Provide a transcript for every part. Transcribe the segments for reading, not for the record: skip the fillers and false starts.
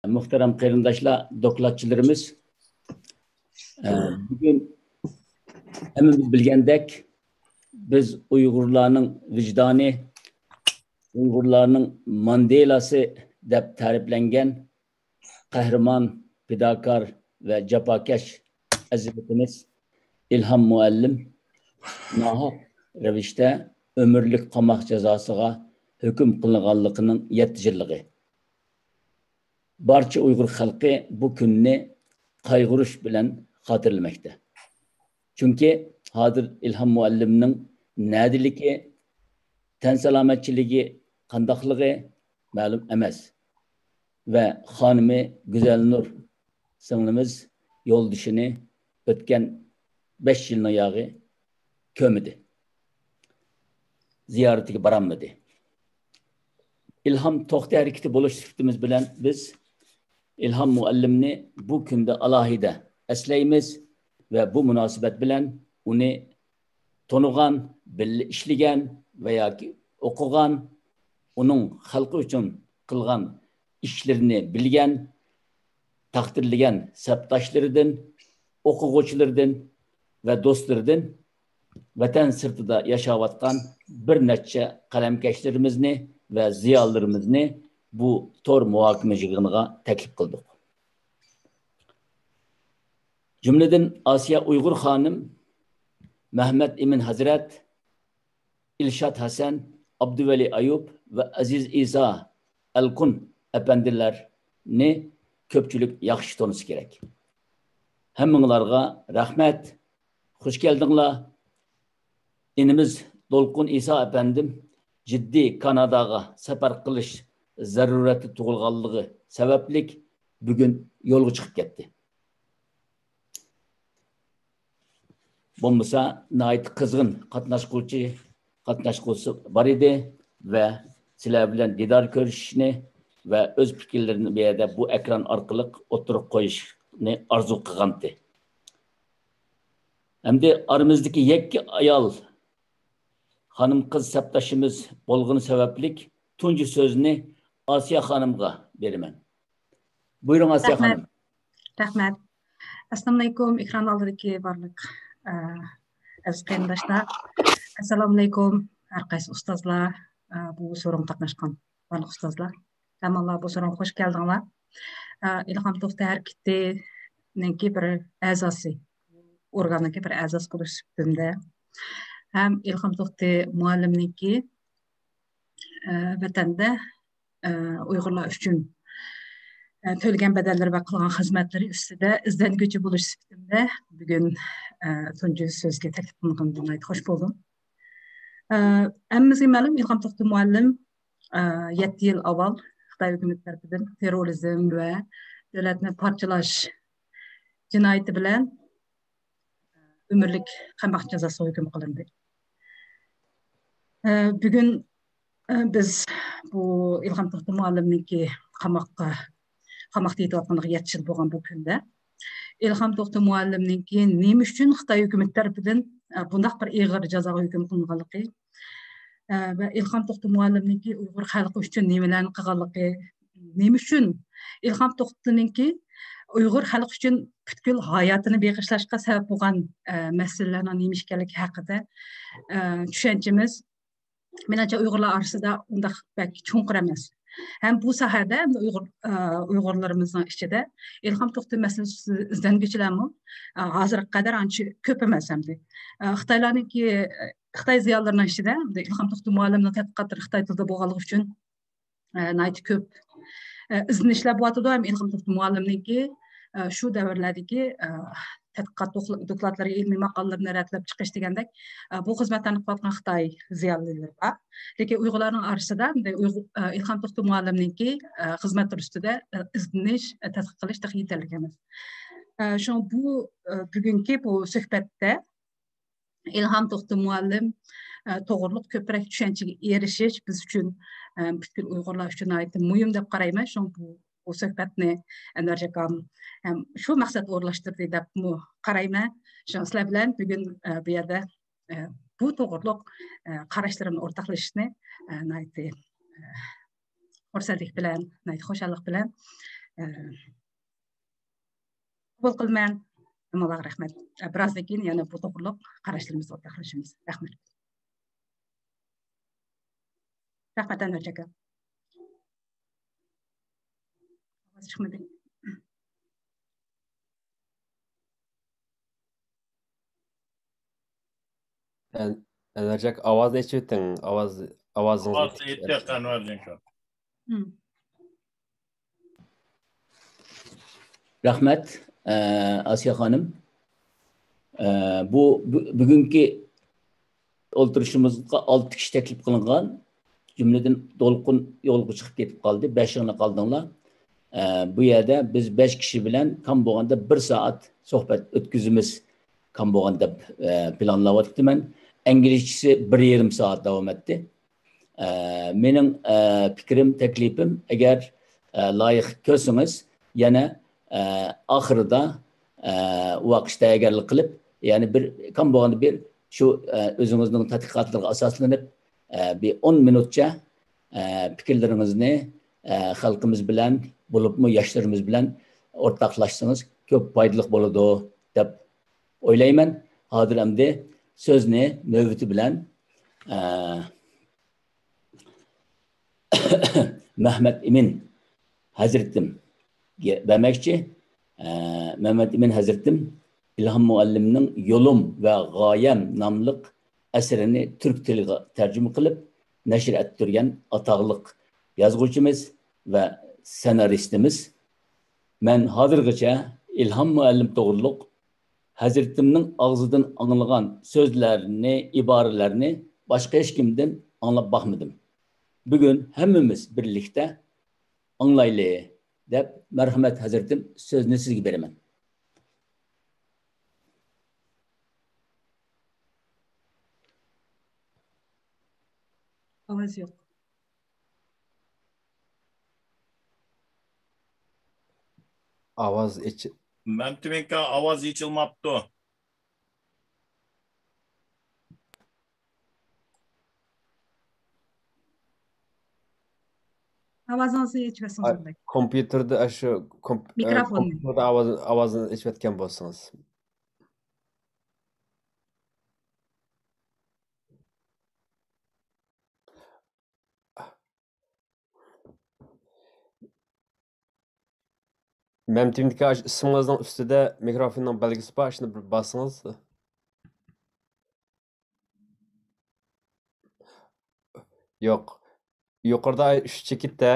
Muhterem kıyırdaşlar, doklatçılarımız, bugün hemimiz bilgendek, biz Uygurlarının vicdanı, Uygurlarının Mandelası dep tariflengen kahraman, fidakar ve cepakeş azizetimiz İlham Muallim, nahak revişte ömürlük qamaq cezasıga hüküm kılınganlıkının 7 yıllığı. Barcha Uygur halkı bu günni kaygırış bilen hatırlamakta. Çünkü Hadir İlham Muallim'nin nadiligi, ten selametçiligi, qandaqlığı ma'lum emas. Ve hanımı Güzelnur sınglimiz yolduşunu ötken 5 yılın ayağı kömüdü. Ziyaretiga baranmadı. İlham Toxti hareketi buluş siftimiz bilen biz İlham Muallimni bu günde alahide esleyimiz ve bu münasebet bilen onu tonugan, işligen veya ki okugan, onun halkı için kılgan işlerini bilgen, takdirligen septaşlarıdın, okuguçlarıdın ve dostlarıdın vatan sırtıda yaşavatkan bir neçe kalemkeşlerimizni ve ziyalarımızını bu tor muhakemeciliğine teklif kıldık. Cümleden Asya Uygur Hanım, Mehmet Emin Hazret, İlşat Hasan, Abdüveli Ayub ve Aziz İsa Elkun efendilerini köpçülük yaxşı tonusu gerek. Hemminlarga rahmet, hoş geldinler. İnimiz Dolkun İsa efendim ciddi Kanada'ga sefer kılış zarureti tuğulganlığı sebeplik bugün yolga çıkıp gitti. Bulmasa nait kızgın katnaşkusu var idi ve sizler bilen didar görüşünü ve öz fikirlerini bir yerde bu ekran arkalık oturup koyuşunu arzu kılgandı. Hem de aramızdaki yekki ayal hanım kız septaşımız bolğunu sebeplik tuncu sözünü Asya Hanım'a verimen. Buyurun Asya Hanım. Rahmet. Assalamu alaikum ekran aldaki varlık aziz kıyındaşlar. Assalamu alaikum herkes ustazlar, bu sorun katnaşkan varlık ustazlar. Tamamlar bu sorun hoş geldinler. İlham Toxti hareketi nenki bir azası, organınki bir azası buluş süptümde. Hem İlham Toxti muallimninki vatanda Uygurlar üçün tölgen bedeller ve kılgan hizmetleri üstüde izlengücü buluş süptümde bugün tuncu sözge teklif kılınğımdan ayet hoş buldum. Emmizge ma'lum İlham Toxti muallim 7 yıl avval Xitay hükümeti tarafından terörizm ve devletini parçalaş cinayeti bilen ömürlük qamaq cezası hüküm kılındı. Bugün biz bu İlham Toxti muallimninki qamaq deyip atmanlığı 7 yıl bolğan bu günde İlham Toxti muallimninki neme üçün Xitay hükümeti tarafından bundaq bir ağır cezaga hüküm kılınganlığı ve İlham Toxti muallimninki Uygur halkı üçün nemelerini kılganlığı, neme üçün İlham Toxtininki Uygur halkı üçün bütkül hayatını bağışlaşqa sebep bolğan meselelerden neme ekanligi haqida düşüncemiz menimce Uygurlar arasında undaq belki çoğunqur emas. Hem bu sahada hem Uygurlarımızın içinde İlham Toxti meselesi izlengüçülermi hazır kadar ançı köp emas hemdi. Xitaylarninki Xitay ziyalarının içinde İlham Toxti muallimning tadqiqatları Xitay tilida bolğanlığı üçün nayt köp izlenişler boğatıdı hem İlham Toxti muallimninki şu davrlardaki tadqiqat dokladları, ilmi maqallarını rətlab çıxış degəndək bu xizmətlərini qılatqan Xitay ziyalıları var. Lakin Uygurların arasında İlham Toxti muallimninki xizmətlər üstüdə izleniş, tədqiq qilish yeterli emas. Şunu bu bugünkü bu söhbətdə İlham Toxti muallim toğruluq köprək düşüncəyə erişiş biz üçün bütün Uygurlar üçün ait mühim dep qarayman. Şunu bu söhbətni enerjikam şu maksat uğurlaştırdı dep qarayman. Şunu sizler bilen bugün bu yerdə bu toğruluq qaraşlarının ortaqlaşışını fursatlik bilen, hoşalıq bilen Qabul qilman. Allohga rahmat. Birozdan keyin yana bu to'g'riliq qarashlarimizni o'rtoqlashamiz. Rahmat. Rahmat Anvar aka. Ovoz chiqmadi. Anvarjak ovozni eshitding, ovozingizni Ovoz yetyapti Anvarjon aka. Rahmat Asiya Hanım. Bu bugünkü o'ltirishimizga 6 kishi taklif qilingan. Jumladan Dolqun yo'lga chiqib ketib qoldi. 5 yig'ini qoldinglar. Bu yerda biz 5 kishi bilan kam bo'lganda 1 soat suhbat o'tkazimiz kam bo'lgan deb planlayaptiman. İngilizcesi 1,5 saat davom etdi. Mening fikrim, taklifim agar loyiq ko'rsangiz yana oxirida vaqt tayyorgarlik qilib, ya'ni bir kam bo'lganda bir shu o'zingizning tadqiqotlarga asoslanib bir 10 minutcha fikrlaringizni xalqimiz bilan bo'libmi yoshlarimiz bilan o'rtoqlashsangiz ko'p foydali bo'ladi deb o'ylayman. Hozir endi so'zni navbati bilan Mehmet Emin Hazretim vermekçi. Mehmet Emin Hazretim İlham Muallim'nin Yolum ve Gayem namlık eserini Türk tiliga tercüme kılıp neşir ettirgen atağlık yazgıcımız ve senaristimiz. Men hazırgıça İlham Muallim doğruluk Hazretimning ağzıdan anılgan sözlerini, ibarelerini başka hiç kimden anlap bakmadım. Bugün hemmimiz birlikte anlaylı deb merhamet Hazretim sözünü sizge beraman. Ovoz yo'q. Ovoz Memtimenka ovoz yechilmabdi. Ovozingizni yechmasangiz unda. kompyuterda shu Mikrofonni. kompyuterda ovozini eshitayotgan bo'lsangiz. Memtimdagi ismingizning ustida mikrofonning belgisi bor, shuni bir bosingiz. Yo'q. Yuqorida shu chekitda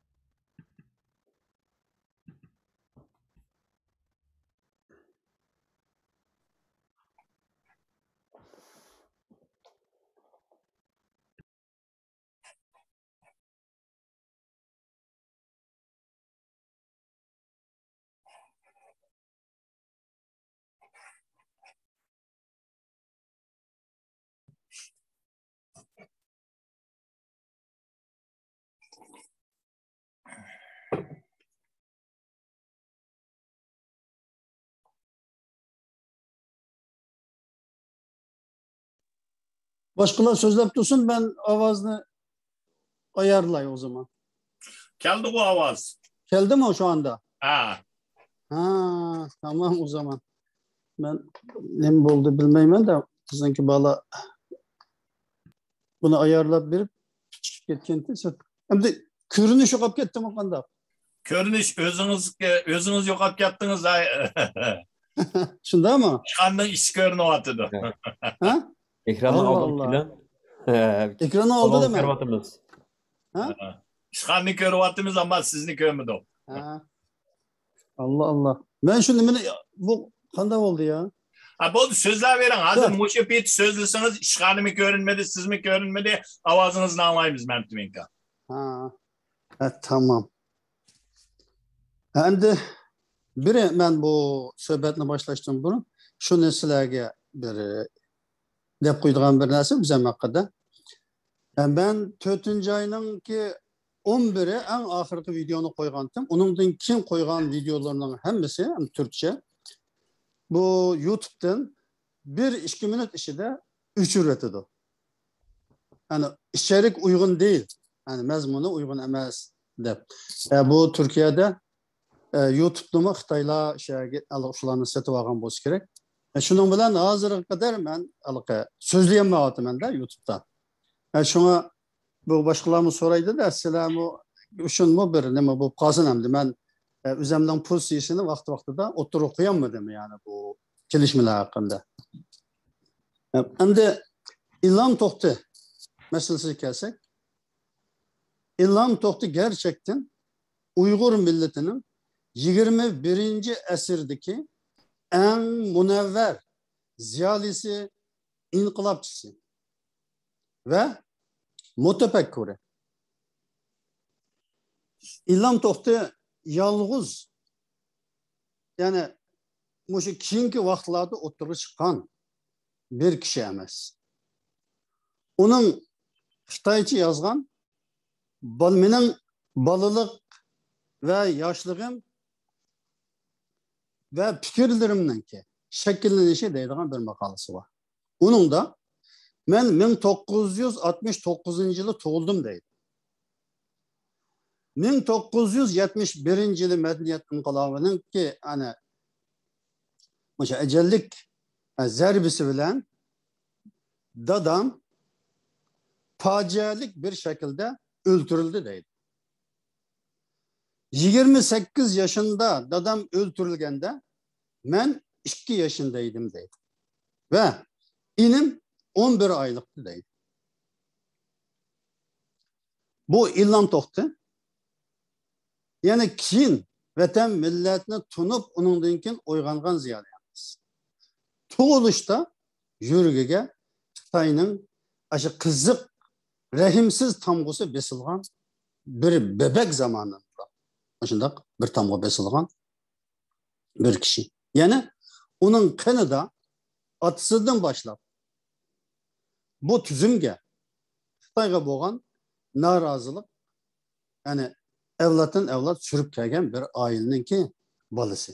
Başkalar sözlep dursun, ben avazını ayarlayayım o zaman. Geldi bu ovoz. Geldi mi o şu anda? Ha. Ha, tamam o zaman. Ben ne oldu bilmeyim de sizinki bala bunu ayarlap verip ketken teset. Hem de körünüş yo'qolib ketdi mi qanday? Görünüş özünüz yo'qolib ketdingiz. Shunday mi? Qanday ish ko'rinyapti. Ha? ekranni Allah oldim Allah. bilan. Ekranı oldu değil mi? Ko'ryapmiz. Ha? Ishqanni ko'ryapmiz, ammo sizni ko'rmadik. Ha. Allah Allah. Ben şu nimeni bu qanday oldu ya? Ha, bo'ldi, so'zlab bering. Hozir Yo'q. mushu pet so'zlasangiz, ishqanimi ko'rinmadi, sizmi ko'rinmadi, ovozingizni anglaymiz Memtimenka. Ha. Tamam. Endi biri ben bu söhbetine başlaştım bunu. Şunu sizlerge bir dep qo'ydigan bir narsa bizem hakkında. Yani ben 4. ayının ki 11'i en ahırkı videonu koygandım. Onundan kim koygan videolarının hemmisi hem Türkçe. Bu YouTube'dan 1-2 minut işi de 3 üretiyor. Yani içerik uygun değil. Yani mezmunu uygun emez de. Bu Türkiye'de YouTube'da mı Xitaylar şularni setib olgan bo'lsa kerak. Shuning bilan hozirga qadar men so'zlayolmayapman da YouTube'da. Shunga bu boshqalarni so'raydi-da, sizlarmi shunmi bir nima bo'lib qolsin hamdi men o'zimning pozitsiyasini vaqti-vaqtida o'tirib qo'yolmadim yani bu kelishmalar haqida. Endi İlham To'xti meselesiga kelsak, İlham To'xti gerçekten Uygur milletinin 21. asırdaki en münevver ziyalisi, inkılapçısı ve mutefekkuri. İlham To'xti yalğız, yani şu keyingi vaqtlarda o'tirib chiqqan bir kishi emas. Onun Xitoycha yozgan mening bolalık ve yaşlığım ve fikirlerimdeki şekillenişi deydigan bir makalası var. Onun da men 1969 yılı tug'ildim deydi. 1971 yılı medeniyet inqilobining ki hani o'sha ecellik zarbisi bilan dadam facialik bir şekilde öldürüldü deydi. 28 yaşında dadam öldürülgende ben 2 yaşındaydım deydi. Ve inim 11 aylıktı deydi. Bu İlham To'xti yani keyin vatan milletini tunup onundan keyin uyg'ongan ziyolamiz. Tug'ilishda yuragiga Xitoyning aşı qiziq, rahimsiz tamg'usi besilgan bir bebek zamanında. Şundaq bir tamg'a besilgan bir kishi. Yani onun qanida atısından başlap bu tüzümge Xitoyga bo'lgan norozilik, yani evlatdan evlat sürüp kelgan bir aileninki balası.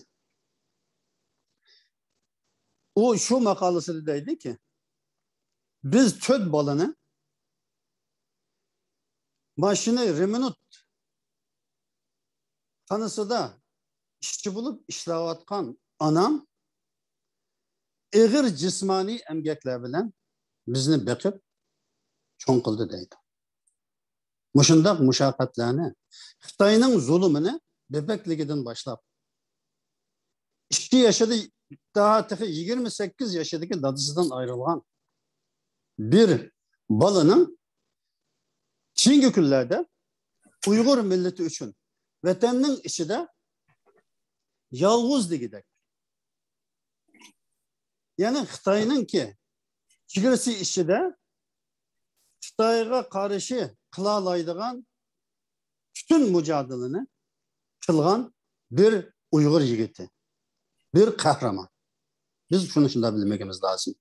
O şu makalesinde deydi ki biz 4 balını başını reminut tanısıda işçi bulup işlevatkan anam ağır cismani emgekler bilen bizni bekip çoğun kıldı deydi. Muşundak muşakkatlarını, Xitayning zulümünü bebekliginden başlap 2 yaşında daha 28 yaşındaki dadısından ayrılgan bir balının Çin küllerde Uygur milleti için vatanının içi de yalğızdı gidek. Yani Xitayning ki çigrisi işi de Xitayga karşı kılalaydıgan bütün mücadeleni kılgan bir Uygur yigiti. Bir kahraman. Biz şunu şunda bilmemiz lazım.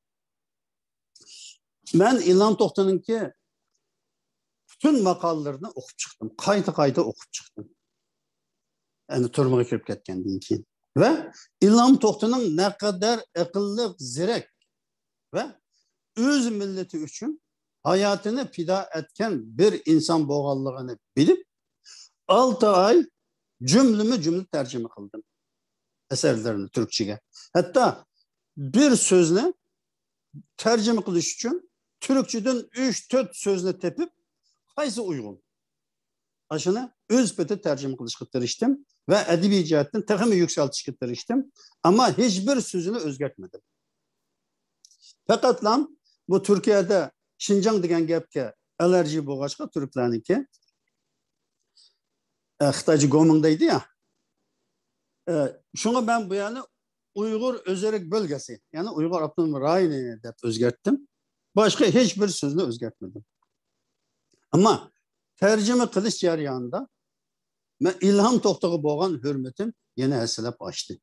Ben İlham To'xti'nin ki bütün makallarını okup çıktım. Kayda okup çıktım. Yani turmağa kirip ketkendiğin keyin. Ve İlham To'xti'nin ne kadar akıllı, zirek ve öz milleti için hayatını fida etken bir insan boğallığını bilip 6 ay cümle tercüme kıldım. Eserlerini Türkçe'ye. Hatta bir sözle tercüme kılış için Türkçeden 3-4 sözle tepip haysi uygun. Aşını öz pete tercüme kılışkı tırıştım ve edebi cihetten takımı yükseltişkı tırıştım ama hiçbir sözünü özgertmedim. Fakat lan bu Türkiye'de Şinjan degen gapke alerji boğaçka Türklerninki Xitaycı Goming'daydı ya. Şuna ben bu yani Uygur özerek bölgesi yani Uygur Abdülhamid Rayini dep özgerttim. Başka hiçbir sözünü özgertmedim. Ama tercüme kılış jarayonida ben İlham To'xtiga bo'lgan hürmetim yine hasilab açtı.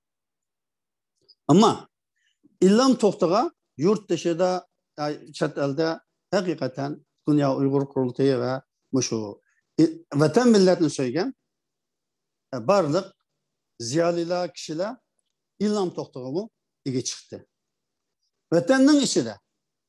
Ama İlham To'xtiga yurt dışında chet elde hakikaten Dünya Uygur Kurultayı ve şu vatan milletini söyleyen barlık ziyaliler kişiler İlham To'xtiga bu igi çıktı. Vatanın içinde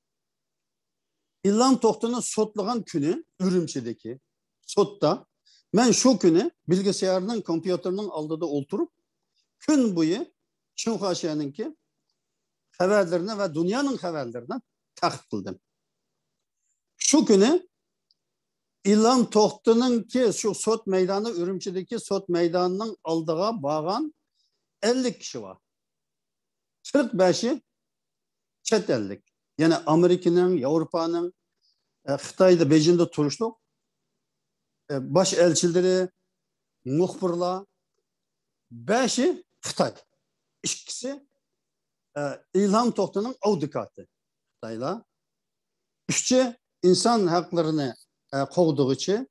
İlham To'xti'ni sotlagan günü Ürümçideki sotta Ben şu günü bilgisayarının, kompüterinin aldığında oturup gün boyu Şinhuaşi'ninki haberlerine ve dünyanın haberlerine takip kıldım. Şu günü İlham Tohtu'nun ki şu sot meydanı, Ürümçi'deki sot meydanının aldığı bağan 50 kişi var. 45'i çet ellik. Yani Amerika'nın, Avrupa'nın, Xitay'da, Beijing'de turuşluk, baş elçileri, muhbirler, 5'i Xitay. İkisi İlham Tohtu'nun avukatı Xitay'la. 3'ü insan haklarını kovduğu için,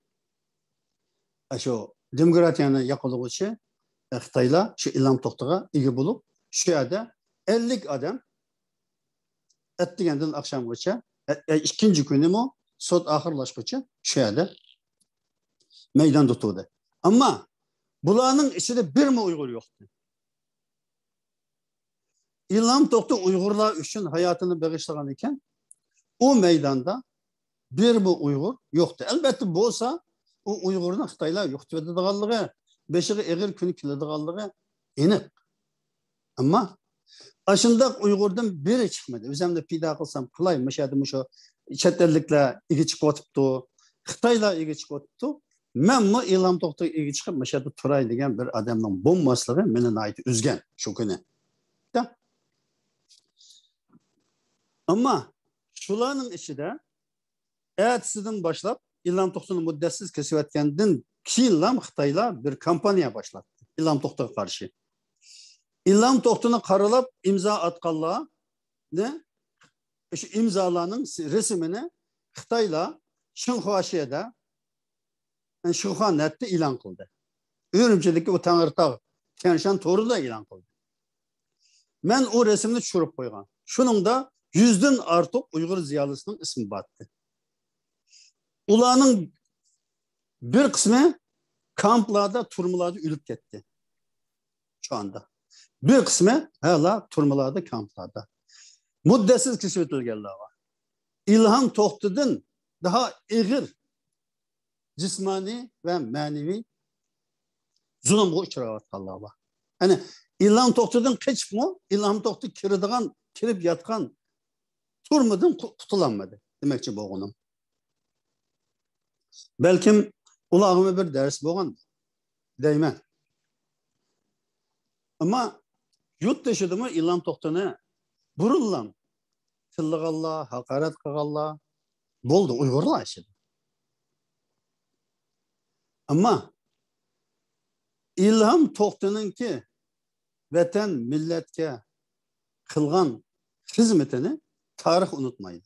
şu demokratiyanı yakaladığı için Xitay'la şu İlham Tohtu'ya ilgi bulup, şu yerde 50 adam ettiğinden akşam geçe, ikinci günü mü sot ahırlaşmışı şu yerde meydan tutuyordu. Ama bunların içinde bir mi Uygur yoktu? İlham Tohtu Uygurlar için hayatını bağışlayan iken o meydanda bir mi Uygur yoktu. Elbette bu olsa o Uygur'un Xitaylar yoktu. Ve dediğallığı, beşiği eğer günü kilediğallığı inik. Ama aşındak Uygur'dan biri çıkmadı. Üzerinde pida kılsam kılaymış yadım şu çetellikle ilgi çıkıp otuptu. Xitayla ilgi çıkıp otuptu. Ben mi İlham Tohtu ilgi çıkıp Meşadı Turay degen bir adamın bombaslığı beni ait üzgen şu günü. Ya. Ama şuların içi de sizden başlap İlham Tohtu'nun müddessiz kesip etkendin ki'yla Xitayla bir kampanya başlattı. İlham Tohtu'ya karşı. İlham Tohtu'nu karalap imza atkallığa ne? Şu imzalarının resimini Xitayla Şinhuaşi'de Şinhuanet'te ilan kıldı. Ürümçideki o Tanrıtağ Tianshan Toru'da ilan kıldı. Ben o resimini düşürüp koygan. Şunun da 100'den artık Uygur ziyalısının ismi battı. Ulanın bir kısmı kamplarda, turmalarda ölüp gitti. Şu anda. Bir kısmı hala turmalarda, kamplarda. Muddessiz kisvetilgenler var. İlham Tohtu'dan daha ağır cismani ve manevi zulümge uçravatkanlar var. Yani İlham Tohtu'dan kaçıp mı? İlham Tohtu kirip yatkan turmadan kutulanmadı. Demekçi bu onun. Belki ulağıma bir ders boğan deymen. Ama yurt dışıda mı İlham Tohtu'na burullan. Tıllıqallah, hakaret kıgallah. Boldu Uygurlar işi. Ama İlham Tohtu'nun ki vatan milletke kılgan hizmetini tarih unutmaydı.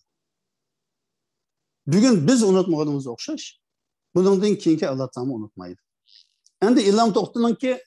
Bugün biz unutmadığımız okşaş, bunun keyinki Allah'tan unutmaydı. Endi İlham Tohtu'nun ki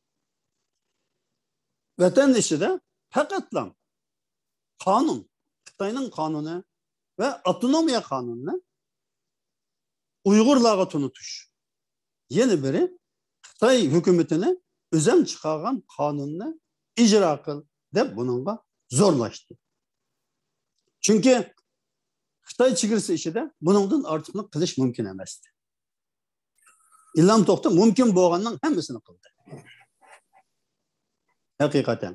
vatan işi de fakatlan kanun, Xitay'ın kanunu ve otonomiya kanununu Uygurlarga tunutuş. Yeni biri Xitay hükümetini özem çıkargan kanununu icra kıl de bununla zorlaştı. Çünkü Xitay çigirisi işi de bunundan artık kılış mümkün emesti. İlham Tohtu mümkün boğanın hemesini kıldı. Hakikaten.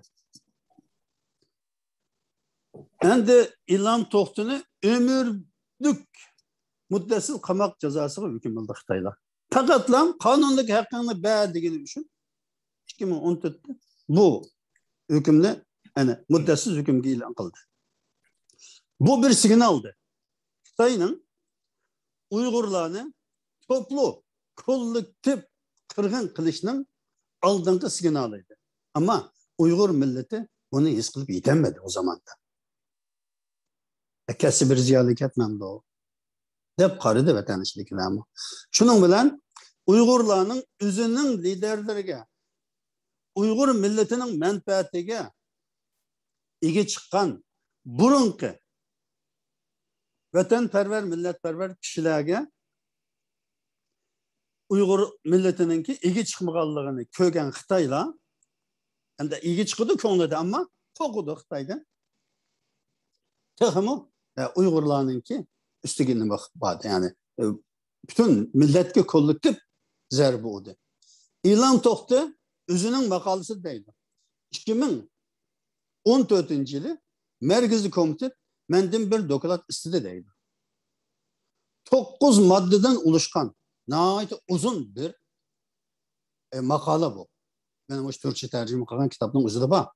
Endi İlham Tohtu'nu ömürlük muddessiz qamak cezasına hüküm kıldı Xitaylar. Fakat lan kanundaki hakkını beğendiğini düşün. 2014'te bu hükümle yani muddessiz hükümge ilan kıldı. Bu bir signaldı. Xitay'ın Uygurlarını toplu, kollektif kırgın kılışının aldığında signalıydı. Ama Uygur milleti bunu his kılıp yetemedi o zaman da. Kessi bir ziyalık etmem de o. Hep karıdı vatandaşlıklar ama. Şunun bilen Uygurlarının üzünün liderlerine, Uygur milletinin menfaatine ilgi çıkan burunku vatanperver, milletperver kişilerge Uygur milletininki ilgi çıkmaganlığını kögen Xitayla hem de ilgi çıkıdı konuda ama kokudu Xitay'da. Tehimi Uygurlarınki üstügini bak yani bütün milletki kollektif zerbi oldu. İlham Tohti özünün makalesi deydi. 2014 yılı Merkezi Komitet menden bir doklat istedi deydi. 9 maddeden oluşkan nahayet uzun bir makale bu. Benim o Türkçe tercüme kılan kitabın özü de var.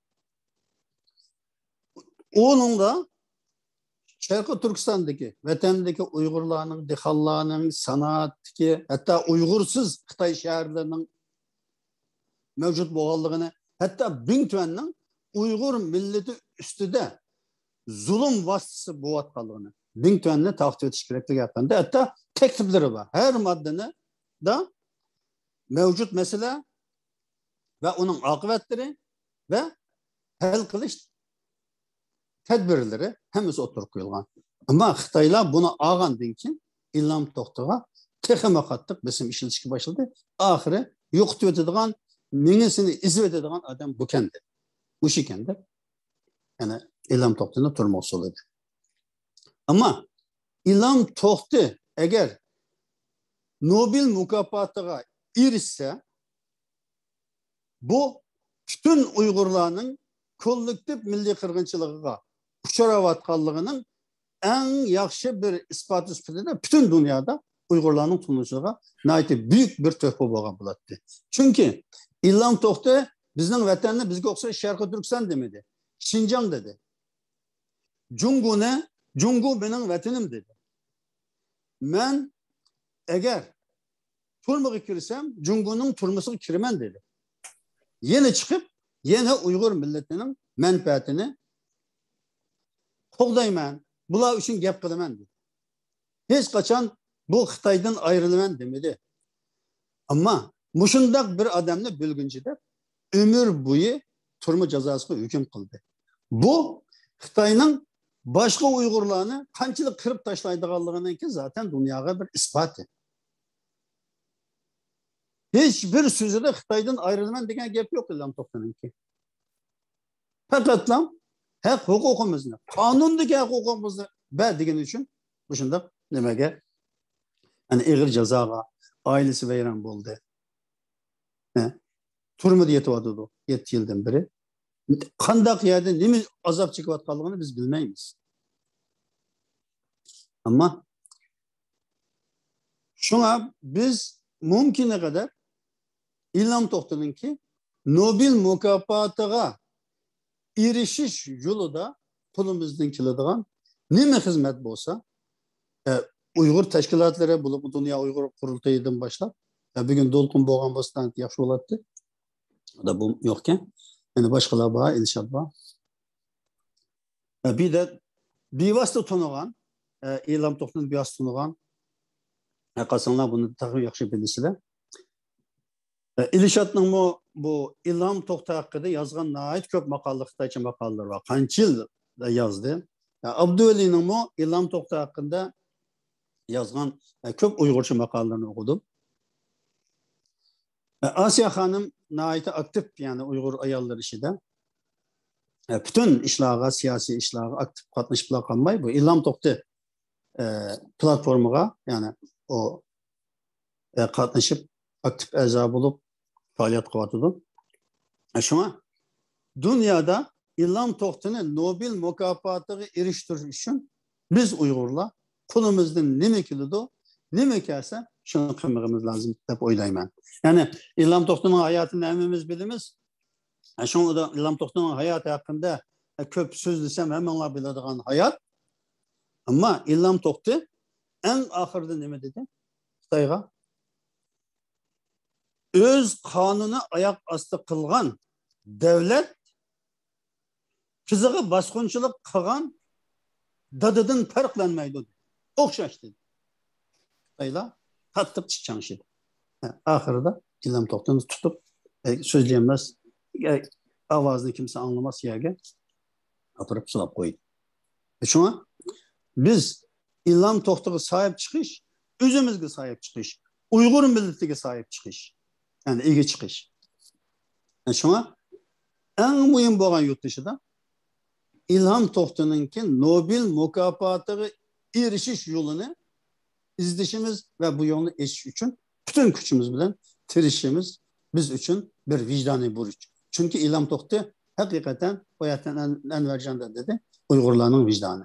Onun da Şarkı Türkistan'daki, vatandaki Uygurlarının, dihallarının, sanattaki, hatta Uygursuz Xitay şehirlerinin mevcut boğallığını, hatta Bingtuan'ın Uygur milleti üstüde zulüm vasıtası boğatkallığını Bingtuan'ı takdir etiş gerekli yaptığında, hatta teklifleri var. Her maddenin da mevcut mesele ve onun akıbetleri ve hal kılış tedbirleri hemisi oturup koyulgan. Ama Xitaylar bunu ağandın ki İlham Tohti'ga tekime kattık bizim işilişki başladı. Ahire yok ötediğin minisini izvet edilen adam bu kendi. Bu şey kendi. Yani İlham Tohti'nin turması oldu. Ama İlham Tohti eğer Nobel mükafatıga erişse bu bütün Uygurlarının kollektif milli kırgınçılığına uçaravatkanlığının en yaxşı bir ispatı süpürüde bütün dünyada Uygurlarının tunuşluğa naiti büyük bir töhfü boğan bulattı. Çünkü İlham Tohti bizden vatanını bizge oksa Şarkı Türkistan demedi. Şincan dedi. Cungu ne? Cungu benim vatanım dedi. Ben eğer turmuğu kirsem Cungu'nun turmusunu kirmen dedi. Yine çıkıp yine Uygur milletinin menfaatini qo'llayman. Bular uchun gap qilaman dedi. Hech qachon bu Xitoydan ayrılaman demedi. Ama mushundaq bir odamni bo'lgunchida ömür boyu turma cezasına hüküm kıldı. Bu Xitoyning başka Uygurlarını qanchalik qirib tashlaydiganligini ki zaten dünyaya bir ispatı. Hiçbir sözüde Xitoydan ayrılaman degan gap yok İlham Tohti'ninki. Fakat haq hukukumuzni, qonundagi haq hukukumuzni ber degani uchun shunda nimaga? Yani ig'ir jazoga ailesi vayron bo'ldi. Turmada yetyapti 7 yildan beri. Qandaq yerda nima azob chekayotganligini biz bilmaymiz. Ama şuna biz mümkine kadar İlham Tohti'ninki Nobel mükafatıga erişiş yolunda pulumuzdan kiladigan nima hizmet bolsa Uygur teşkilatları bulup Dünya Uygur Kurultayı'dan başlap bugün dolqun bo'lgan bo'lsa yaxshi bo'lardi. Da bu yokken yani başkalar var inşallah. Bir de bevosita tunugan İlham Tohti'nin bevosita tunugan qasanlar bunu taxmin yaxshi bilisizlar. İlişatning bu İlham Tohti haqida yozgan nihoyat ko'p maqollar Xitoycha maqollar var. Qancha yil yozdi. Abduvalining İlham Tohti haqida yozgan ko'p Uyg'urcha maqollarni o'qidim. Asiya Hanım nihoyat aktif yani Uyghur ayollar ishida bütün ishlarga, siyosiy ishlarga aktif qatnashib qolmay bu İlham Tohti platformaga yani o qatnashib aktif a'zo bo'lib faoliyat qilyotdi. Shuna dünyada İlham Tohti'ni Nobel mükafatıga erishtirish uchun biz Uyg'urlar qo'limizdan nima keladi, nima kelsa shuni qilmagimiz lazım deb o'ylayman. Yani İlham Tohti'nin hayatını hemimiz bilimiz. Şunda İlham Tohti'nin hayatı hakkında köp söz desem hemenler biladigan hayat. Ama İlham Tohti en ahırda nima dedi? Xitoyga öz kanunu ayak astı kılgan devlet kızığı basqınçılık qilgan dadadan farqlanmaydi. O'xshash dedi. Xitoylar qattiq chiqanishdi. Ahırda İlham Tohti'ni tutup söyleyemez, avazını kimse anlamaz yerge oturup sulab koydu. Şuna biz İlham Tohti'ga sahip çıkış, özümüzge sahip çıkış, Uygur milletiga sahip çıkış, yani iyi çıkış. Şuna en mühim bo'lgan yurtdishida İlham Tohti'ninki Nobel mükafatıga erishish yo'lini izlashimiz ve bu yolni eşiş için bütün bütün gücümüz bilen tirişimiz biz için bir vicdani burç. Çünkü İlham Tohti hakikaten hayatın Envercan da dedi Uygurların vicdanı.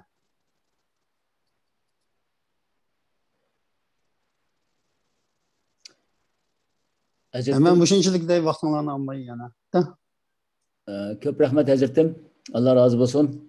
Hemen bu şunçilikde vaxtlarını almayı yana. Da. Köp rahmet Hazretim. Allah razı olsun.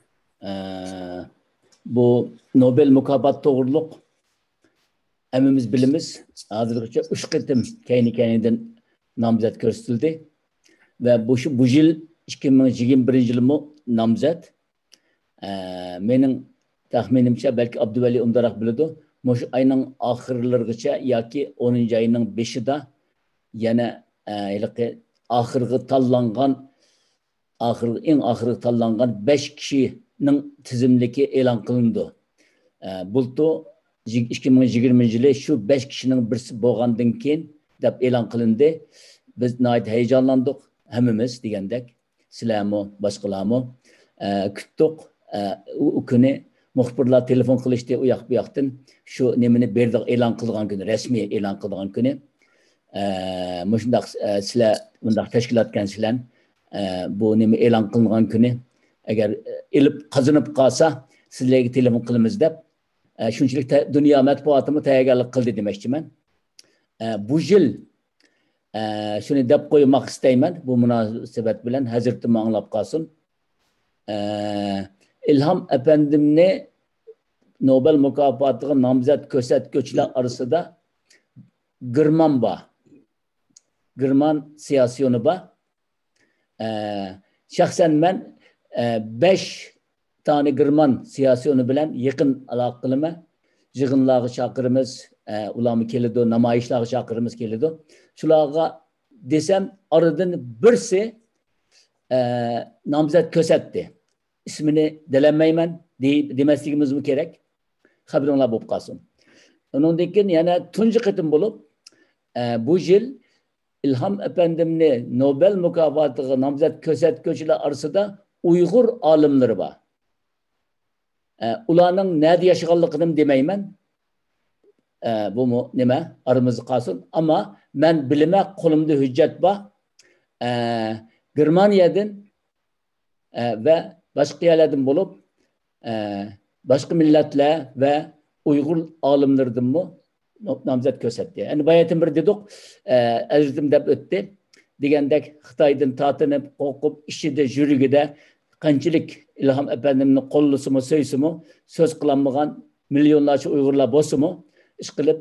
Bu Nobel mukafat doğruluk emimiz bilimiz hazırlıkça 3 qitim kayni-kaynidan namzat ko'rsatildi ve bu yıl 2021 yılı namzat. Mening tahminimcha belki Abduvali undaroq biladi. Mush ayning oxirlarigacha yoki 10 ayning 5'ida yana oxirgi tanlangan eng oxirgi tanlangan 5 kishining tizimligi e'lon qilindi. Bultu 2020 yılı şu 5 kişinin birisi bo'lgandan keyin deb e'lon qilindi. Biz nayt heyecanlandık hemimiz degandek. Sizlarmi, boshqalarmi kutdik. U kuni muxbirlar telefon qilishdi u yoq bu yoqdan shu nimani berdiq e'lon qilgan kuni, rasmiy e'lon qilgan kuni. Mushundaq sizlar bundaq tashkilot ekansizlar. Bu nima e'lon qilingan kuni agar ilib qazanib qolsa sizlarga telefon qilamiz deb shunchalik dunyo matbuotimi tayyorgarlik qildi demoqchiman. Bu yil shuni deb qo'ymoq istayman bu munosabat bilan hazratim anglab qolsin. İlham Efendimni Nobel mukofotiga nomzod ko'rsatuvchilar orasida Girman bor. Girman siyosiyoni bor. Shaxsan men 5 tane Girman siyosiyoni bilan yaqin aloqa qilaman. Yig'inlarga chaqiramiz, ularni keladi, namoyishlarga chaqiramiz keladi. Shularga desam oradan birsi nomzod ko'rsatdi. İsmini dilemayman demasligimiz mi gerek? Xabiringlar bo'lib qolsin. Undan keyin yana tunji qitim bo'lib, bu yil İlham Efendimni Nobel mukofotiga nomzod ko'rsatuvchilar orasida Uyg'ur olimlari bor. Ularning nerede yashaganligini demayman. Bu nima? Aramızda qolsin. Ama men bilaman, qo'limda hujjat bor. Germaniyadan ve başka yerlerden bulup başka milletler ve Uygur alimlerden mi namzat ko'rsatdi. Yani bayatin bir dedik, azizim deb o'tdi. Degandek Xitoydan tortinib, qo'rqib, ishida, yurigida qanchalik İlham Efendimni qo'llasimi, so'ysimi, so'z qilolmagan milyonlarcha Uyg'urlar bo'lsimi, ish qilib,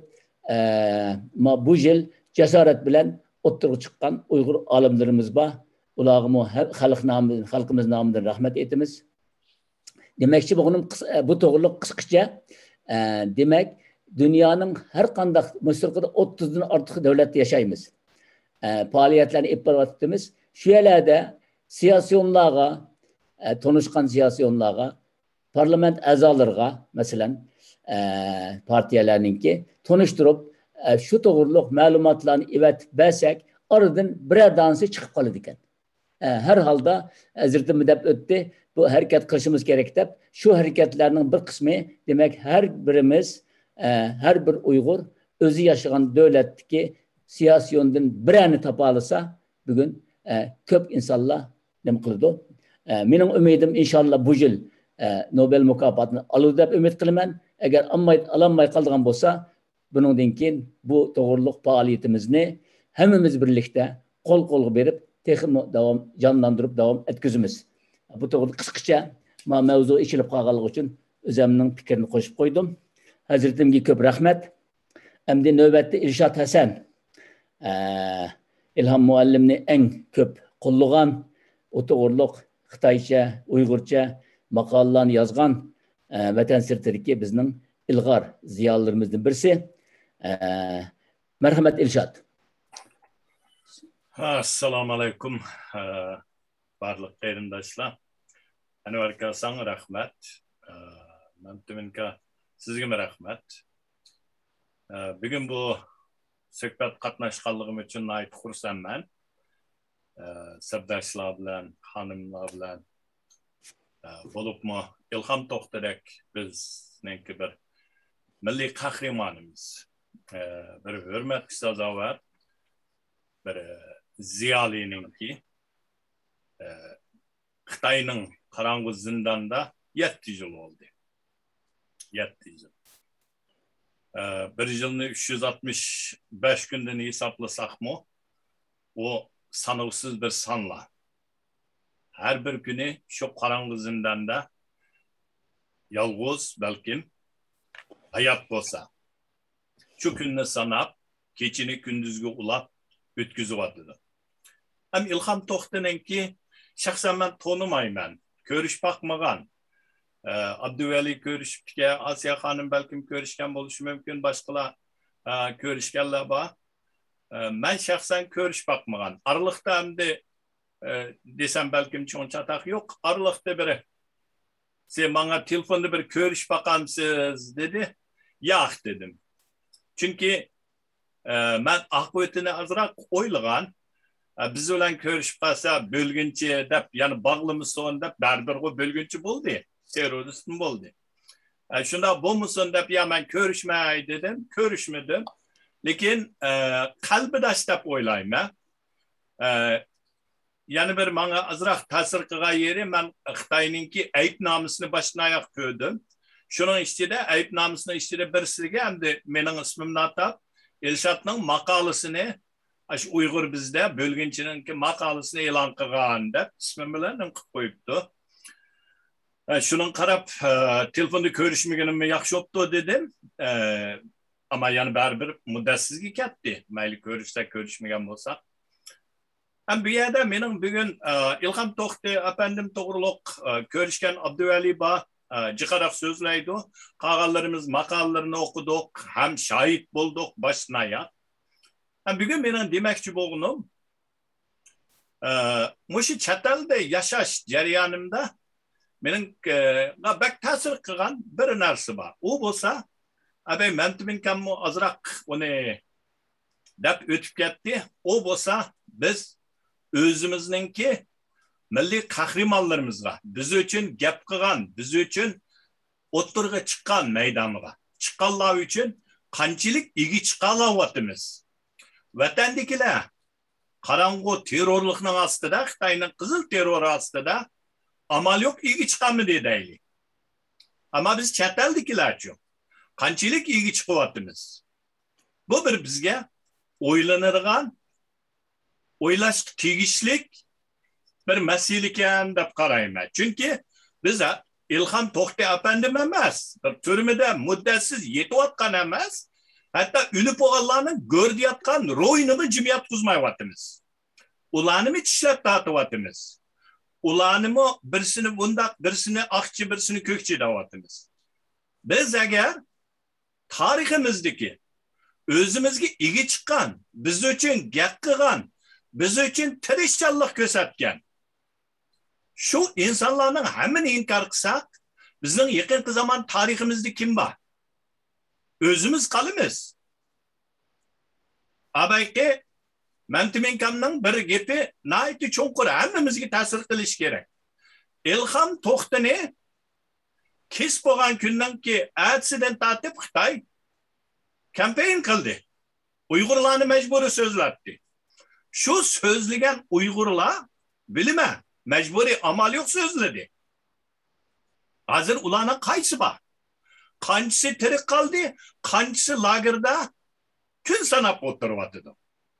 bu yil jasorat bilan o'ttirib chiqqan Uyg'ur olimlarimiz bor. Ularga xalqimiz nomidan rahmat etamiz. Demakchi bu to'g'riliq qisqacha demak dunyoning har qanday mustaqil 30 dan ortiq davlatda yashaymiz. Faoliyatlarni olib boryapmiz. Shu yerlarda siyosiyonlarga, tanishgan siyosiyonlarga, parlament a'zolariga, masalan, partiyalarninki tanishtirib, shu to'g'riliq ma'lumotlarni evatib bersak, oradan birer dansı chiqib qoladi ekan. Her halda hazretim deb o'tdi, bu harakat qilishimiz kerak deb, shu harakatlarning bir qismi demak har birimiz, har bir Uyg'ur o'zi yashagan davlatdagi siyosiyondan birini topa olsa, bugun ko'p insonlar nima qiladi. Mening umidim inshaalloh bu yil Nobel mukofotini oladi deb umid qilaman. Agar ololmay qolgan bo'lsa, bundan keyin bu to'g'riliq faoliyatimizni hammamiz birlikda qo'l-qo'lga berib davom canlandırıp devam etkizimiz. Bu to'g'rida qisqacha mavzu ichilib qolganligi uchun o'zimning fikrini qo'shib qo'ydim. Hazratimga ko'p rahmat. Endi navbatda Irshod Hasan İlham muallimni eng ko'p qo'llagan, o to'g'riliq Xitoycha, Uyg'urcha maqolalarni yozgan vatan sirtidagi bizning ilg'or ziyolilarimizdan birisi. Marhamat Irshod. Assalamu alaikum. Barliq qarindoshlar. Anvar sana rahmat. Mantuminka sizga rahmat. Bugün bu suhbat qatnashganligim uchun ayt xursandman. Sabdashlar bilan, xonimlar bilan bo'libmi İlham To'xtidek bizning bir milliy qahramonimiz. bir hürmetli sazavər, bir ziyalıyınki, Xitayning qarang'u zindanda 7 yıl oldu. 7 yıl. Bir yılını 365 günden hesaplasak mı? O sanıksız bir sanla. Her bir günü şu qarang'u zindanda yalğız belkim hayat olsa. Şu gününü sanap, keçini gündüzgü ulap, ötküzü vatıdı. Hem İlham Toxtun'unki şahsen ben tanımayman, görüş bakmagan. Abdüveli görüşüpke, Asiye Hanım belki görüşken buluşu mümkün, başkalar görüşkenler var. Ben şahsen görüş bakmagan. Aralıkta hem de desem belki çoğun çatak yok. Aralıkta biri sen bana telefonda bir görüş bakansız dedi. Yok dedim. Çünkü ben akıbetini azırak oylagan. Biz olan görüşüp kalsa bölgünçe dep, yani bağlımız son dep, berber o bölgünçe buldu. Teröristim buldu. Şunda bu musun dep, ya ben görüşmeye dedim. Görüşmedim. Lakin kalbidaş dep oylayım. Yani bir bana azırak tasir kıga yeri, ben Xitay'ninki ayıp namusunu başına ayak koydum. Şunun içinde ayıp namusunu içinde birisiga hem de benim ismimni atab, Elşat'ның makalesini Uyghur bizde bölgünçününki makalesini elan kılgan dep ismi bilen qilib koyuptu. Şunun qarab telefonda görüşmegenimni yaxshi optu dedim. Ama yani baribir muddatsizga ketdi. Mayli görüşsek görüşmegen bolsak. Hem bir yerde mening bugün İlham Toxtu efendim to'g'riliq görüşken Abduvali ba jiqaraq so'zlaydi. Qag'anlarimiz maqolalarini o'qidik, hem şahit bulduk başına ya. Bugün benim demekçi boğunum, muşu çatalda yaşaş jarayonimda benim bak tasir kılgan bir narsa var. O bolsa, abi mentumin kammu azrak onu dep ötüp ketdi. O bolsa biz özümüzninki milli kahramanlarımızga, biz üçün gap kılgan, biz üçün o'ttirga chiqqan maydonga, chiqqanlar üçün qanchalik igi chiqalayapmiz. Vatandakilar qarang'u terrorlikning ostida, Xitoyning qizil terrori ostida amal yok, igi chiqami deydi. Ama biz chet eldagilarchi qanchalik igi chiqyapmiz. Bu bir bizga o'ylanadigan, o'ylash tegishlik bir masala ekan deb qarayman. Chunki biz İlham Toxtu efendim emas, bir türmede muddatsiz yetayotgan emas, hatta ülüp oğullarının gördüyatkan royunumu cimiyat kuzmayvatımız. Ulanımı çişlep dağıtıvatımız. Ulanımı birisini bundak, birisini akçı, birisini kökçü dağıtımız. Biz eğer tarihimizdeki özümüzge igi çıkan, biz için gek kıgan, biz için tirişçallık gösterken, şu insanların hemen inkar kısak, bizim yakın zaman tarihimizde kim var? Özümüz kalımız. Abayki, Mentiminkam'nın bir gepi naiti çoğunkur hemmimizge tasir kılış gerek. İlham Toxtu'nu kes boğan günden ki ertesinden tatip Xitay kampanya kıldı. Uygurlarını mecburi sözletti. Şu sözlügen Uygurlar bilime mecburi amal yok sözledi. Hazır ulanın kaysı var. Kancısı tirik kaldı, kancısı lagerda gün sanap oturuvatıdı.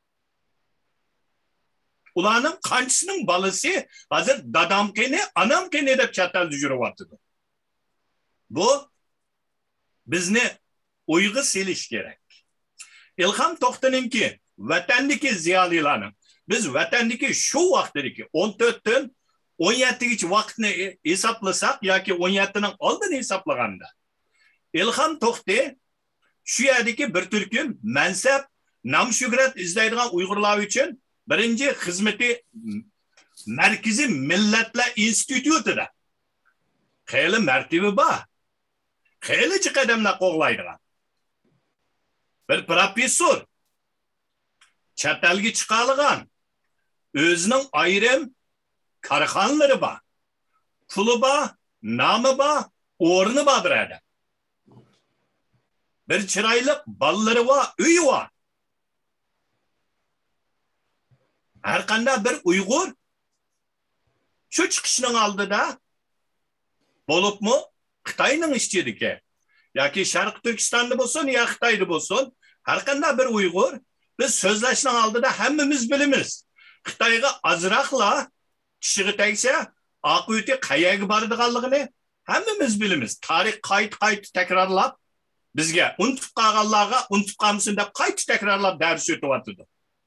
Ulanın kancısının balısı hazır dadamkeni, anamkeni de çatal düşürüvatıdı. Bu bizni uygu siliş gerek. İlham Toxtu'nunki vatandaki ziyalilarının, biz vatandaki şu vaxtdaki 14'ten 17'ci vaxtini hesaplasak, yoki 17'nin oldin hesaplaganda, İlham Toxtu şu yerdeki bir türküm mansab, nam shuhrat izlaydigan Uyg'urlar uchun birinchi xizmati Markaziy Millatlar institutida xeyli martaba bor. Xeyli qadamlar qo'g'laydigan. Bir professor chet elga chiqadigan o'zining ayrim korxonalari bor. Puli bor, nomi bor, o'rni bor bir adam. Bir çıraylık balları var, üyü var. Her kanda bir Uygur şu çıkışının aldıda bolup mu Xitayning işçidiki. Yoki Sharq Turkistonda bo'lsin, ya Xitoyda bo'lsin, har qanday bir Uyg'ur biz so'zlashning oldida hammamiz bilamiz. Xitoyga azroqla kishiga tegsa, oqibati qayerga boradiganligini hammamiz bilamiz. Tarix qayta takrorlab bizga unutib qolganlarga unutib qolmasin deb qayta takrorlab dars o'tyapti.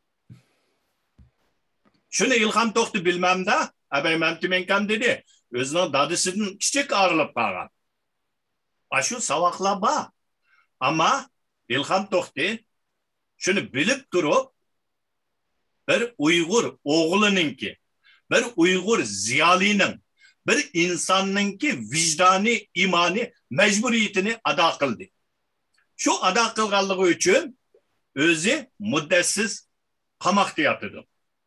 Shuni Ilhom To'xti bilmamda, Abay Mamtimenkan dedi, o'zining dadisidan kichik ayrılib qolgan. Aşı savaqlar bor. Ama Ilhom To'xti şunu bilip durup bir Uygur oğluninki, bir Uygur ziyalinin, bir insanınki vicdani, imani, mecburiyetini ada kıldı. Şu ada kılganlığı için özü müddessiz qamoqda yotdi.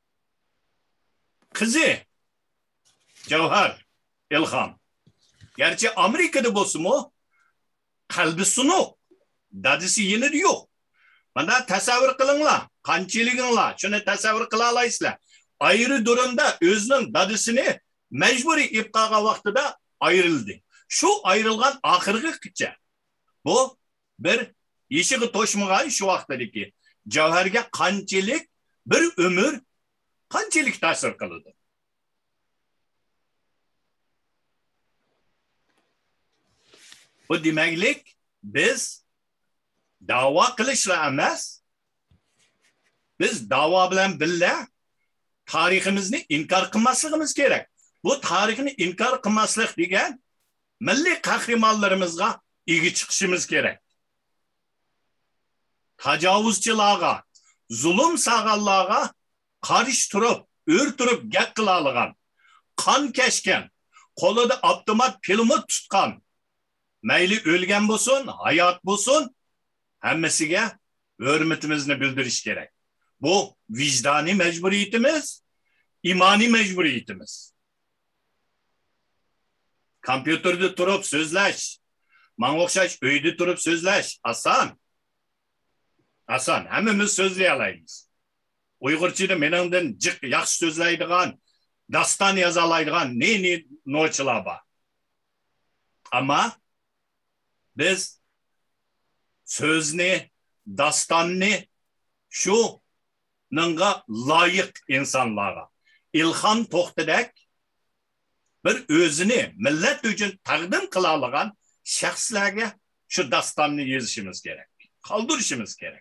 Kızı Cevher Ilhom. Gerçi Amerika'da bo'lsa mu qalbi sunuq. Dadisi yenir yo'q. Mana tasavvur qilinglar, qanchaliginglar, shuni tasavvur qila olasizlar. Ayrı durumda o'zining dadisini mecburi ib qolgan vaqtida ayrıldı. Şu ayrılgan oxirgi qicha. Bu bir eshigi to'shmagan shu vaqtdagi Javharga qanchalik bir ömür qanchalik ta'sir qildi. Bu demaklik biz da'vo qilishla emas, biz da'vo bilan birga tariximizni inkor qilmasligimiz kerak. Bu tarixni inkor qilmaslik degan milliy qahramonlarimizga ega chiqishimiz kerak. Tajovuzchilarga, zulm saqallarga qarshi turib, o'rtirib gap qila olgan, qon kashgan, qo'lida avtomat pulemyot tutgan, mayli o'lgan bo'lsin, hayot bo'lsin, hammasiga hurmatimizni bildirish kerak. Bu vicdani mecburiyetimiz, imani mecburiyetimiz. Kompüterde turup sözleş, bana o'xshash uyda turup sözleş, asan. Asan, hammamiz sözley alaymiz. Uyg'urchada meningdan jiq yaxshi so'zlaydigan, daston yoza oladigan ne nochilar bor. Ama biz sözni, dastanni şu nınga layık insanlara, Ilhom To'xtidek bir özünü millet üçün taqdim qila olgan shaxslarga şu dastanni yozishimiz kerak, qoldirishimiz kerak.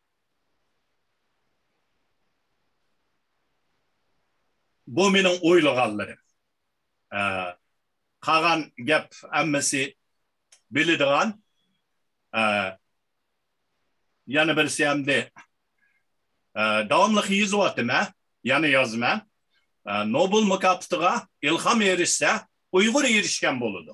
Bu mening o'ylaganlarim. Qolgan gap hammasi biladigan. Yana birisi hamda davomli yozyaptim, yana yozman. Nobel mukofotiga Ilhom erishsa, Uyg'ur erishgan bo'ladi.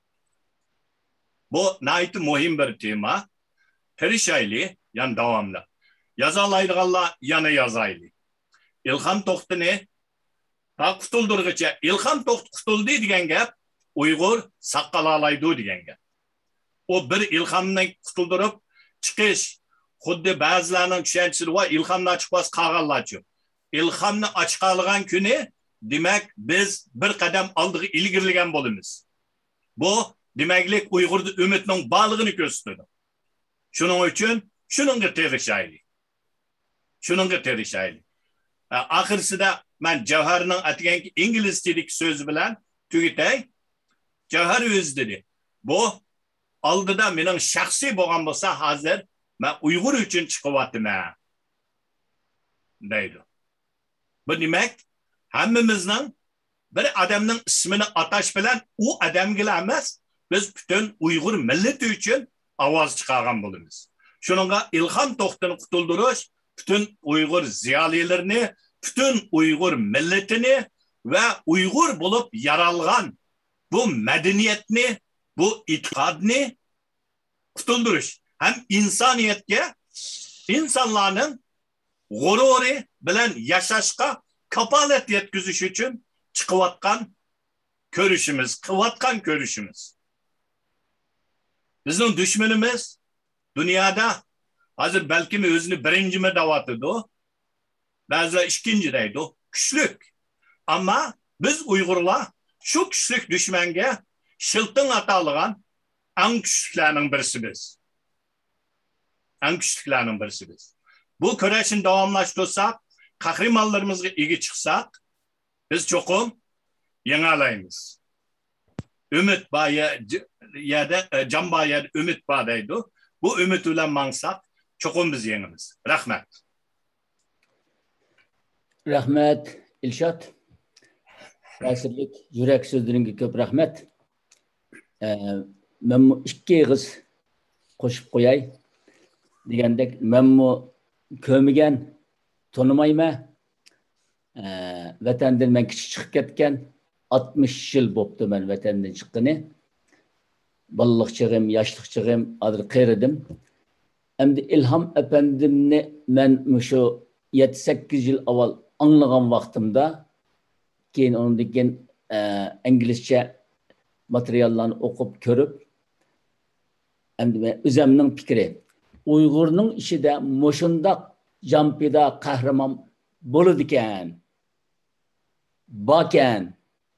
Bu nayt muhim bir tema. Tirishayli, yana davomli. Yoza oladiganlar yana yozayli. Ilhom To'xtini qutuldirguncha Ilhom To'xti qutuldi degan gap Uyg'ur saqala olaydi degan gap. O bir Ilhomni qutuldirib chiqish, xuddi ba'zilarning tushunchasi va Ilhomni chiqmas qolganlarcha. Ilhomni ochqalgan kuni, demak biz bir qadam oldiga ilgirlagan bo'lamiz. Bu demaklik Uyg'urda umidning borligini ko'rsatadi. Shuning uchun shuningga terishaylik. Shuningga terishaylik. Oxirsida men Javharning aytganki inglizchalik so'z bilan tugatay. Javhar o'zi dedi. Bu oldida mening shaxsiy bo'lgan bo'lsa, hozir men Uyg'ur uchun chiqyaptim deydi. Bu demak, hammamizning bir odamning ismini atash bilan u odamga emas, biz butun Uyg'ur millati uchun ovoz chiqargan bo'lamiz. Shuningga Ilhom To'xtini qutuldirish, butun Uyg'ur ziyolilarini, butun Uyg'ur millatini va Uyg'ur bo'lib yaralgan bu madaniyatni, bu e'tiqodni qutuldirish ham insoniyatga, insonlarning g'ururi bilan yashashga kapolat yetkazish uchun chiqayotgan ko'rishimiz, qilayotgan ko'rishimiz. Bizning dushmanimiz Dünyada hazır belki mi özünü birinci mi davatıdı o? Bazıları ikinci deydi o. Güçlük. Ama biz Uygurlar şu güçlük düşmenge şıltın atalıgan en güçlüklerinin birisi biz. En güçlüklerinin birisi biz. Bu köreşin devamlaştırsak, kahramanlarımızı iyi çıksak, biz çokum yeni alayımız. Ümit bağya ya da can bağya ümit bağdaydı. Bu ümit ile mansak çokum biz yenimiz. Rahmet. Rahmet İlşat. Asırlık yürek sözlerine köp rahmet. Ben bu iki kız koşup koyay. Degendek ben bu kömügen tanımayma. Vatenden ben küçük çıkıp ketken 60 yıl boptu ben vatenden çıkkını. Ballıkçığım, yaşlıkçığım adır kıyırdım. Hem de İlham Efendim'ni ben şu 7-8 yıl avval anlayan vaktimde keyin onundan İngilizce materyallarını okup körüp hem de özümün fikri Uygur'un işi de moşundak jampida kahraman boludiken baken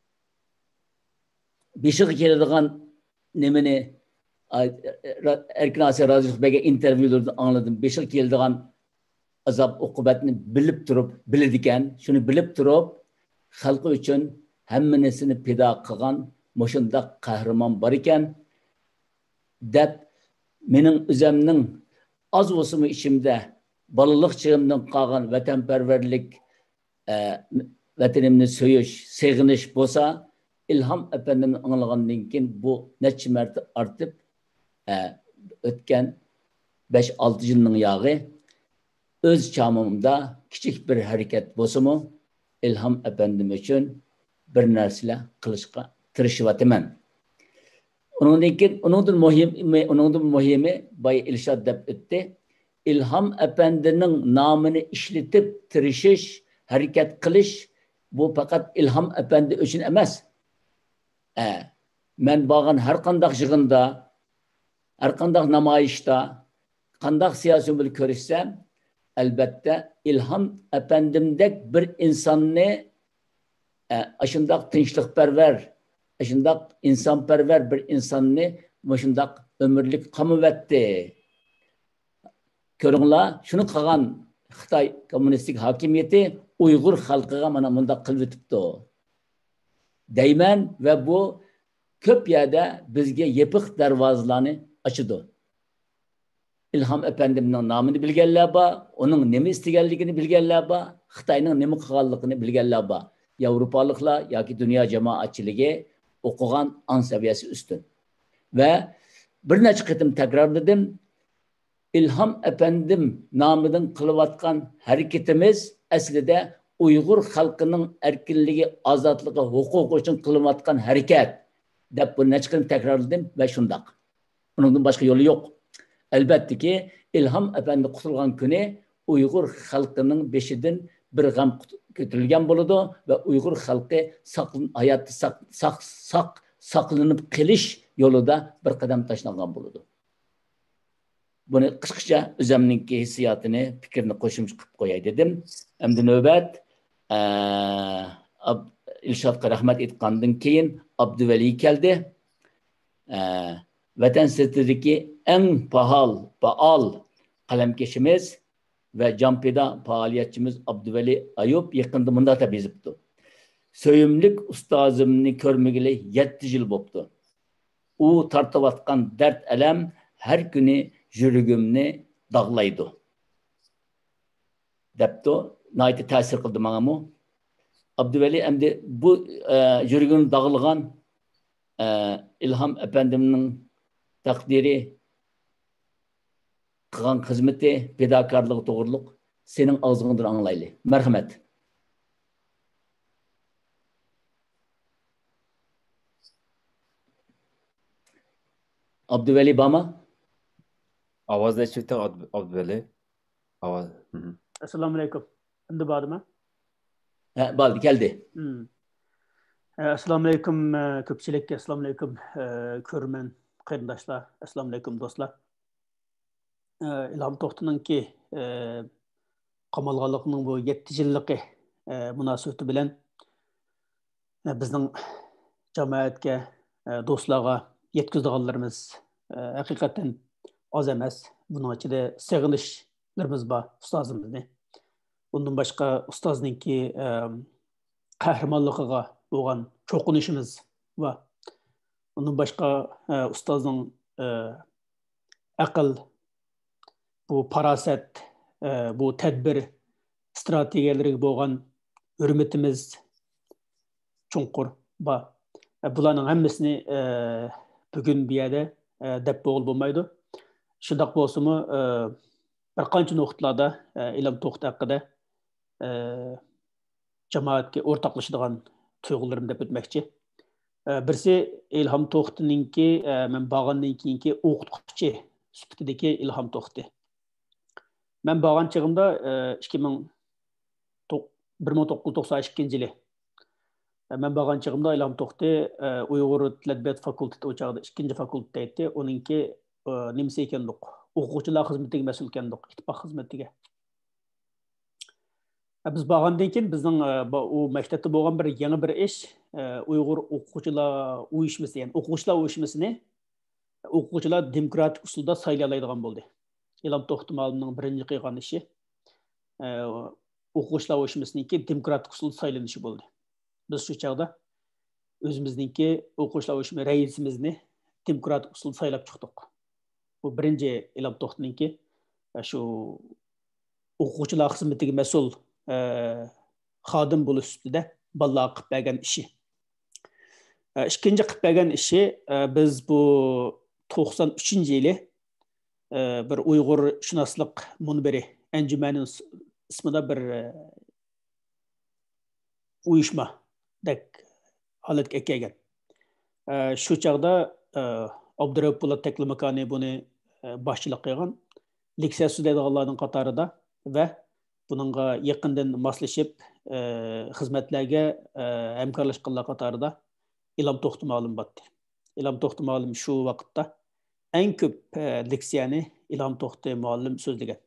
beşik keladigan nemeni Erkin Asya Razı Bey'e intervyularda anladım. Beşik keladigan azap okubatni bilip turup biladigan şunu bilip turup halkı için hemmenesini pida kılgan moşundak kahraman bar ekan dep mening özümning az olsun içimde balılık çığımdan kalgan vatanperverlik vatanimni söyüş, sevginiş bolsa İlham Efendim'in anlagandan keyin bu neçe mərtə artıp ötken 5-6 yılның yağı öz çamımda küçük bir hareket bolsumu İlham Efendim için bir narsalar qilishga tirishayapman. Onundan muhimi Bay İlşad dep ötdi. İlham Efendi'nin namını işletip tirişiş, hareket kılış bu fakat İlham Efendi için emas. Men bağın her kandak yığında, her kandak namayişta, kandak siyasi bir görüşsem, elbette İlham Efendim'dek bir insanı aşındak tinçlikperver, aşındak insanperver bir insanı aşındak ömürlük kamuvetti. Körüngla şunu kılgan Xitay komünistik hakimiyeti Uygur halkıga mana munda kılıp ötüptü. Deymen ve bu köp yerde bizge yepik dervazlarını açıdı. İlham Efendim'nin namını bilgenler ba, onun nemi istigelligini bilgenler ba, Xitay'nın nemi kıgallıkını bilgenler ba. Avrupalıkla ya ki dünya cemaatçiliği okugan an seviyesi üstün. Ve bir neçe kıtım tekrarladım. İlham Efendim namıdan kılıvatkan hareketimiz aslında Uygur halkının erkinliği, azatlığı, hukuku için kılıvatkan hareket. Dep bunu neçe tekrarladım ve şundak. Onun başka yolu yok. Elbette ki İlham Efendi kurtulgan günü Uygur halkının beşidin bir gam götürülgen buludu ve Uygur halkı hayatı saklanıp kiliş yolu da bir kadem taşınan buludu. Bunu kısaca özümninki hissiyatını, fikrini koşum çıkıp koyay dedim. Hem de nöbet İlşadqa rahmet etkandan keyin Abdüveli geldi. Vatan sırtındaki en paal kalemkeşimiz ve Campida faaliyetçimiz Abdüveli Ayup yakında bunda da bizipti. Söyümlük ustazımını görmegili 7 yıl boptu. O tartıvatkan dert elem her günü jürgümni dağlaydı. Depto, naiti tasir kıldı bana mu. Abdüveli emdi bu jürgün dağılgan İlham Efendim'nin takdiri kılan hizmeti, fedakarlık, doğruluk senin ağzındır anlaylı. Merhamet. Abdüveli Bama. Avaz ne çıktı Abdüveli? Avaz. Assalamu alaikum. Endi bormi? Baldi geldi. Assalamu alaikum ko'pchilikka, assalomu alaykum ko'rman qarindoshlar, assalomu alaykum do'stlar. İlham To'xtaninki qamalganligining bu 7 yillik munosabati bilan bizning jamoatga, do'stlarga yetkazganlarimiz haqiqatan oz emas. Buning ichida sig'inishlarimiz bor ustozimizni. Bundan boshqa ustozninki qahramonligiga bo'lgan cho'qinishimiz bor. Bundan boshqa ustozning aql, bu farosat, bu tadbir strategiyalariga bo'lgan hurmatimiz chunqur bor. Bularning hammasini bugun bu yerda deb bo'lmaydi. Shundoq bo'lsa-mu, bir qancha nuqtalarda Ilham To'xta haqida jamoatga o'rtoqlashadigan tuyg'ularim deb o'tmoqchi. Birisi Ilham To'xtaninki men borgandan keyingi o'qituvchi sifatidagi Ilham To'xta. Men borgan chog'imda 1992-yili men borgan chog'imda Ilham To'xta Uyg'ur til adabiyot fakультеті o'chog'ida 2-fakultet edi. Uninki nimasi ekandik? O'quvchilar xizmatiga mas'ul ekandik, ittifoq xizmatiga. Biz borgandan keyin bizning u maktabda bo'lgan bir yangi bir ish Uyg'ur o'quvchilar uyushmasi, ya'ni o'quvchilar uyushmasini o'quvchilar demokratik usulda saylalaydigan bo'ldi. Ilham To'xta ma'lumning birinchi qilgan ishi o'quvchilar uyushmasiniki demokratik usulda saylanishi bo'ldi. Biz shu chog'da o'zimizningki o'quvchilar uyushma raisimizni demokratik usulda saylab chiqdik. Bu birinchi Ilham To'xtaninki shu o'quvchilar xizmatiga mas'ul xodim bo'lish ustida bolalar qilib bergan ishi. Ikkinchi qilib bergan ishi biz bu 93-yili bir Uyg'ur shunoslik munbiri anjumani ismida bir uyushma dek holatga kelgan. Shu chog'da Abdurahim Po'lat Taklimakani buni boshchilik qilgan. Leksiya so'zlaydiganlarning qatorida va buningga yaqindan moslashib xizmatlarga hamkorlashganlar qatorida Ilham To'xta ma'lum bo'ldi. Ilham To'xta ma'lum shu vaqtda eng ko'p leksiyani Ilham To'xta ma'lum so'zlagan.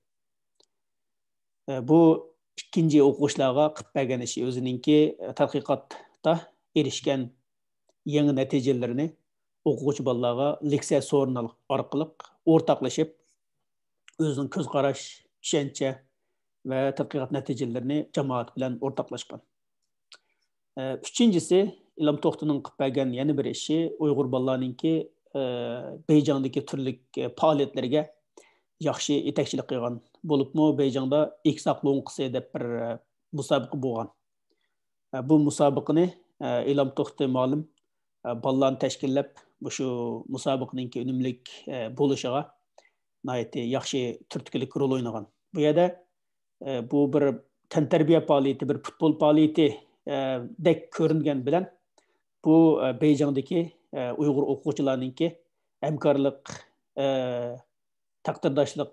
Bu ikkinchi o'quvchilarga qilib bergan ishi o'zininki tadqiqotda erishgan yangi natijalarini o'quvchi bolalarga leksiya so'rni orqali o'rtoqlashib o'zining ko'z qarash, tushuncha va tadqiqot natijalarini jamoat bilan o'rtoqlashgan. Uchinchisi Ilham To'xtaning qilib bergan yana bir ishi Uyg'ur bolalarninki Beyjingdagi turli faoliyatlarga yaxshi yetakchilik qilgan. Bo'libmi Beyjingda Iqsoq Lo'nqisi deb bir musobaqa bo'lgan. Bu musobaqani Ilham To'xta ma'lum bolalarni tashkillab, shu musobaqaning unumli bo'lishiga yaxshi turtkilik rol o'ynagan. Bu yerda bu bir tantarbiya faoliyati, bir futbol faoliyati dek ko'ringan bilan bu Beyjingdagi Uyg'ur o'quvchilarninki hamkorlik, taqdirdoshlik,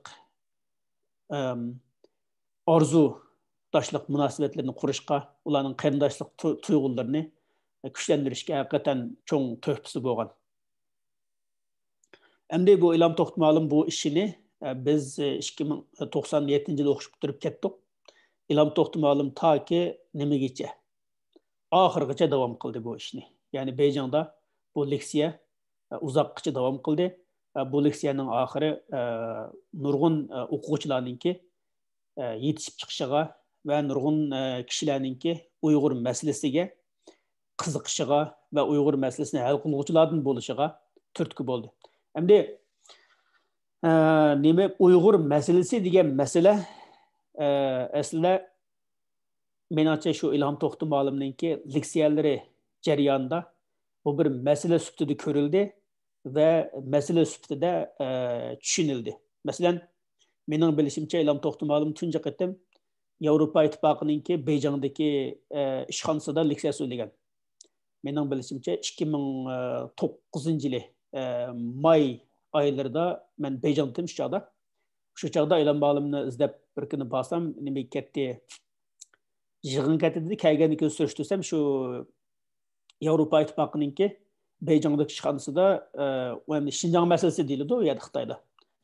orzudoshlik munosabatlarini qurishga, ularning qarindoshlik tuyg'ularini kuchlantirishga haqiqatan cho'ng tuhfasi bo'lgan. Endi bu Ilham To'xta ma'lum bu ishini biz 2097-yilda o'qishib bitirib ketdik. Ilham To'xta ma'lum toki nimagacha oxirigacha davom qildi bu ishni. Ya'ni Beyjingda bu leksiya uzoqgacha davom qildi. Bu leksiyaning oxiri nurg'un o'quvchilarninki yetishib chiqishiga va nurg'un kishilarninki Uyg'ur masalasiga qiziqishiga va Uyg'ur masalasini hal qiluvchilardan bo'lishiga turtki bo'ldi. Endi nima Uyg'ur masalasi degan masala aslida menimcha shu Ilham To'xta ma'lumninki leksiyalari jarayonida bu bir masala sifatida ko'rildi va masala sifatida tushunildi. Masalan, mening bilishimcha Ilham To'xta ma'lum tunji qatim Yevropa ittifoqininki Beyjingdagi ishxonasida leksiya so'zlagan. Mening bilishimcha 2009-yili may oylarida men Beyjingda edim. Shu chog'da Ilham ma'lumni izlab bir kuni borsam, nima ketdi? Yig'in ketdi, kelgandan keyin surishtirsam, shu Yevropa ittifoqininki Beyjingdagi ishxonasida Xinjiang masalasi deyiladi u yerda Xitoyda.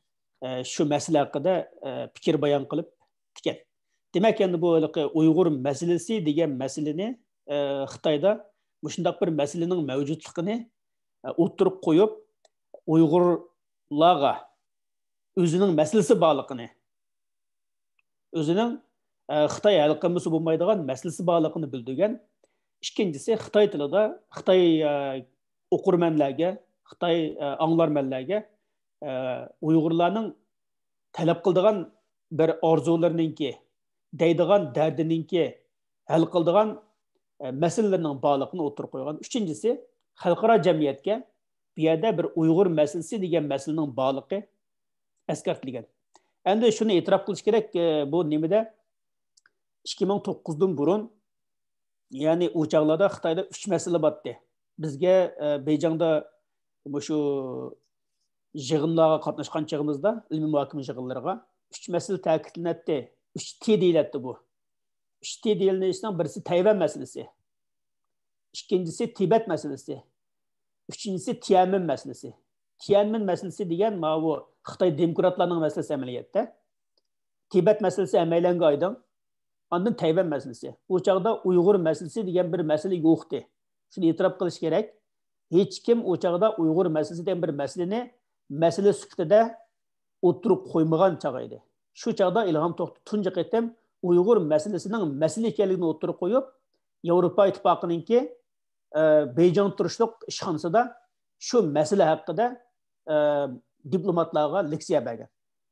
shu masala haqida fikr bayon qilib tikan. Demak, endi bu Uyg'ur masalasi degan masalani Xitoyda shunday bir masalaning mavjudligini o'tirib qo'yib, Uyg'urlarga o'zining masalasi borligini, o'zining Xitoy hal qilmasi bo'lmaydigan masalasi borligini bildirgan. Ikkinchisi, Xitoy tilida Xitoy o'qirmanlarga, Xitoy anglarmanlarga Uyg'urlarning talab qiladigan bir orzularininki, deydigan dardininki hal qiladigan masalalarning borligini o'tirib qo'ygan. Uchinchisi, xalqaro jamiyatga bu yerda bir Uyg'ur masalasi degan masalaning borligi eskartilgan. Endi shuni e'tirof qilish kerak, bu nimada 2009dan burun, ya'ni u chaqlarda Xitoyda 3 masala bordi. Bizga Beyjingda shu yig'inlarga qatnashgan chog'imizda, ilmiy muhokama yig'inlariga 3 masala ta'kidlanadi. 3T deyiladi bu. 3T deyilishning birisi Tayvan masalasi. İkincisi Tibet meselesi. Üçüncüsü Tianmen meselesi. Tianmen meselesi degan bu Xitoy demokratlarning meselesi amaliyotda. Tibet meselesi amalanga aydın. Ondan Tayvan meselesi. Bu çağda Uyg'ur meselesi degan bir mesele yo'qdi. Shuni e'tirof qilish kerak. Hech kim o çağda Uyg'ur meselesi degan bir meseleni mesele sifatida o'tirib qo'ymagan chaq edi. Shu chaqda Ilhom To'xti tunji qatam Uyg'ur meselesining mesele ekanligini o'tirib qo'yib, Yevropa İttifaqınınki Beyjing turishliq ishxonasida shu masala haqida diplomatlarga leksiya bergan.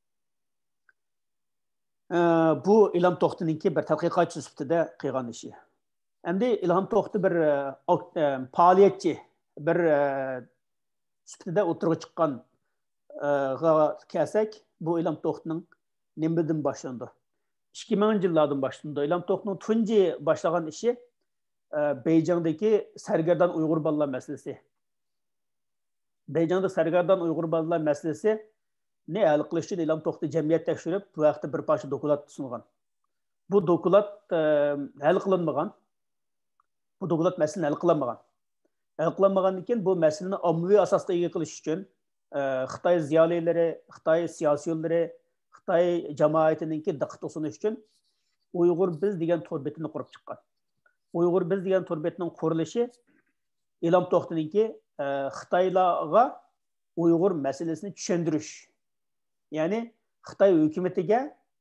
Bu Ilhom To'xtininki bir tadqiqotchi sifatida qilgan ishi. Endi Ilhom To'xti bir faoliyatchi, bir sifatida o'tirib chiqqan kelsak, bu Ilhom To'xtining nimadan boshlandi? 2000-yillardan boshlandi. Ilhom To'xtining tunji boshlagan ishi Beyjingdeki sergerdan Uyghur balalar meselesi. Beyjingde sergerdan Uyghur balalar meselesi ne hal qilish uchun Ilhom To'xti jamiyat tekshirib, bu vaqtda bir parcha dokulat sungan. Bu dokulat hal qilinmagan. Bu dokulat meseleni hal qilinmagan. Hal qilinmagandan keyin bu meseleni ommaviy asosda ega qilish uchun Xitoy ziyolilari, Xitoy siyosiyonlari, Xitoy jamoatininki diqqat sunish uchun Uyg'ur biz degan to'rbetini qurib chiqqan. Uyg'ur biz degan to'rbetning qurilishi Ilhom To'xtininki Xitoylarga Uyg'ur masalasini tushuntirish. Ya'ni Xitoy hukumatiga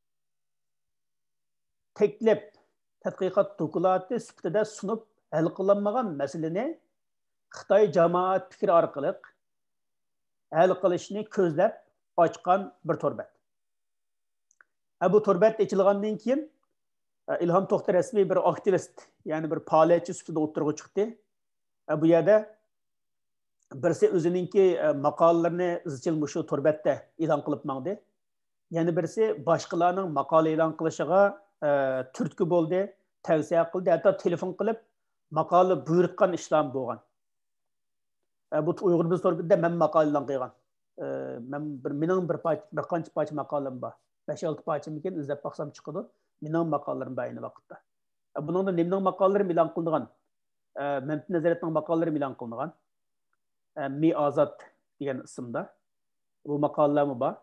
teklif, tadqiqot doklati sifatida sunib hal qilinmagan masalani Xitoy jamoat fikri orqali hal qilishni ko'zlab ochgan bir to'rbet. Bu to'rbet ochilgandan keyin Ilhom To'xti resmi bir aktivist, yani bir faoliyatchi sifatida o'tirg'i chiqdi. Bu yerda birisi o'zininki maqolalarini izchil shu to'rbetda e'lon qilib mangdi. Yana birisi boshqalarning maqola e'lon qilishiga turtki bo'ldi, tavsiya qildi, hatto telefon qilib maqola buyurtgan ishlar bo'lgan. Bu Uyg'ur biz to'rbetda men maqola e'lon qilgan. Mening bir qancha parcha maqolam bor. 5-6 parchamikin izlab baqsam chiqadi. Mening maqolalarim bor ayni vaqtda. Buningda mening maqolalarim e'lon qilingan. Mamti Nazaretning maqolalari e'lon qilingan. Mi Azad degan ismda. Bu maqolalarmi bor.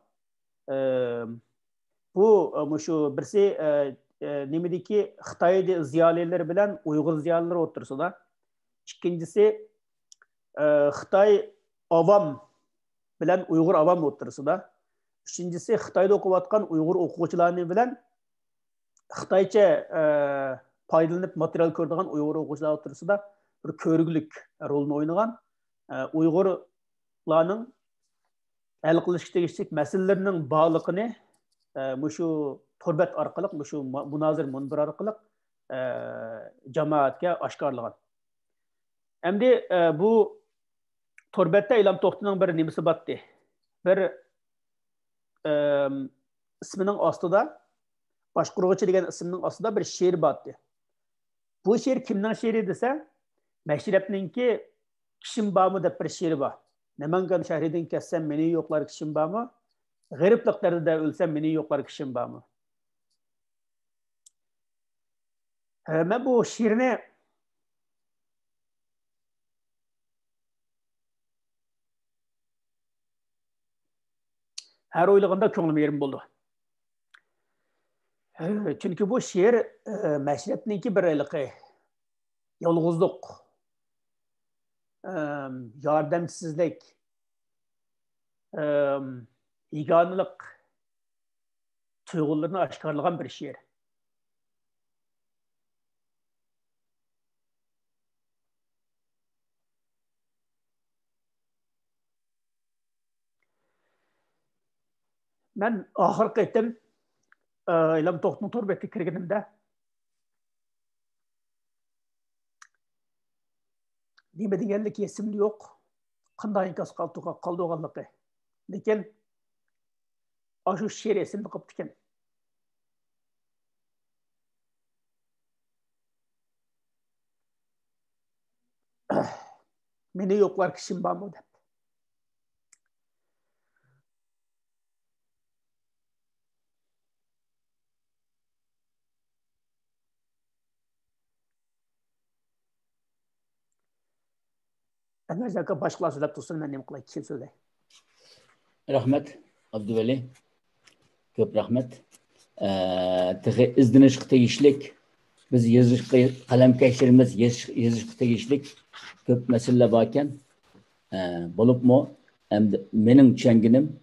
Bu shu birsi nimedeki Xitoy ziyolilar bilan Uyg'ur ziyolilari o'tirsida. Ikkinchisi Xitoy avam bilan Uyg'ur avam o'tirsida. Üçüncüsü Xitoyda o'qiyotgan Uyg'ur o'quvchilarni bilan Xitoycha foydalanib material ko'radigan Uyg'ur o'quvchilar o'tirsida bir ko'rgulik rolini o'ynagan Uyg'urlarning hal qilishga tegishli masalalarning bog'liqini shu to'rbet orqali, shu munozir munbir orqali jamoatga oshkorlagan. Endi bu to'rbetda Ilhom To'xtining bir nimasi bordi. Bir ismining ostida Boshqurg'uchi degan ismning ostida bir she'r bordi. Bu she'r kimning she'ri desa, Mashrabninki Kishim bormi deb bir she'ri bor. Namangan shahridan ketsam meni yo'qlar kishim bormi? G'ariblik dardida o'lsam meni yo'qlar kishim bormi? Men bu she'rni Her oylaganda ko'nglim yerim bo'ldi. Chunki bu she'r Mashratniki bir yolg'izlik, yordamsizlik, yeganilik tuyg'ularini oshkorlagan bir she'r. Ben ahırkı ettim. İlam toxtun torbeti kirgenimde. Nime degenlik esimde yok. Qanday kas qaldı oğanlıqı. Lekin aşı şiir esimde qıptı eken. Meni yoklar kişim var mı dep. Ben de başkalar söyleyip dursun, ben neyim kılay, kim söyley? Rahmet, Abdüveli. Köp rahmet. İzdiniş tegişlik. Biz yazışıqı, qalamkeşlerimiz yazışıqı tegişlik. Köp mesele baken. Bolup mu? Mening tushunganim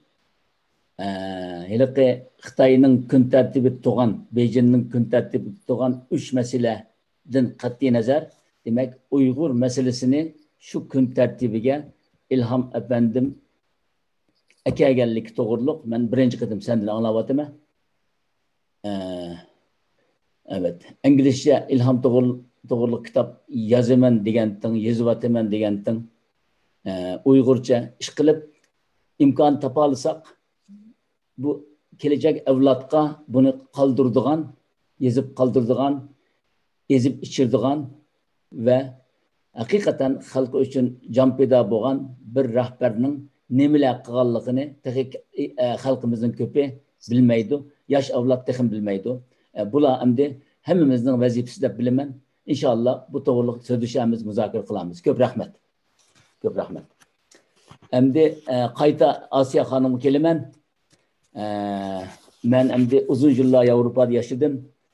hiliqi Xitoyning kun tartibi tugan, Beijingning kun tartibi tugan 3 meseledan qat'iy nazar, demak Uyg'ur meselesini şu kun tertibiga İlham efendim akaganlik to'g'riliq men birinchi qitim sendan anglayapman. Evet, İngilizce İlham to'g'riliq kitap yozaman degandan, yozyapman degandan Uyg'urcha ish qilib imkon topa olsak bu kelajak avlodga buni qoldiradigan, yozib qoldiradigan, ezib ichiradigan ve hakikaten halkı için can peyda bo'lgan bir rahbarning nimalar qilganligini halkımızın köpi bilmeydi, yaş avlod texim bilmeydi. Bular endi hammamizning vazifasi deb bilaman. İnşallah bu to'g'riliq so'zlashamiz, muzokara qilamiz. Ko'p rahmat. Ko'p rahmat. Endi qayta Asiya xonimga kelaman. Men endi uzun yillar Yevropada yaşadım.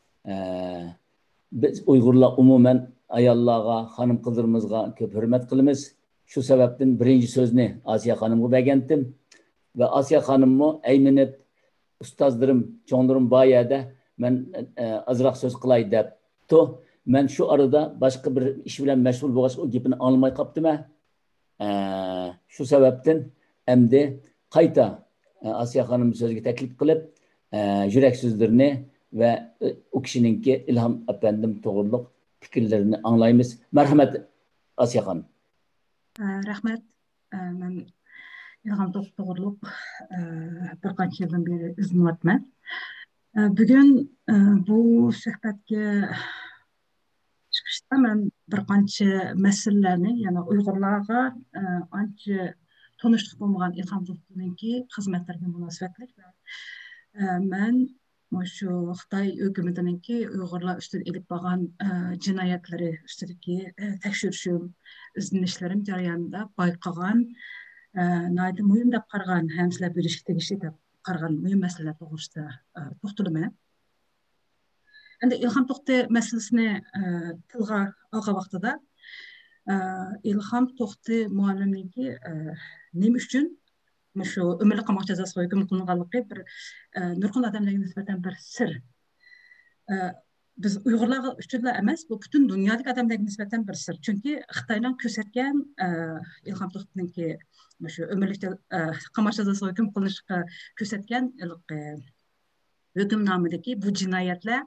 Biz Uyg'urlar umuman ayollarga, xonim qizlarimizga ko'p hurmat qilamiz. Shu sababdan birinchi so'zni Asiya xonimga bergandim va Asiya xonimni ayminib ustozlarim, cho'nglarim boyada men azroq so'z qilay debdi. Men shu arada boshqa bir ish bilan mashg'ul bo'lgach u gapini olmay qoldim. Shu sababdan endi qayta Asiya xonim so'zga taklif qilib, yurak so'zlarini ve o kişininki İlham efendim to'g'riliq fikrlerini anglaymiz. Merhamet Asiya Hanım. Rahmet. Ben İlham to'g'riliq bir qancha yildan beri izlanyapman. Bugün bu suhbatga chiqishda men bir qancha masalalarni, ya'ni Uyg'urlarga ancha tanishlik bo'lmagan İlham to'g'riliqninki xizmatlariga munosabatlik men şu Xitoy hukumatiningki Uyg'urlar ustida elib borgan jinoyatlari ustidagi tekshirishim, izlanishlerim jarayonida bayqagan, nayda muhim deb qaragan, ham sizlar bo'lishga tegishli deb qaragan muhim masalalar to'g'risida to'xtalaman. Endi İlham To'xtay masalasini tilga olgan vaqtida İlham To'xtay muallimniki nima uchun şu ömürlük qamoq jazosiga hukm qilinganligi bir nurg'un odamlarga nisbatan bir sir. Biz Uyg'urlar uchun emas, bu butun dunyodagi odamlarga nisbatan bir sir. Chunki Xitoyning ko'rsatgan İlham To'xtayninki shu ömürlük qamoq jazosiga hukm qilinishga ko'rsatgan hukmnomidagi bu jinoyatlar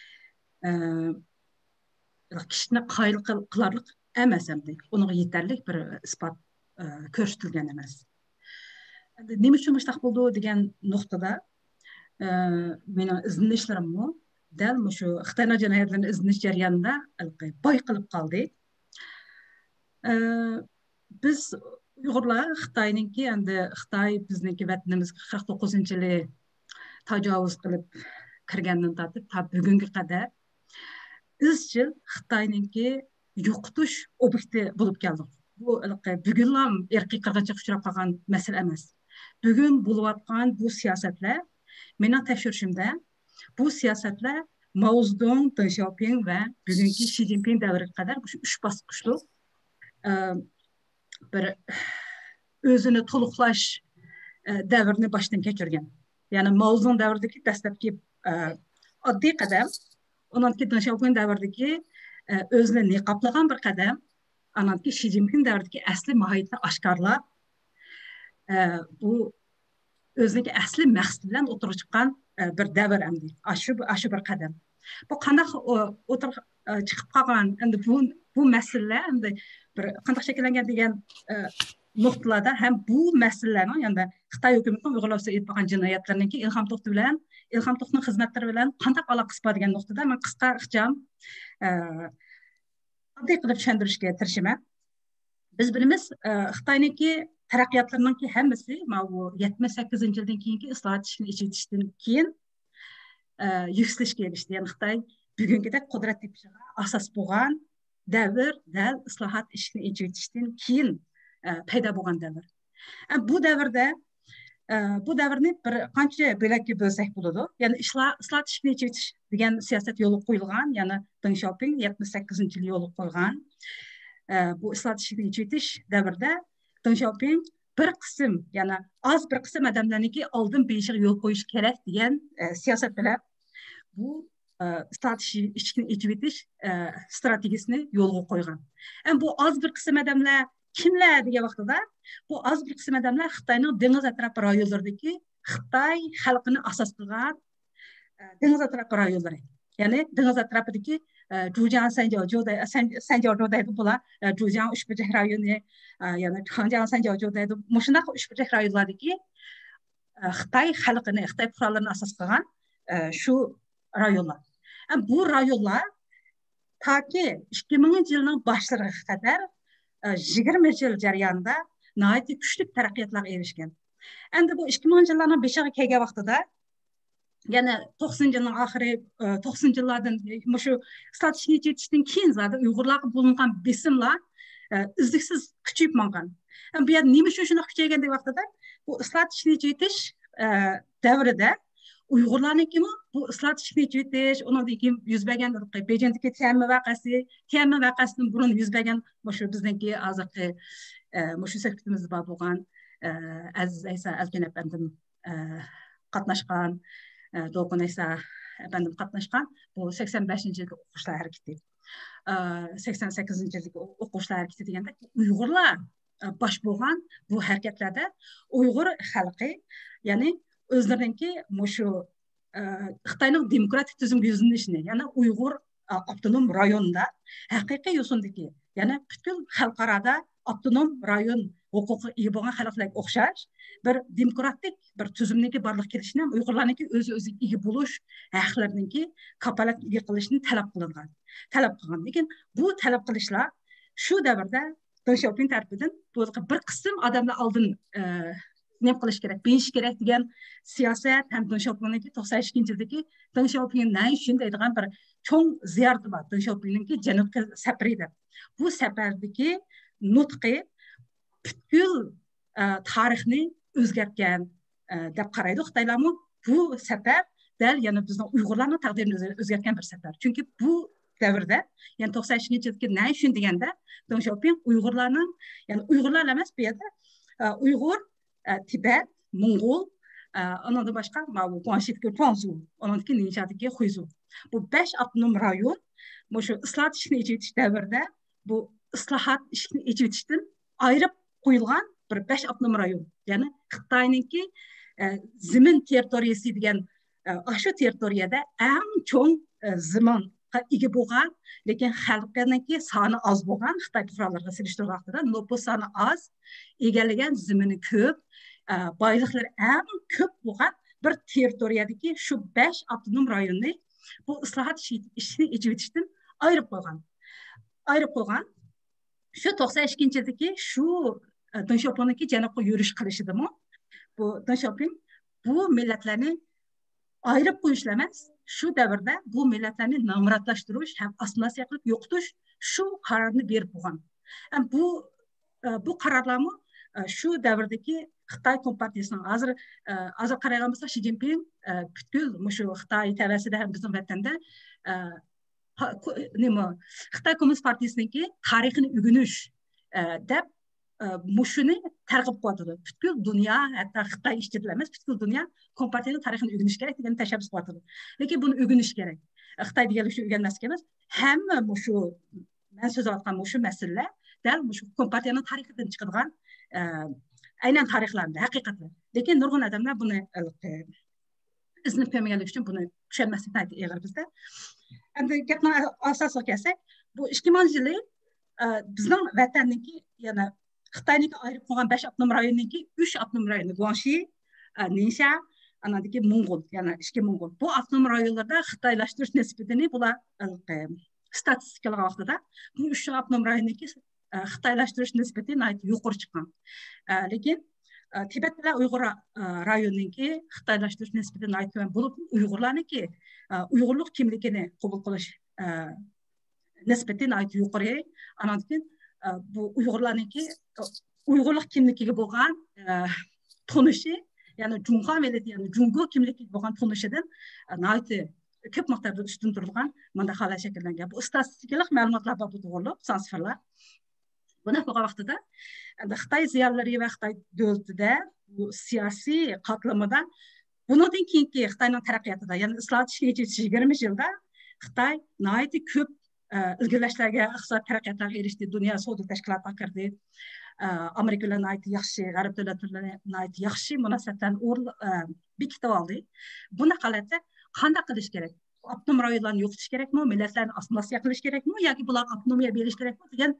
kishini qoyil qilarlik emas hamda uning yetarli bir isbot ko'rsatilgan emas. Nima uchun mushtaq bo'ldi degan nuqtada mening izlanishlerimni dal shu Xitoyning jinoyatlarini izlanish jarayonida boy qilib qoldi. Biz Uyg'urlar Xitoyninki endi Xitoy bizniki vatanimizga 49-yili tajovuz qilib kirgandan tortib ta bugunga qadar izchil Xitoyninki yo'qotish obyekti bo'lib keldi. Bu bugunlam irqiy qirg'inchilikka uchrab qolgan masala emas. bugün buluvatkan bu siyasetler, mening tekshirishimda bu siyasetler Mao Zedong, Deng Xiaoping ve bugünkü Xi Jinping devri kadar bu üç basqıçlı bir özünü toluqlash davrini baştan keçirgan. Yani Mao Zedong davridagi dastlabki oddiy qadam, ondan keyin Deng Xiaoping davridagi özünü niqoblagan bir qadam, ondan keyin Xi Jinping davridagi asli mohiyatni oshkorlab, bu özüneki asli maqsad bilan o'tirib chiqqan bir davr endi. Aşı bir qadam. Bu qanday o'tirib chiqib qolgan endi bu masala endi bir qanday shakllangan degan nuqtalarda ham bu masalalarning yanda Xitoy hukumatining Uyg'urlarga etgan jinoyatlarningki Ilhom To'xtining xizmatlari bilan qanday aloqasi bor degan nuqtada men qisqa ixcham oddiy qilib tushuntirishga tirishaman. Biz bilamiz Xitoyningki taraqqiyotlarningki hammasi bu 78-yildan keyingi islohot ishini ichitishdan keyin yukselishga erishdi. Ya'ni Xitoy bugünkidek qudrat tepishga asos bo'lgan davr dal islohot ishini ichitishdan keyin paydo bo'lgan davr. Bu davrda bu davrni bir qancha bo'lakka bo'lsak bo'ladi. Ya'ni islohot ishini ichitish degan siyosat yo'li qo'yilgan, ya'ni Deng Xiaoping 78-yil yo'li qo'ygan. Bu islohot ishini ichitish davrida Deng Xiaoping bir qism, ya'ni az bir qism odamlarniki oldin beshiga yo'l qo'yish kerak degan siyosat bilan bu islohot ishini ichitish strategiyasini yo'lga qo'ygan. Bu az bir qism odamlar kimlar degan vaqtida bu az bir qism odamlar Xitoyning dengiz atrofi rayonlaridagi Xitoy xalqini asos qilgan dengiz atrofi rayonlari. Ya'ni dengiz atrofidagi Zhujiang, Sanjiao deydi bular, Zhujiang Uchburchak rayoni, ya'ni Changjiang, Sanjiao deydi. Mushunday uchburchak rayonlardagi Xitoy xalqini, Xitoy fuqarolarini asos qilgan shu rayonlar. Bu rayonlar taki 2000-yilning boshlariga qadar 20 yil jarayonida nihoyat kuchli taraqqiyotlarga erishgan. Endi bu 2000-yillarning beshiga kelgan vaqtida yana 90-yilning oxiri 90-yillardan shu islohot ishini ichitishdan keyin zaten Uyg'urlarga bo'lingan besimlar uzluksiz kuchayib mangan. Bu yer nima uchun shunday kuchaygan deb vaqtida bu islohot ishini ichitish davrida Uyg'urlarniki bu islohot ishini ichitish, undan keyin yuz bergan Beijingdagi Tianmen vaqasidan burun yuz bergan shu bizningki hozirgi shu sektorimiz bor bo'lgan Aziz Aysa Alkan apandim qatnashgan, Dolqun Aysa apandim qatnashgan bu 85-yilgi o'quvchilar harakati, 88-yilgi o'quvchilar harakati deganda Uyg'urlar bosh bo'lgan bu harakatlarda Uyg'ur xalqi, ya'ni o'zlariniki shu Xitoyning demokratik tuzum yuzlanishini, ya'ni Uyg'ur avtonom rayonida haqiqiy yo'sindagi, ya'ni butun xalqarada avtonom rayon huquqi ega bo'lgan xalqlarga o'xshash bir demokratik bir tuzumniki borliq kelishini Uyg'urlarniki o'ziga ega bo'lish haqlariniki kapolatga qilishni talab qilgan. Lekin bu talab qilishlar shu davrda Deng Xiaoping tarafidan bir qism odamlar oldin nima qilish kerak, beyish kerak degan siyosat ham Deng Xiaoping'niki 92-yildagi Deng Xiaoping'ning shunday degan bir cho'ng ziyarati bor. Deng Xiaoping'niki janubga safarida. Bu safardagi nutqi butkul tarixni o'zgartgan deb qaraydi Xitoylarmi. Bu safar dal yana bizning Uyg'urlarning taqdirini o'zgartgan bir safar. Chunki bu davrda, ya'ni 92-yildagi nima shun deganda Deng Xiaoping Uyg'urlarning, ya'ni Uyg'urlar emas bu yerda Uyg'ur, Tibet, Mo'ng'ul, ondan başqa Guangxidagi Guangzhou, ondan keyin Ningxiyadagi Huizhou. Bu 5 avtonom rayon shu islohot ishini ichitish davrida bu islohot ishini ichitishdan ayirib qo'yilgan bir 5 avtonom rayon. Ya'ni Xitoyningki zimin territoriyasi degan shu territoriyada eng cho'ng zimin ega bo'lgan, lekin xalqiniki soni oz bo'lgan, Xitoy fuqarolariga selishtirgan vaqtida nopus soni oz, egallagan zimini ko'p, boyliqlar eng ko'p bo'lgan bir territoriyadagi shu 5 avtonom rayonni bu islohot ishini ichitishdan ayirib qo'ygan. Shu 92-yildagi shu Deng Xiaoping'niki janubga yurish qilishidimi? Bu Deng Xiaoping bu millatlarni ayirib qo'yish emas, shu davrda bu millatlarni nomrodlashtirish ham assimilyatsiya qilib yo'qotish shu qarorni berib bo'lgan. Bu qarorlarni shu davrdagi Xitoy Kompartiyasining hozir qaragan bo'lsak, Shi Jinping butkul shu Xitoy tavasida ham bizning vatanda Xitoy Kommunist Partiyasiningki tarixini o'rganish deb mushuni targ'ib qilyotdi. Butkul dunyo, hatto Xitoy ichida emas, butkul dunyo Kompartiyaning tarixini o'rganish kerak degan tashabbus qilyotdi. Lekin buni o'rganish kerak. Xitoy deganlik shu o'rganmaslik emas. Hamma shu men so'zlayotgan shu masalalar dal shu Kompartiyaning tarixidan chiqadigan aynan tarixlarida haqiqatlar. Lekin nurg'un odamlar buni izni ko'rmaganlik uchun buni tushunmaslikdan eg'ir bizda. Endi gapni asosiga kelsak, bu 2000-yili bizning vatanniki, yana Xitoyniki ayirib qo'ygan 5 avtonom rayonniki 3 avtonom rayoni, Guangxi, Ningxia, anadagi Mongol, yana 2 Mongol. Bu avtonom rayonlarda Xitoylashtirish nisbatini bular statistikalar vaqtida bu 3 avtonom rayonniki Xitoylashtirish nisbati yuqori chiqqan. Lekin Tibet bilan Uyg'ur rayonidagi Xitoylashtirish nisbati tuban bo'lib, Uyg'urlarniki Uyg'urlik kimligini qabul qilish nisbati yuqori. Anadagi bu Uyg'urlarniki Uyg'urlik kimligiga bo'lgan tonishi, ya'ni Junxo millati, ya'ni Jungo kimligiga bo'lgan tonishidan ko'p miqdorda ustun turgan mana holat shakllangan. Bu statistikalik ma'lumotlar bu to'g'riliq, sansifirlar. Buna bo'lgan vaqtida Xitoy ziyolilari va Xitoy davlatida bu siyosiy qatlamada bundan keyingi Xitoyning taraqqiyotida, ya'ni islohot ishiga 20 yilda Xitoy nihoyatda ko'p ilgirlashlarga, iqtisodiy taraqqiyotlarga erishdi. Dunyo savdo tashkilotiga kirdi. Amerika bilan yaxshi, G'arb davlatlari bilan yaxshi munosabatlarni bekitib oldi. Buni holatda qanday qilish kerak? Avtonom rayonlarni yo'qotish kerakmi? Millatlarni assimilyatsiya qilish kerakmi? Yoki bular avtonomiya berish kerakmi degan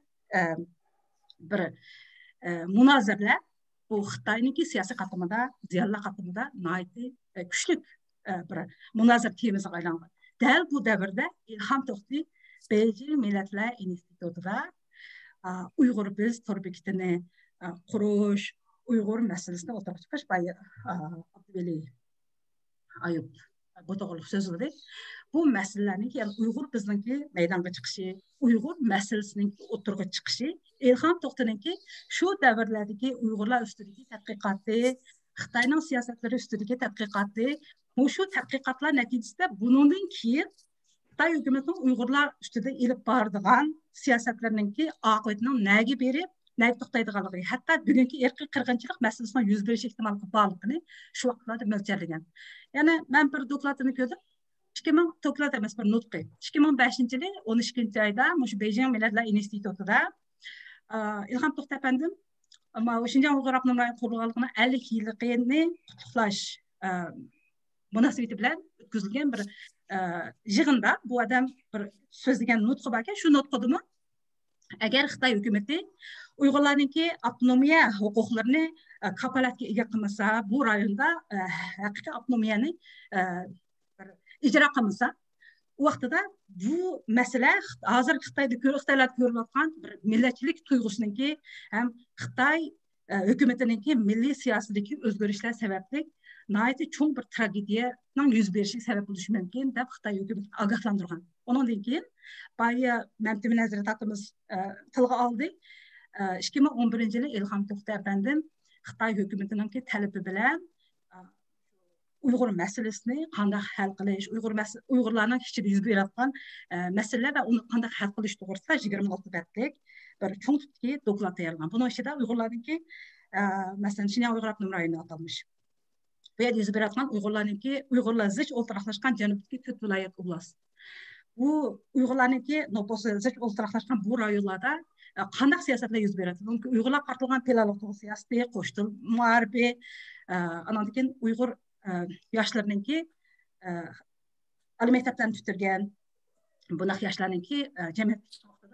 bir munozarlar bu Xitoyniki siyosiy qatlamida, ziyolilar qatlamida nihoyatda kuchli bir munozara temasiga aylangan. Dal bu davrda Ilhom To'xtiy Beijing Millatlar institutida Uyg'ur biz to'rbekitini qurish, Uyg'ur masalasini o'tirib chiqish Abduveli Ayub bu to'g'riliq so'zladi. Bu masalalarning, ya'ni Uyg'ur bizningki maydonga chiqishi, Uyg'ur masalasining o'tirg'i chiqishi, Ilhom To'xtiyningki shu davrlardagi Uyg'urlar ustidagi tadqiqoti, Xitoyning siyosatlari ustidagi tadqiqoti, shu tadqiqotlar natijasida bundan keyin Xitoy hukumatining Uyg'urlar ustida elib boradigan siyosatlarininki oqibatining nega berib, nega to'xtaydiganligi, hatto bugungi irqiy qirg'inchilik masalasining yuz berish ehtimoli borligini shu vaqtlarda mo'ljallangan. Ya'ni men bir dokladini ko'rdim. 2000 doklad emas, bir nutqi. 2005-yili 12 oyda shu Beijing Millatlar institutida Ilhom To'xtiy afandim Şinjan Uyg'ur avtonom rayon qurilganligini 50 yilligini qutlash munosabati bilan o'tkazilgan bir yig'inda bu odam bir so'zlagan nutqi bor ekan. Shu nutqidimi agar Xitoy hukumati Uyg'urlarningki avtonomiya huquqlarini kafolatga ega qilmasa, bu rayonda haqiqiy avtonomiyani ijro qilmasa, u vaqtida bu masala hozir Xitoyda Xitoylar ko'rayotgan bir millatchilik tuyg'usiniki ham Xitoy hukumatiningki milliy siyosatdagi o'zgarishlar sababli nihoyatda cho'ng bir tragediyaning yuz berishiga sabab bo'lishi mumkin deb Xitoy hukumati ogohlantirgan. Undan keyin Baya Mamtimin Hazratimiz tilga oldi. 2011-yili Ilhom To'xtiy afandim Xitoy hukumatiningki talabi bilan Uyg'ur masalasini qanday hal qilish, Uyg'urlarning ichida yuz berayotgan masalalar va uni qanday hal qilish to'g'risida 26 betlik bir cho'ng tutki doklad tayyorlagan. Buning ichida Uyg'urlarningki masalan Şinjan Uyg'ur avtonom rayoni atalmış. Bu yerda yuz berayotgan Uyg'urlarningki Uyg'urlar zich o'ltiraqlashgan janubdagi 4 viloyat oblast. Bu Uyg'urlarningki noposi zich o'ltiraqlashgan bu rayonlarda qanday siyosatlar yuz beradi? Uyg'urlar qartilgan pelalov siyosati, qo'shtil muarifi, andan keyin Uyg'ur yoshlarningki oliy maktabdan tutirgan bunaqa yoshlarningki jamiyat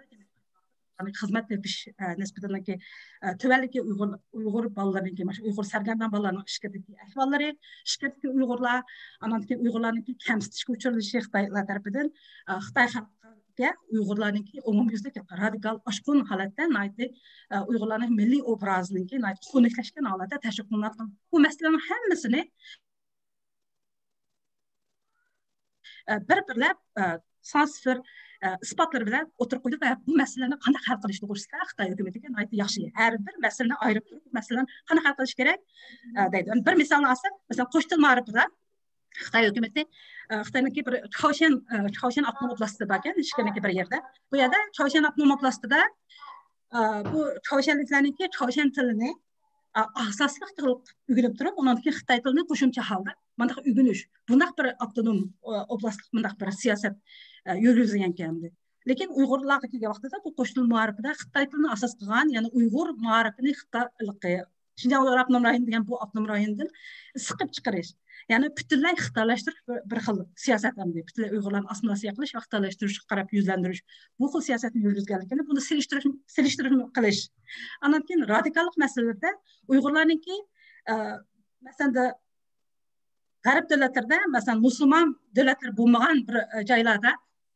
xizmat qilish nisbatanki tuvanligi Uyg'ur bolalarningki Uyg'ur sargardon bolalarning ishqidagi ahvollari, ishqidagi Uyg'urlar, andan keyin Uyg'urlarningki kamsitishga uchralishi Xitoylar tarafidan Xitoy xalqiga Uyg'urlarningki umumyuzlik radikal oshqun holatda Uyg'urlarning milliy obrazininki xunuklaşgan holatda tashkil qilingan. Bu masalalarning hammasini bir-birlab sansifir isbotlar bilan o'tirib qo'ydik va bu masalani qanday hal qilish to'g'risida Xitoy hukumatiga yaxshi har bir masalani ayirib turib, masalan, qanday hal qilish kerak deydi. Bir misolni olsak, masalan, qo'sh til ma'rifida Xitoy hukumati Xitoyniki bir Choshen avtonom oblastida bor ekan, ishkaniki bir yerda. Bu yerda Choshen avtonom oblastida bu Choshenliklarniki Choshen tilini asosli qilib o'rganib turib, undan keyin Xitoy tilini qo'shimcha holda mana o'rganish. Bundaq bir avtonom oblastlik bundaq bir siyosat yürüzgen kendi. Lekin Uyg'urlarga kelgan vaqtida bu qo'shni muarifida Xitoy tilini asos qilgan, ya'ni Uyg'ur muarifini Xitoylikqa Şinjan Uyg'ur avtonom rayoni degan bu avtonom rayondan siqib chiqarish. Ya'ni butunlay xitoylashtirish bir xil siyosat hamda butunlay Uyg'urlarni assimilyatsiya qilish va xitoylashtirishga qarab yuzlantirish. Bu xil siyosatni yurgizganligini buni selishtirib qilish. Andan keyin radikallik masalalarda Uyg'urlarningki masalan G'arb davlatlarda, masalan, musulmon davlatlar bo'lmagan bir joylarda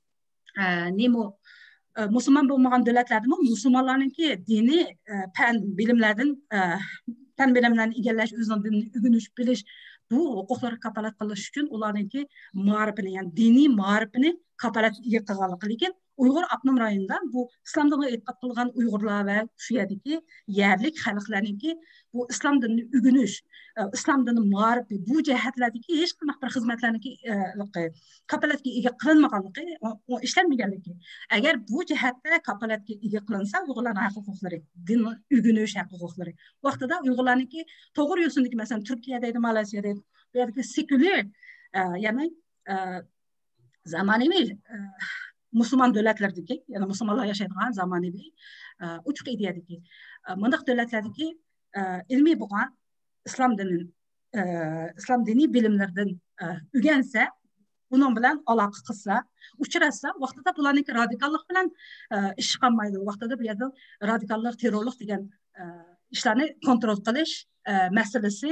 musulmon bo'lmagan davlatlarda musulmonlarningki diniy fan bilimlarni egallash, o'zining dinini o'rganish, bilish, bu huquqlarga kafolat qilish uchun ularningki ma'rifini, ya'ni diniy ma'rifini kafolatga qilganligi. Lekin Uyg'ur avtonom rayonida bu islom diniga e'tiqod qilgan Uyg'urlar va shu yerdagi yerlik xalqlarningki bu islom dinini o'rganish, islom dini ma'rifi bu jihatlardagi hech qanday bir xizmatlarniki kafolatga ega qilinmaganligi, ishlanmaganligi. Agar bu jihatda kafolatga ega qilinsa, Uyg'urlarning huquqlari, dinni o'rganish huquqlari vaqtida Uyg'urlarningki to'g'ri yo'sindagi, masalan, Turkiyada, Malayziyada, bu yerdagi sekulyar, ya'ni zamonaviy musulmon davlatlardagi, ya'ni musulmonlar yashaydigan zamonaviy uchuq ideyadagi mundaq davlatlardagi ilmiy bo'lgan islom diniy bilimlardan o'rgansa, uning bilan aloqa qilsa, uchrashsa, vaqtida bularning radikallik bilan ish qilmaydi. Vaqtida bu yerda radikallik, terrorlik degan ishlarni kontrol qilish masalasi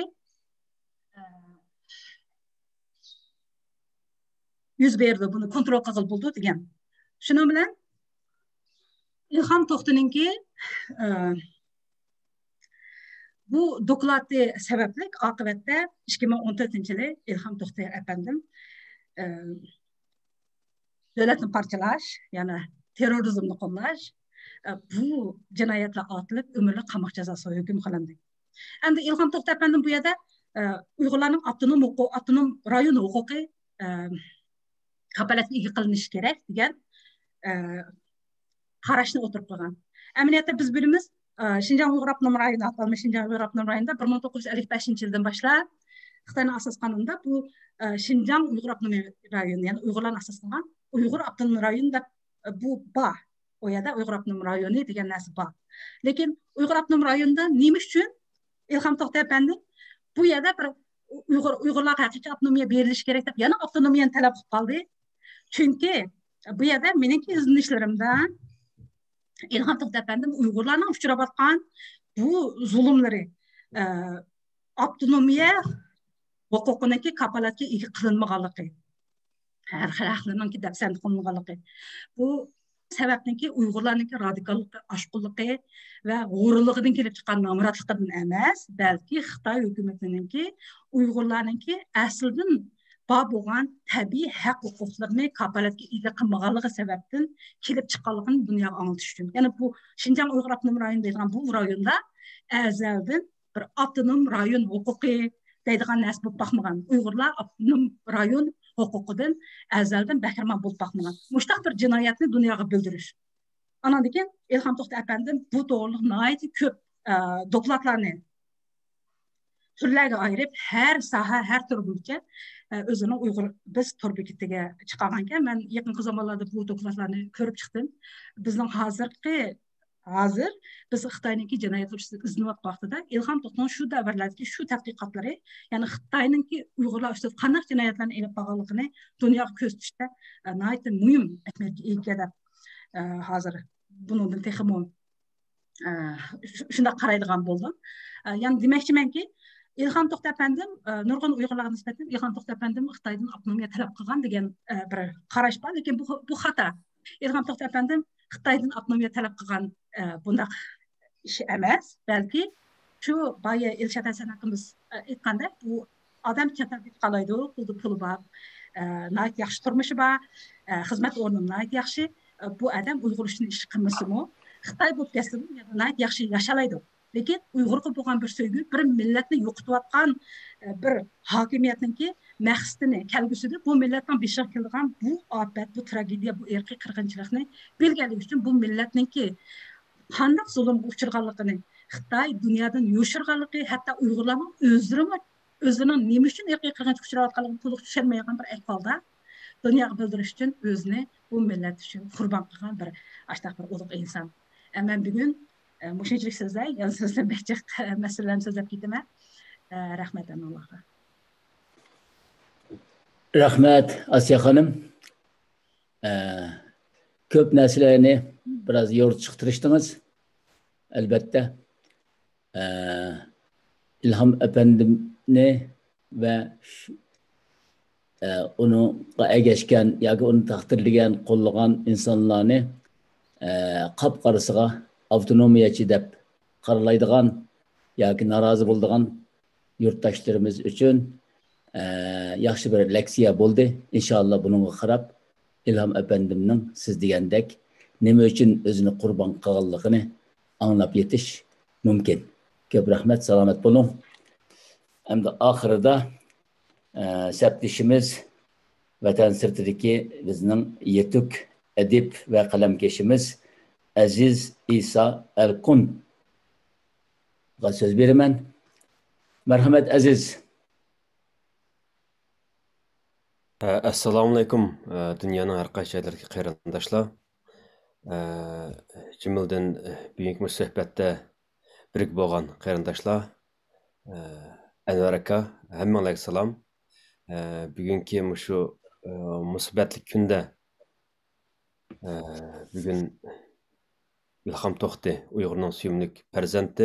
yuz berdi, buni kontrol qilib bo'ldi degan. Shuning bilan Ilhom To'xtiningki bu doklati sababli oqibatda 2014-yili Ilhom To'xti apandim davlatni parchalash, ya'ni terrorizmni qo'llash, bu jinoyatlar otilib umrlik qamoq jazosi hukm qilindi. Endi Ilhom To'xti apandim bu yerda Uyg'urlarning avtonom rayon huquqi kafolatga ega qilinishi kerak degan qarashni o'tirib qo'ygan. Amaliyotda biz bilamiz, Şinjan Uyg'ur avtonom rayoni atalmish Şinjan Uyg'ur avtonom rayonida 1955-yildan boshlab Xitoyning asos qonunida bu Şinjan Uyg'ur avtonom rayoni, ya'ni Uyg'urlarning asos qilgan Uyg'ur avtonom rayonida bu bor. O yerda Uyg'ur avtonom rayoni degan narsa bor. Lekin Uyg'ur avtonom rayonida nima uchun Ilhom To'xti apandi bu yerda bir Uyg'urlarga haqiqiy avtonomiya berilishi kerak deb yana avtonomiyani talab qilib qoldi. Chunki bu yerda meningki izlanishlarimdan Ilhom To'xti apandim Uyg'urlarning uchrayotgan bu zulmlari avtonomiya huquqiniki kafolatga ega qilinmaganligi, har xalqlarningki dafsan qilinmaganligi, bu sababniki Uyg'urlarningki radikalligi, oshqunligi va g'ururligidan kelib chiqqan nomrodligidan emas, balki Xitoy hukumatiningki Uyg'urlarningki asldan bor bo'lgan tabiiy haq huquqlarini kafolatga ega qilmaganligi sababdan kelib chiqqanligini dunyoga anglatish uchun. Ya'ni bu Şinjan Uyg'ur avtonom rayoni deydigan bu rayonda azaldan bir avtonom rayon huquqi deydigan narsa bo'lib boqmagan. Uyg'urlar avtonom rayon huquqidan azaldan bahramand bo'lib boqmagan. Mushtaq bir jinoyatni dunyoga bildirish. Andan keyin Ilhom To'xti apandim bu to'g'riliq nihoyat ko'p dokladlarni turlarga ayirib, har soha, har tur bo'yicha o'zini Uyg'ur biz tur bekitiga chiqargan ekan. Men yaqinqi zamonlarda bu dokladlarni ko'rib chiqdim. Bizning hozir biz Xitoyningki jinoyat ustida izlanib vaqtida Ilhom To'xtining shu davrlardagi shu tadqiqotlari, ya'ni Xitoyningki Uyg'urlar ustida qanday jinoyatlarni elib borganligini dunyoga ko'rsatishda nihoyat muhim ahamiyatga ega deb hozir bundan texmo shunday qaraydigan bo'ldim. Ya'ni demoqchimanki, Ilhom To'xti apandim nurg'un Uyg'urlarga nisbatan Ilhom To'xti apandim Xitoydan avtonomiya talab qilgan degan bir qarash bor, lekin bu xato. Ilhom To'xti apandim Xitoydan avtonomiya talab qilgan bundaq ish emas, balki shu boya Elshad Hasan akamiz aytgandek, bu odam chetda qolaydi, puli bor, nihoyat yaxshi turmushi bor, xizmat o'rni nihoyat yaxshi. bu adam Uyg'ur ishini ish qilmasimi, Xitoy bo'lib ketsin, yaxshi yashalaydi. Lekin Uyg'urga bo'lgan bir sevgi, bir millatni yo'qotayotgan bir hokimiyatningki maqsadini kelgusida bu millatning beshiga kelgan bu ofat, bu tragediya, bu irqiy qirg'inchilikni belgalash uchun bu millatningki qanday zulmga uchraganligini Xitoy dunyodan yo'shirganligi, hatto Uyg'urlarning o'zlarining nima uchun irqiy qirg'inchilikka uchrayotganligini to'liq tushunmagan bir ahvolda dunyoga bildirish uchun o'zini bu millat uchun qurbon qilgan bir ashtaq bir ulug' inson. Men bugun mushunchalik so'zlar, yana so'zlamoqchi masalalarni so'zlab ketaman. Rahmat Allohga. Rahmat Asiya xonim. Ko'p narsalarni biroz yo'ritib chiqtirishdingiz. Albatta İlham Efendimni ve onu ergeçken ya ki onu takdirleyen, kollagan insanlarını qapqarısıga avtonomiyaçı dep qaralaydigan ya ki narazı boldigan yurttaşlarımız üçün yaxşı bir leksiya boldu. İnşallah bununla qarab İlham Efendimning siz degandek nima üçün özünü qurban qilganligini anlab yetish mumkin. Ko'p rahmat, salomat bo'ling. Hamda oxirida septishimiz vatan sirtidagi bizning yetuk adib va qalamkashimiz Aziz İsa Elkun ga so'z beraman. Marhamat Aziz. Assalomu alaykum dunyoning har qaysi joylariga qarindoshlar. Cümildən büyük müsahbatda birik bo'lgan qarindoshlar. Anvar aka, hammalarga salom. Bugungi shu musibatli kunda bugun İlham To'xti, Uyg'urning suyumlik farzandi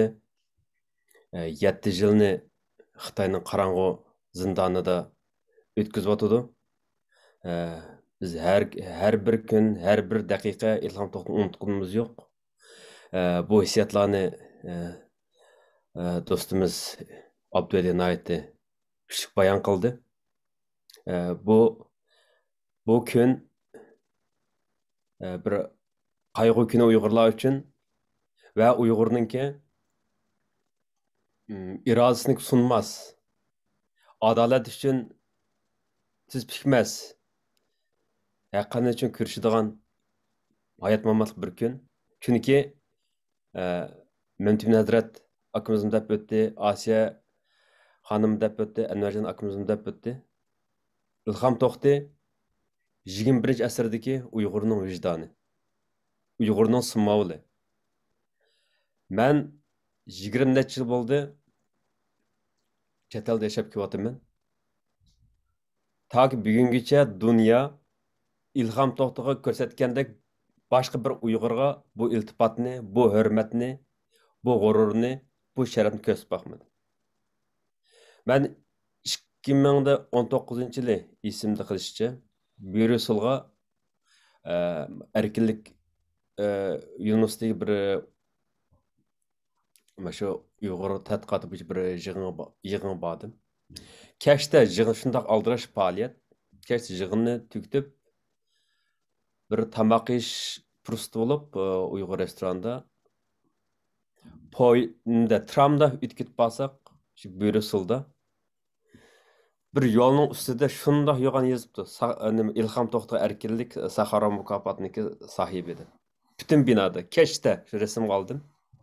7 yilni Xitoyning qorong'u zindonida o'tkazib o'tdi. Biz her bir gün, her bir dakika İlham To'xtini unutqanımız yo'q. Bu hissiyatlarni dostumuz Abduveli Naiti küçük bayan qildi. Bu gün bir qayg'u kuni Uyg'urlar uchun va Uyg'urningki irodasini sunmas. Adalet uchun siz pikmas. Haqqani uchun kurashadigan hayot mamatlik bir kun. Chunki Mümtün Hazrat akımızın deb o'tdi, Asiya xonim deb o'tdi, Anvarjon akımızın deb o'tdi. İlham To'xti 21-asrdagi Uyg'urning vijdoni, Uyg'urning simovli. Men 20 necha yil bo'ldi chet elda yashab kelyapman. Ta ki bugungacha dunyo İlham To'xtiga ko'rsatgandek boshqa bir Uyg'urga bu iltifatni, bu hurmatni, bu g'ururni, bu sharafni ko'rsatib boqmadi. Men 2019-yili esimda qilishicha Bryusselga erkinlik universitetiga bir shu Uyg'ur tadqiqoti bo'yicha bir yig'inga bordim. Kechda yig'in shundoq aldirash faoliyat. Kechda yig'inni tugitib bir tamoq yeyish fursati bo'lib Uyg'ur restoranda poyda tramda o'tkazib borsak, shu Brysselda bir yo'lning ustida shundoq yo'g'on yozibdi. İlham To'xti erkinlik Saxarov mukofotiniki sohibi edi. Butun binoda kechda shu rasmni oldim.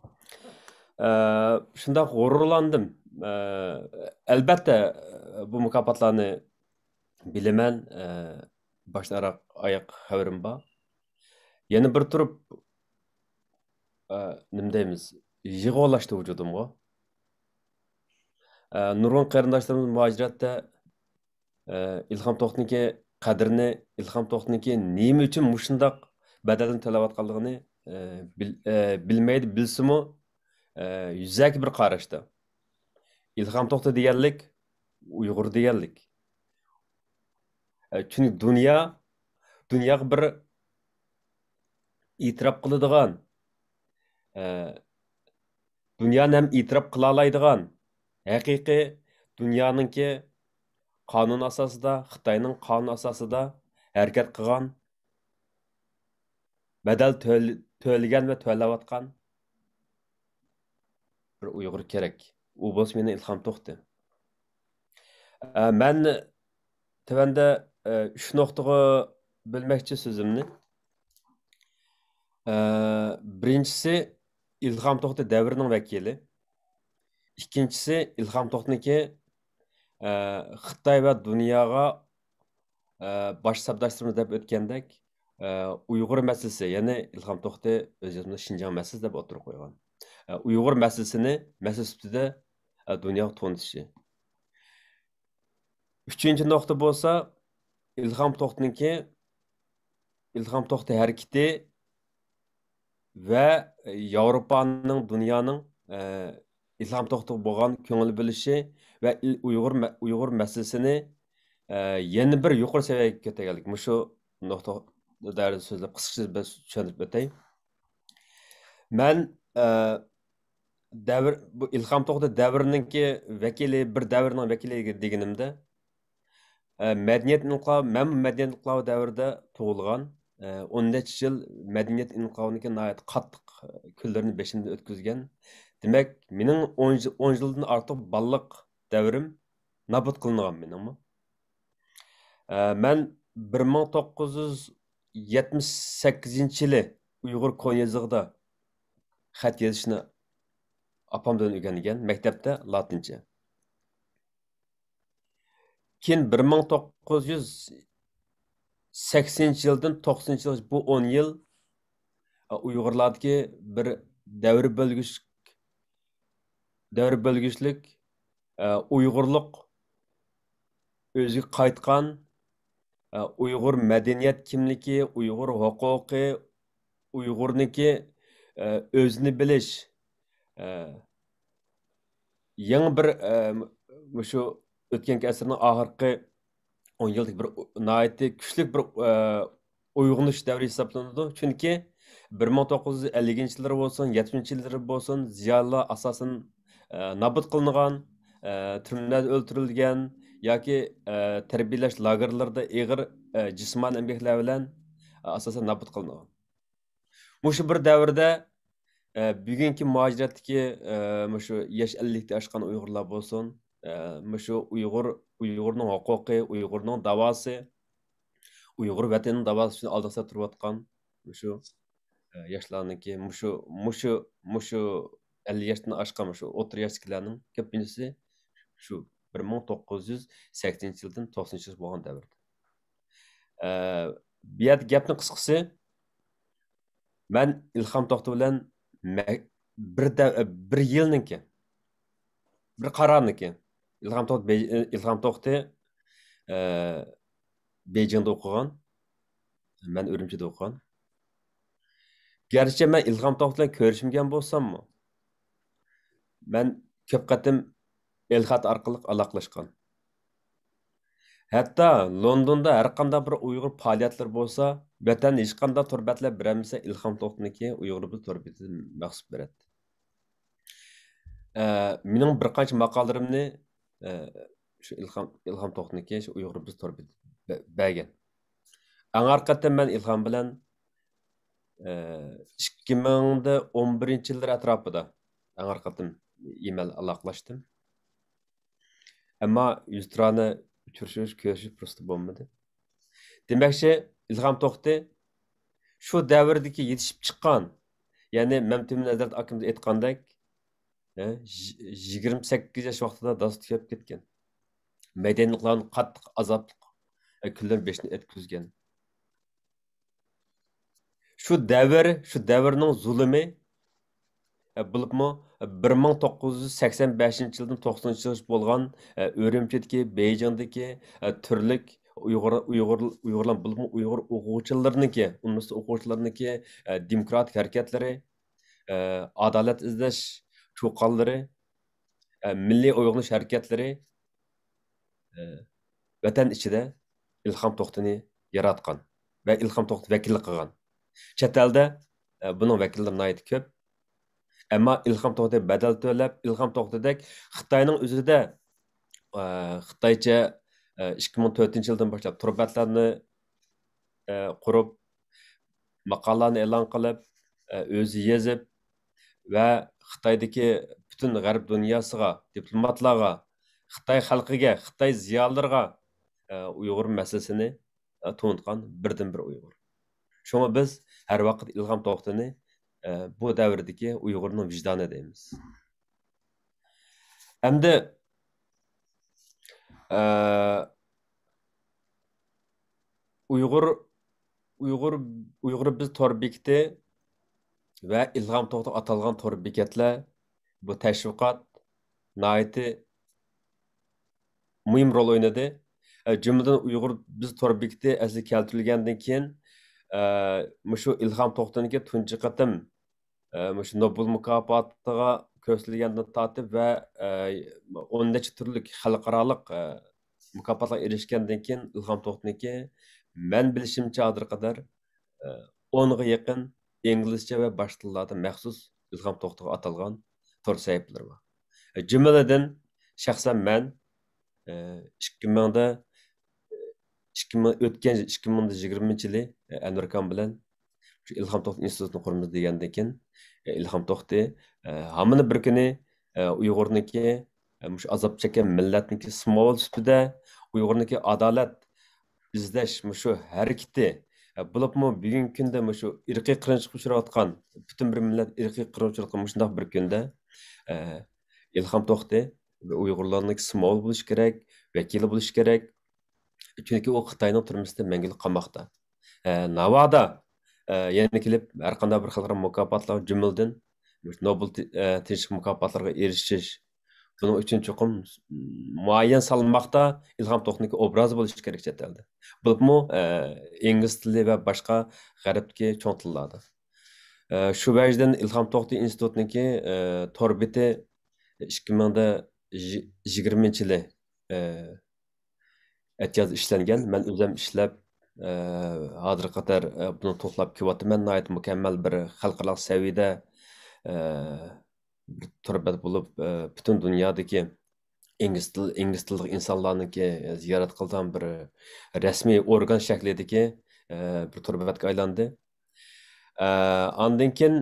Shundoq g'ururlandim. Albatta bu mukofotlarni bilaman. Baştan ayak xabarim bor. Yana bir turib nima deymiz? Yig'olashdi vujudimga. Nurg'un qarindoshlarimiz muhojiratda İlham To'xtiniki qadrini, İlham To'xtiniki nima uchun mushundoq badalini to'layotganligini bilmaydi, bilsimi yuzaki bir qarashda. İlham To'xti deganlik Uyg'ur deganlik. Çünkü dünya bir itiraf qiladigan, dünyani ham itiraf qila oladigan, haqiqiy dunyoninki qonun asosida, Xitoyning qonun asosida harakat qilgan bedel tölegan ve tölevatkan bir Uyghur gerek. U boz meni İlham To'xti. Ben tövende 3 noktaga bölmekçi sözümni. Birincisi İlham To'xti devrinin vekili. İkincisi İlham To'xtiniki Xitay ve dünyaya baş sabdaştırma deb ötkendek Uyghur meselesi, yani İlham To'xti özümüzde Şinjan meselesi deb oturup koygan. Uyghur meselesini meselesinde dünya tanıtışı. Üçüncü nokta bolsa İlham To'xtiniki İlham To'xti hareketi ve Avrupa'nın, dünyanın İlham To'xti bolgan köngül bölüşü ve Uyghur meselesini yeni bir yukarı seviyeye götürgeldik. Muşu nokta değerli sözler kısaca ben tushuntirib o'tay. Men davr bu İlham To'xti davrininki vakili, bir davrning vakili deganimda madaniyat inqilobi, men madaniyat inqilobi davrida tug'ilgan, 10 yil madaniyat inqilobiniki nihoyat qattiq kunlarni beshimda o'tkazgan. Demak, mening 10 yildan ortiq balliq davrim nobud qilingan meningmi. Ben 1978 yılı Uyghur Konyazıg'da xat yazishni apamdan o'rgangan, maktabda latincha. Keyin 1980 yıldan 90 yıl, bu 10 yıl Uyg'urlardagi bir davr bölgüçlük, Uyg'urluq o'zi qaytgan, Uyghur medeniyet kimligi, Uyghur huquqi, Uyg'urniki özünü bilish, yangi bir şu o'tgan asrning oxirgi 10 yillik bir nihoyatda kuchli bir uyg'unish davri hisoblanadi. Chunki 1950 yillar bo'lsin, 70 yillar bo'lsin, ziyolilar asosan nobud qilingan, turmada o'ldirilgan yoki tarbiyalash lagerlarida og'ir jismoniy emgaklar bilan asosan nobud qilingan. Mushu bir davrda bugungi muajiratdagi mushu yosh 50 oshgan Uyg'urlar bo'lsin, mushu Uyg'urning huquqi, Uyg'urning davosi, Uyg'ur vatanining davosi uchun oldinda turayotgan mushu yoshlarniki, mushu 50 yoshdan oshgan mushu o'rta yoshdagilarning ko'pinchisi shu 1980 yildan 90 yil bo'lgan davrda. Bu yerda gapning qisqasi, men İlham To'xti bilan bir yilniki, bir qarorniki. İlham To'xti Beijingda o'qigan, men Urumchida o'qigan. Gerçi men İlham To'xti bilan ko'rishmagan bo'lsam-mu, men ko'p qatim el-xat orqali aloqalashgan. Hatta Londonda har qanday bir Uyg'ur faoliyatlar bo'lsa, vatan hech qanday turbatlab bermasa, İlham To'xtiniki Uyg'ur bir turbati maxsus beradi. Mening bir qancha maqolalarimni shu İlham To'xtiniki shu Uyg'ur bir turbati bergan. Eng orqadan men İlham bilan 2011-yillar atrofida eng orqadan email aloqalashdim. Ammo yuztirani uchrashish, ko'rishish fursati bo'lmadi. Demakchi, İlham To'xti shu davrdagi yetishib chiqqan, ya'ni Mamtun Hazrat akamiz aytgandek, 28 yosh vaqtida do'st kelib ketgan. Madaniyatlarning qattiq azobli kunlar beshini o'tkazgan. Shu davrning zulmi bo'libmi 1985 yildan 90 yil bo'lgan Urumchidagi, Beijingdagi turlik Uyg'urlar bo'libmi Uyg'ur o'quvchilarniki, universitet o'quvchilarniki demokratik harakatlari, adolat izlash cho'qonlari, milliy uyg'onish harakatlari vatan ichida İlham To'xtini yaratgan va İlham To'xti vakillik qilgan. Chet elda buning vakillari nihoyat ko'p. Ammo İlham To'xti badal to'lab, İlham To'xtidek Xitoyning o'zida Xitoycha 2004 yildan boshlab turbatlarni qurib, maqolalarni e'lon qilib, o'zi yozib va Xitoydagi butun g'arb dunyosiga, diplomatlarga, Xitoy xalqiga, Xitoy ziyolilariga Uyg'ur masalasini to'nitgan birdan-bir Uyg'ur. Şuna biz her vaqt İlham To'xtini bu davrdagi Uyg'urning vijdoni deymiz. Endi Uyg'ur biz tor bekiti va İlham To'xti atalgan tor bekatlar bu tashviqot nihoyatda muhim rol o'ynadi. Jumladan Uyg'ur biz tor bekiti asli keltirilgandan keyin şu İlham To'xtiniki tunji qatim şu Nobel mukofotiga ko'rsatilgandan tortib va 10 turlik xalqaroliq mukofotlarga erishgandan keyin İlham To'xtiniki men bilishimcha hozir qadar 10 ga yaqin inglizcha va boshqa tillarda maxsus İlham To'xtiga atalgan tor sahifalar bor. Jumladan shaxsan men 2020 yılı Amerikan bilen İlham To'xti institutunu quramiz degandan keyin İlham To'xti hamını bir kuni Uyg'urniki shu azob chekkan millatniki smol ustida Uyg'urniki adolat izlash shu harakati bo'libmi bugungi kunda shu irqiy qirg'inchilikqa uchrayotgan butun bir millat irqiy qirg'inchilikqa shundoq bir kunda İlham To'xti Uyg'urlarniki smol bo'lish kerak, vakili bo'lish kerak. Çünkü o Xitoyning turmusida mangilik qamoqda. Navoda yana kelib har qanday bir xalqaro mukofotlar jumladan Nobel tinchlik mukofotlariga erishish buning uchun cho'qim muayyan salmoqda İlham To'xtiniki obrazi bo'lishi kerak chet elda. Bo'libmi ingliz tili va boshqa g'arbdagi cho'ng tillarda. Shu vajdan İlham To'xti institutiniki torbiti 2020 yılı etyaz işlengen. Ben özüm işlep hazır kadar bunu toplap kivatımen ait mükemmel bir halklarlık seviyede bir turbet bulup bütün dünyadaki İngiliz tilli insanlarınki ziyaret kıldan bir resmi organ şeklindeki bir turbetke aylandı. Andınken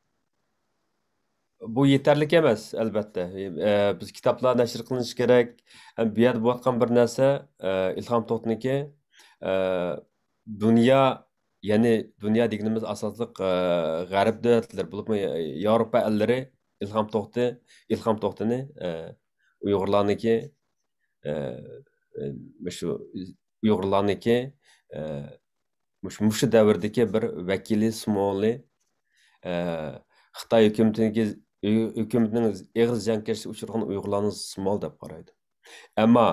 bu yeterlik emas albatta. Biz kitaplar nashr qilinish kerak. Bu yerda bo'layotgan bir narsa İlham To'xtiniki dunyo, ya'ni dunyo deganimiz asosliq g'arb davlatlar bo'lib Yevropa ellari İlham To'xtini Uyg'urlarniki shu Uyg'urlarniki shu davrdagi bir vakili smoli Xitoy hükümetinin ağır ziyankeşlik uçurgan Uyg'urlarni smol deb qaraydi. Ammo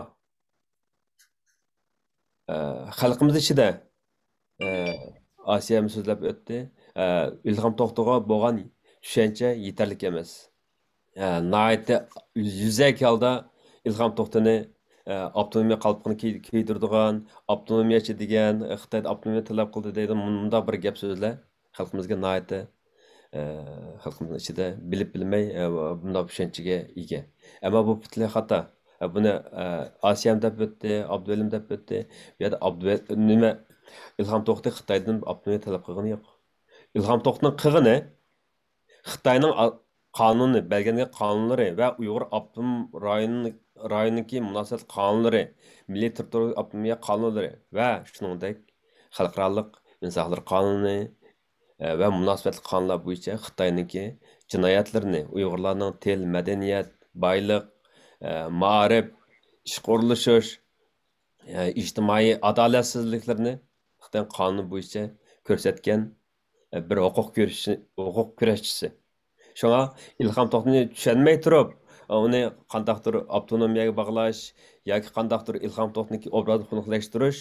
xalqimiz ichida Asiya so'zlab o'tdi. İlham To'xtiga bo'lgan tushuncha yetarli emas. Nihoyatda yuzak holda İlham To'xtini avtonomiya qalbini kiydirdigan, avtonomiyachi degan, Xitoyda avtonomiya talab qildi deydi. Bunda bir gap so'zlar xalqimizga nihoyatda xalqimizin ichida bilib bilmay bunday tushunchaga ega. Ammo bu butunlay xato. Buni Asiyam deb o'tdi, Abduvalim deb o'tdi. Bu yerda nima İlham To'xti Xitoydan avtonomiya talab qilgani yo'q. İlham To'xtining qilgani Xitoyning qonuni, belgilangan qonunlari va Uyg'ur avtonom rayonidagi munosabat qonunlari, milliy territorial avtonomiya qonunlari va shuningdek xalqaro insonlar qonuni ve münasebetli kanunlar bo'yicha Xitoyniki jinoyatlarini, Uyg'urlarning til, madaniyat, boylik, ma'rif, ish qurilishish, ijtimoiy adolatsizliklarni Xitoy qonuni bo'yicha ko'rsatgan bir huquq kurashchisi. Shunga İlham To'xtini tushunmay turib, uni qandaqdir avtonomiyaga bog'lash yoki qandaqdir İlham To'xtiniki obrazini xunuklashtirish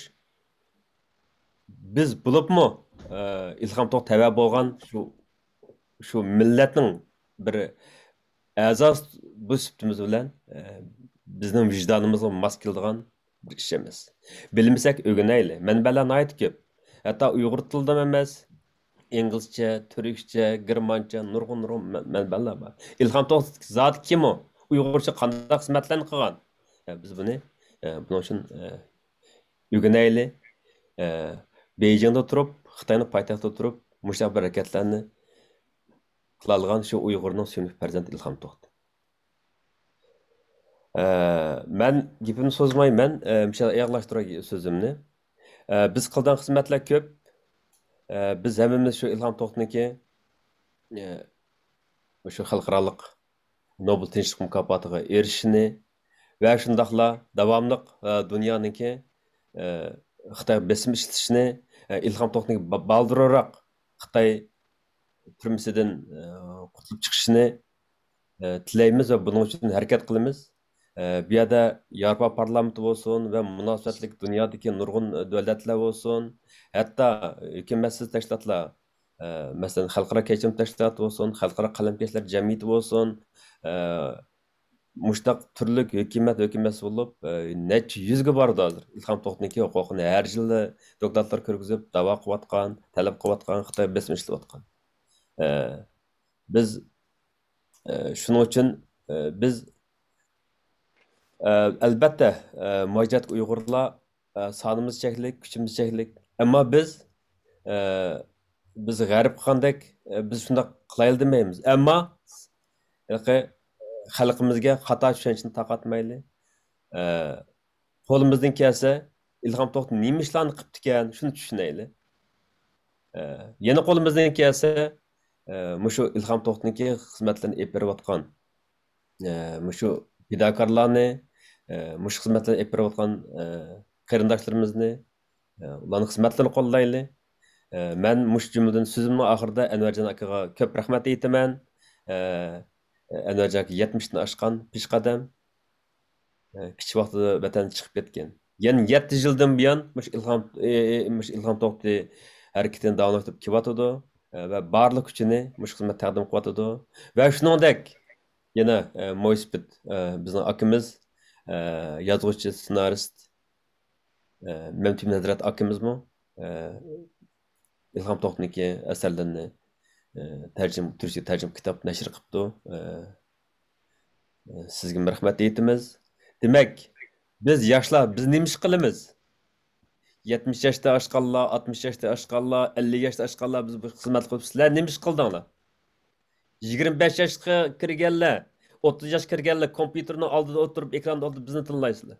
biz bo'libmi İlham To'xti tava bo'lgan shu millatning bir a'zoz bu sifatimiz bilan bizning vijdonimizga mos keladigan bir ish emas. Bilmasak o'rganaylik. Manbalar nihoyat ko'p. Hatto Uyg'ur tilida emas, inglizcha, turkcha, germancha, nurg'un manbalar bor. İlham To'xti zot kim u? Uyg'urcha qanday xizmatlarni qilgan? Biz buni uchun o'rganaylik. Beijingda turib, Xitoyning poytaxtida turib muştaq bir hareketlerini kılalgan şu Uygur'un sünüf farzand İlham To'xti. Men gepimni so'zmayman, misal ayaqlashtiray so'zimni. Biz qilgan xizmatlar ko'p. Biz hammamiz shu Ilham To'xtiniki shu xalqarалық Nobel tinchlik mukofotiga erishishini va shundaqla davomliq dunyoniki Xitoy besim ishlatishini Ilham To'xtiniki baldiroq Xitoy turmisidan qutulib chiqishini tilaymiz va buning uchun harakat qilamiz. Bu yerda Yevropa parlamenti bo'lsin va munosabatlik dunyodagi nurg'un davlatlar bo'lsin, hatto hukumatsiz tashkilotlar, masalan, xalqaro kechirim tashkiloti bo'lsin, xalqaro qalamkashlar jamiyati bo'lsin, mushtaq turli hukumat bo'lib, necha yuzga bordi hozir. Ilham To'xtiniki huquqini har yili doktorlar ko'rgizib, da'vo qilayotgan, talab qilayotgan, Xitoy besim ishlayotgan. Biz shuning uchun biz albatta muhojat Uyg'urlar sonimiz cheklik, kuchimiz cheklik. Ammo biz g'arib qandek biz shunday qilaylik demaymiz. Ammo xalqimizga xato tushunchini taqatmayli. Qo'limizdan kelsa Ilham To'xti nima ishlarni qilibdi ekan, shuni tushunaylik. Yana qo'limizdan kelsa mushu Ilham To'xtiniki xizmatlarini olib berayotgan mushu fidokorlarni, mushu xizmatlarni olib berayotgan qarindoshlarimizni, ularning xizmatlarini qo'llaylik. Men mush jumladan so'zimning oxirida Anvarjon akaga ko'p rahmat aytaman. Anvarjon aka 70 dan oshgan peshqadam, kichik vaqtida vatan chiqib ketgan. Yana 7 yildan buyon mush Ilham To'xti harakatini davom ettirib kelyotdi va barliq kuchini mush xizmat taqdim qilyotdi. Va shuningdek yana Mo'ysbit bizning akamiz, yozuvchi, ssenarist Mamtun Hazrat akamizmi Ilham To'xtiniki asarlarini turkcha tarjim kitob nashr qilibdi. Sizga rahmat aytamiz. Demak, biz yoshlar biz nima ish qilamiz? 70 yoshda oshganlar, 60 yoshda oshganlar, 50 yoshda oshganlar biz bu xizmat qilib sizlar nima ish qildinglar? 25 yoshga kirganlar, 30 yoshga kirganlar kompyuterning oldida o'tirib, ekranda o'tirib bizni tinglaysizlar.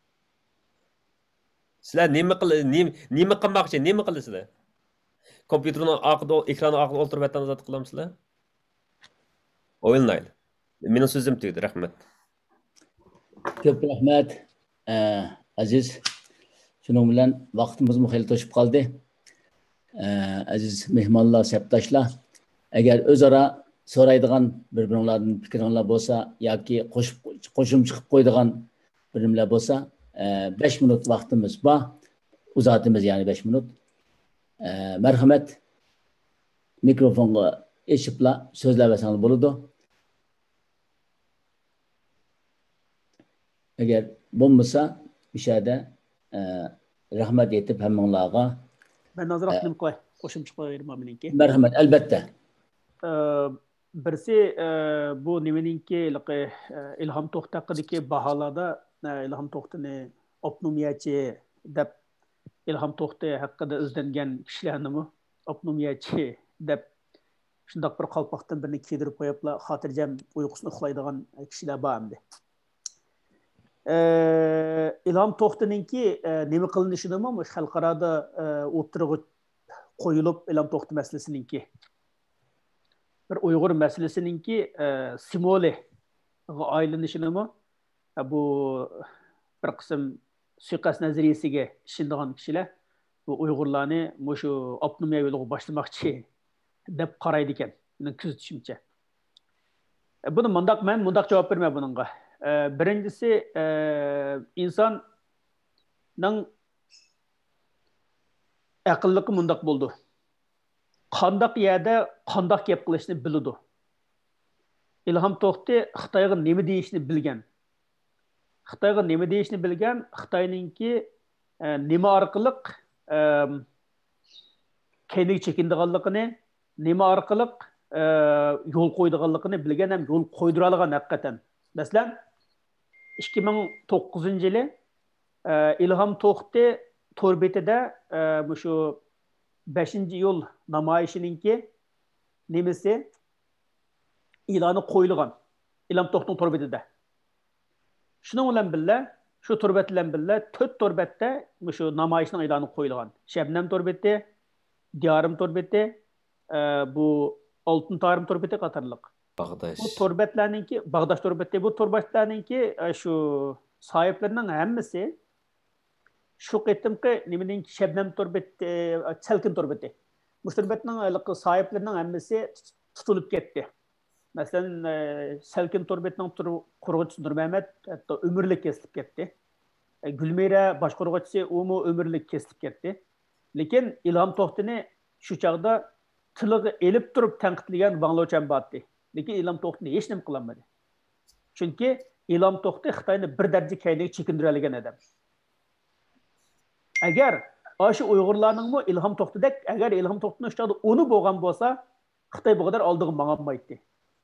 Sizlar nima qilmoqchi, nima qilasizlar? Kompyuterning oldida, ekranning oldida o'tirib vatanizat qilamsizlar? O'yinlaydi. Mening so'zim tugadi, rahmat. Ko'p rahmat, aziz. Shuning bilan vaqtimiz xeyli to'shib qoldi. Aziz mehmonlar, sabtashlar, agar o'zaro so'raydigan bir-biringlardan fikringlar bo'lsa yoki qo'shimcha qilib qo'yadigan birimlar bo'lsa, 5 minut vaqtimiz bor. Uzatimiz ya'ni 5 minut. Marhamat, mikrofonga eshibla so'zlasangiz bo'ladi. Agar bo'lmasa, ishada rahmat etib hammanglarga. Ben nazarat qilim qo'y, qo'shimcha qo'yayman meniki. Marhamat, albatta. Birisi bu nimaninki Ilham To'xti haqidagi baholarda Ilham To'xtini opnomiyachi deb Ilham To'xti haqida izlangan kishilarni opnomiyachi deb shundoq bir qalpoqdan birini kiydirib qo'yiblar, xotirjam uyqusini uxlaydigan kishilar bor endi. Ilham To'xtininki nima qilinishini xalqarada o'tirg'i qo'yilib Ilham To'xti masalasiningki bir Uyg'ur masalasiningki simvoli aylanishini bu bir qism suiqasd nazariyasiga ishonadigan kishilar bu Uyg'urlarni shu opnomiya yo'liga boshlamoqchi deb qaraydi ekan, mening kuzatishimcha. Buni men mundaq javob bermayman buningga. Birincisi insonning aqlligi mundaq bo'ldi. Qandaq yerda qandaq gap qilishni biladi. Ilham To'xti Xitoyga nima deyishni bilgan. Xitoyga nima deyishni bilgan, Xitoyninki nima orqali kendiga chekindiganligini, nima orqali yo'l qo'ydiganligini bilgan ham yo'l qo'ydira olgan haqiqatan. Masalan, 2009-yili Ilham To'xti to'r betida shu 5 iyul namoyishininki nemesi ilanı qo'yilgan. İlham To'xtun to'rbetida. Shuning bilan birga, shu to'rbet bilan birga 4 to'rbetda shu namoyishning e'loni qo'yilgan. Shabnam to'rbeti, Diyorim to'rbeti, bu Oltin Tarim to'rbeti qatorliq. Bag'dash. Bu to'rbetlarninki, Bag'dash to'rbeti, bu to'rbetlarninki shu sohiblarining hammasi shu qitimqi nimaninki Shabnam to'rbeti, Chalkin to'rbeti. Bu to'rbetning sohiblarining hammasi tutilib ketdi. Mesela Selkin Torbet'nin kurgucusu Nur Mehmet hatta ömürlük kesilip gitti. Gülmira başkurgucusu umu ömürlük kesilip gitti. Lekin İlham To'xtini şu çağda tılığı elip durup tanqidlagan Bangloçan battı. Lekin İlham To'xtini hech nima qilolmadi. Chunki İlham To'xti Xitoyni bir daraja kayniga chekindira olgan odam. Agar o'sha Uyg'urlarning İlham To'xtidek agar İlham To'xtini shu chaqda uni bo'lgan bo'lsa, Xitoy bu kadar oldiga mangolmaydi.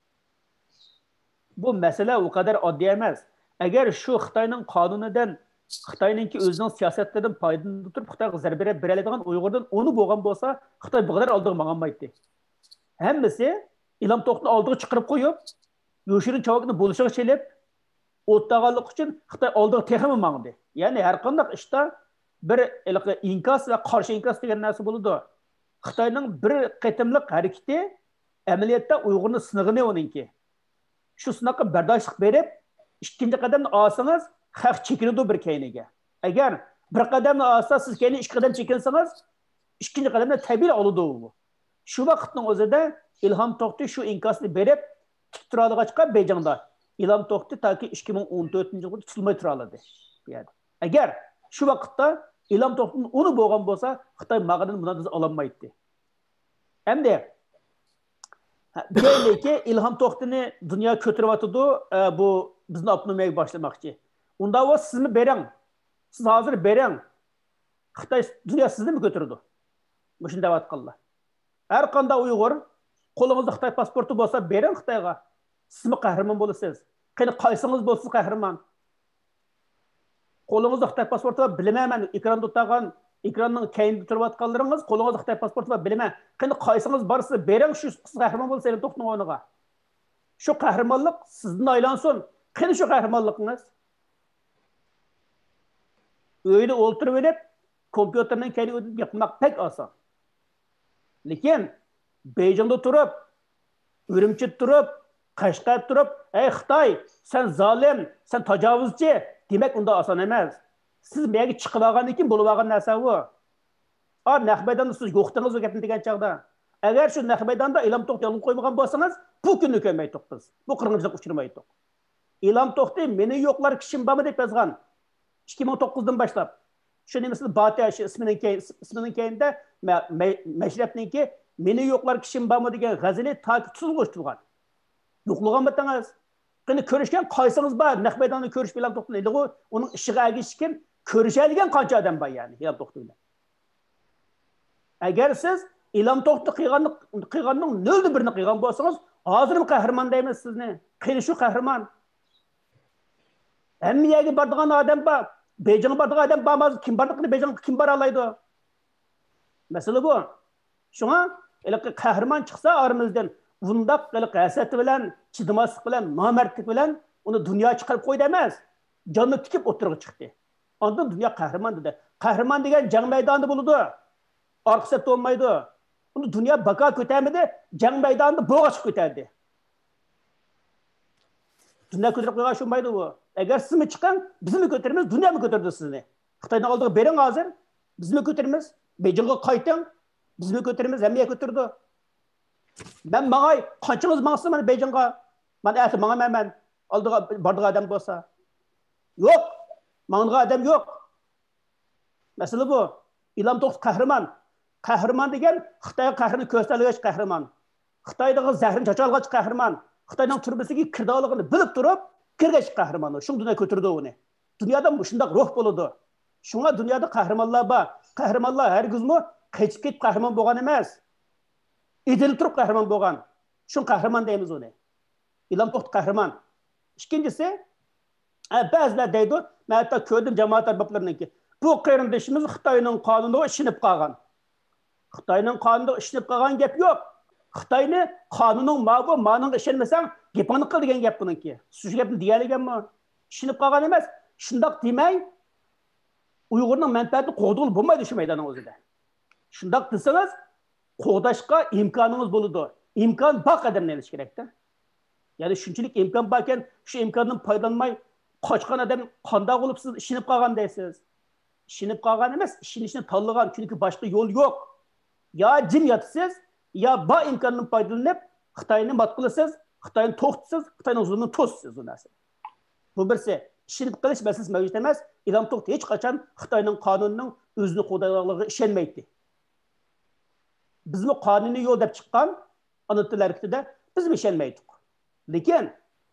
Bu mesele o kadar oddiy emas. Eğer şu Xitoyning qonunidan, Xitoyninki o'zining siyosatlaridan foydalanib turib Xitoyga zarba beradigan Uyg'urdan uni bo'lgan bo'lsa, Xitoy bu kadar oldiga mangolmaydi. Hammasi İlham To'xtini oldiga chiqarib qo'yib, Yoshirin Chavakni bo'lishiga chelib, o'tdaganlik uchun Xitoy oldiga texmi mangdi. Ya'ni har qanday ishda bir inkas va qarshi inkas degan narsa bo'ladi. Xitoyning bir qitimliq harakati amaliyotda Uyg'urni sinig'ini uninki. Şu sınaqqa bardoshlik berib, ikkinchi qadamni olsangiz, xalq chekinadi bir keyniga. Agar bir qadamni olsa, siz keyni 2 qadam chekinsangiz, ikkinchi qadamda tabiiy oladi u. Shu vaqtning o'zida İlham To'xti shu inkosni berib, tutib turadigan Beyjingda. İlham To'xti toki 2014-yilda tutilmay tura oladi. Yani agar shu vaqtda İlham To'xtini uni bo'lgan bo'lsa, Xitoy mag'adini bundan ololmaydi. Endi Deylik İlham To'xtini dünya kötürüvatıdı, bu bizni apnumaya başlamakçı. Onda o siz mi beren? Siz hazır beren. Xitay dünya sizni mi götürdü? Bu şimdi devat qıllar. Her kanda Uyghur, kolunuzda Xitay pasportu bolsa beren Xitayga. Siz mi qahraman bolasınız? Qani qaysınız bolsunuz qahraman? Kolunuzda Xitay pasportu var, bilmem ekran tutagan, ekranın keyinde turib atqanlarınız, kolunuzda Xitay pasportu var, bilmem. Qani qaysınız barsa beren şu qahraman bolsa Ilham To'xtini oynuga. Şu qahramanlık sizden aylansın. Qani şu qahramanlığınız? Öyle oturup verip kompüterden kendi ödüp yapmak pek asan. Lekin Beyjingda turib, Ürümçide turib, Qashqarda turib, "Ey Xitoy, sen zalim, sen tajovuzchi" demek unda asan emas. Siz menga chiqib olgandan keyin bo'lib olgan narsa bu. Naq maydonda siz yo'qdingiz o gapni degan chaqda. Agar shu naq maydonda Ilham To'xtini olib qo'ymagan bo'lsangiz, bu kunni ko'rmaydik biz. Bu qirg'inchilik uchirmaydik. Ilham To'xti meni yo'qlar kishim bormi deb yozgan. 2009'dan başlap. Şu nemesini Batiya isminin keyinde Meşrep'ninki meni yo'qlar kishim bormi degan g'azali taki tuzilgan. Yo'qlagan bitangiz. Qani ko'rishgan qaysangiz bor, naq maydonda ko'rish bilan To'xtini, uning ishiga agishgan, ko'rishadigan qancha odam bor yani Ilham To'xti bilan. Agar siz Ilham To'xti qilganning 0.1ni qilgan bo'lsangiz, hozirmi qahramon deymiz sizni? Qani shu qahramon? Hamma yerga boradigan odam bor. Beyjingga boradigan odam bormaz. Kim bordiqini Beyjingga kim bora oladi? Masala bu. Shunga qahramon chiqsa aramizdan bundaq hasati bilan, chidamaslik bilan, nomardlik bilan uni dunyo chiqarib qo'ydi emas. Jonni tikib o'tirib chiqdi. Ondan dunyo qahramon dedi. Qahramon degan jang maydonida bo'ladi. Orqasida bo'lmaydi. Uni dunyo baqa ko'tarmadi, jang maydonida bo'g'a chiqib ketadi. Dunyo ko'tarib qo'ygan shu maydi bu. Agar siz mi chiqqan, biz mi ko'taramiz, dunyo mi ko'tardi sizni? Xitoyning oldiga bering hozir, biz mi ko'taramiz? Beyjingga qayting, biz mi ko'taramiz, hamma ko'tardi. Ben mağay, qanchınız mağsın mana Beyjingga? Men ati mağaman, oldiga bordigan odam bo'lsa. Yo'q, mang'an odam yo'q. Masala bu. Ilham To'xti qahramon. Qahramon degan Xitoy qahrini ko'rsatgach qahramon. Xitoydagi zahrini chachalgach qahramon. Xitoyning turbasiga kirdoligini bilib turib, kirgach qahramon. Shung dunyo ko'tirdi uni. Dunyoda shunday ruh bo'ladi. Shunga dunyoda qahramonlar bor. Qahramonlar hargizmi qechib ketib qahramon bo'lgan emas. Edil turib qahramon bo'lgan. Shun qahramon deymiz uni. Ilham To'xti qahramon. Ikkinchisi, ba'zilar deydi, men hatto ko'rdim jamoat arboblariniki. Bu qarindishimiz Xitoyning qonuniga ishinib qolgan. Xitayning qonuniga ishonib qolgan gap yo'q. Xitoyni qonuning ma'bu ma'noga ishonmasang, gapingni qil degan gap buniki. Shu gapni deyalaganmi? Ishonib qolgan emas. Shundoq demay, Uyg'urning manfaatini qo'g'dil bo'lmaydi shu maydonning o'zida. Shundoq desangiz, qo'g'dashga imkonimiz bo'ladi. İmkan bor qadamni olish kerakda. Ya'ni shunchalik imkon bor ekan, shu imkondan foydalanmay qochgan odam qanday bo'lib siz ishonib qolgan deysiz. Ishonib qolgan emas, ishonishni tanlagan, chunki boshqa yo'l yo'q. Ya jim yotasiz, ya bu imkondan foydalanib Xitoyni mat qilasiz, Xitoyni to'xtatasiz, Xitoyning zulmini to'sasiz bu narsa. Bu birsi ishonib qilish masalasi mavjud emas. İlham To'xtay hech qachon Xitoyning qonunining o'zini qo'llaydiganligiga ishonmaydi. Bizmi qonuniy yo'l deb chiqqan ana til harekatida biz mi ishonmaydik. Lekin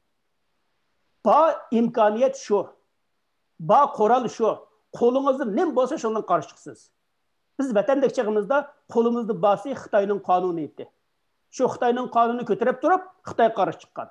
bu imkoniyat shu. Bu qoral shu. Qo'lingizda nim bo'lsa shundan qarshi chiqsiz. Biz vatandoshlarimizda qo'limizda basi Xitoyning qonuni edi. Shu Xitoyning qonunini ko'tarib turib, Xitoy qarshi chiqqan.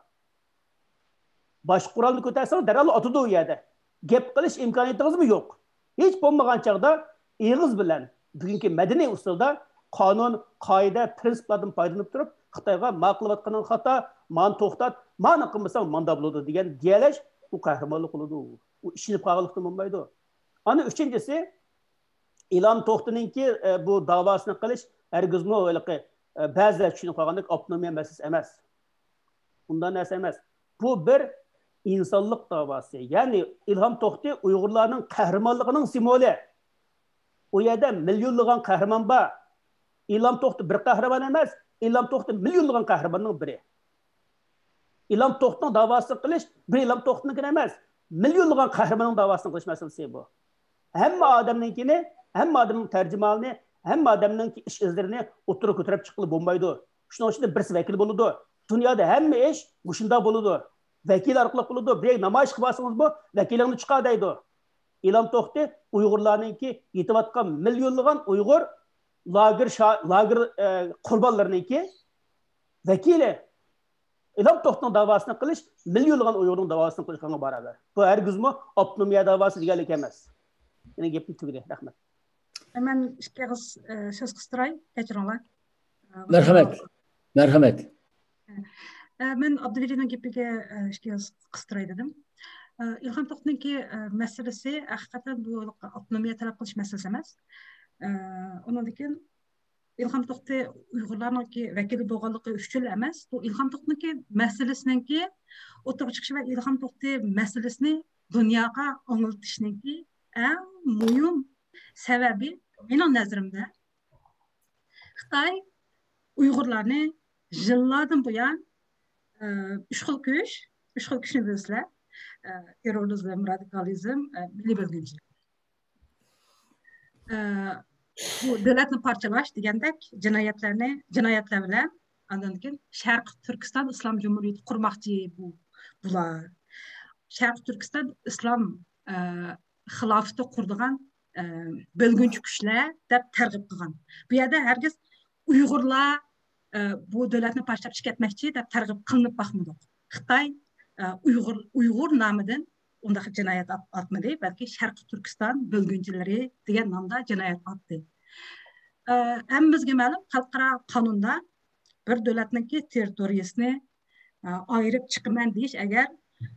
Boshqa qurolni ko'tarsangiz darhol otadi u yerda. Gap qilish imkoniyatingizmi yo'q? Hech bo'lmagan chaqda eg'iz bilan bugungi madaniy usulda qonun, qoida, prinsiplardan foydalanib turib, Xitoyga ma'qulatqaning xato, man to'xtat, ma'ni qilmasang manda bo'ladi degan diyalash u qahramonlik qiladi. U ishini qog'liqda bo'lmaydi. Ana uchinchisi İlham To'xtayninki bu davosini qilish hargizmi o'liqi ba'zilar tushunib qolgandek avtonomiya masalasi emas. Bundan narsa emas. Bu bir insonlik davosi. Ya'ni İlham To'xtay Uyg'urlarning qahramonligining simvoli. U yerda millionlagan qahramon bor. İlham To'xtay bir qahramon emas, İlham To'xtay millionlagan qahramonning biri. İlham To'xtayning davosini qilish bir İlham To'xtayning emas, millionlagan qahramonning davosini qilish masalasi bu. Hamma odamninkini, hamma odamning tarjimonini, hamma odamning ish izlarini o'tirib ko'tarib chiqilib bo'lmaydi. Shuning uchun birsi vakil bo'ladi. Dunyoda hamma ish shunday bo'ladi. Vakil orqali bo'ladi. Bir namoyish qilsangiz bu vakilingni chiqar deydi. İlham To'xtay Uyg'urlarningki yetayotgan millionlagan Uyg'ur lager qurbonlarningki vakili İlham To'xtayning davosini qilish millionlagan Uyg'urning davosini qilishga barobar. Bu hargizmi avtonomiya davosi deganlik emas. Yine gapni tugdi. Rahmat. Hemen ikki og'iz so'z qisdiray, kechiringlar. Marhamat. Men Abduvelining gapiga ikki og'iz qisdiray dedim. İlham To'xtayninki masalasi haqiqatan bu avtonomiya talab qilish masalasi emas. Ondan keyin İlham To'xtay Uyg'urlarningki vakili bo'lganligi uchun emas, bu İlham To'xtayninki masalasiningki o'tirib chiqishi va İlham To'xtay masalasini dunyoga anglitishninki eng muhim sababi mening nazarimda Xitoy Uyg'urlarni yillardan buyon uch xil kuchni bilsizlar, terrorizm, radikalizm, milliy bo'lgunchilik. Bu davlatni parchalash degandek jinoyatlar bilan andan keyin Sharq Turkiston Islom Jumhuriyati qurmoqchi bular. Sharq Turkiston islom xilofati qurdigan bo'lgunchi kuchlar deb targ'ib qilgan. Bu yerda hargiz Uyg'urlar bu davlatni parchalab chiqarmoqchi deb targ'ib qilinib boqmadi. Xitoy Uyg'ur nomidan undaq jinoyat atmadi, balki Sharq Turkiston bo'lgunchilari degan nomda jinoyat atdi. Hammamizga ma'lum, xalqaro qonunda bir davlatningki territoriyasini ayirib chiqaman deyish agar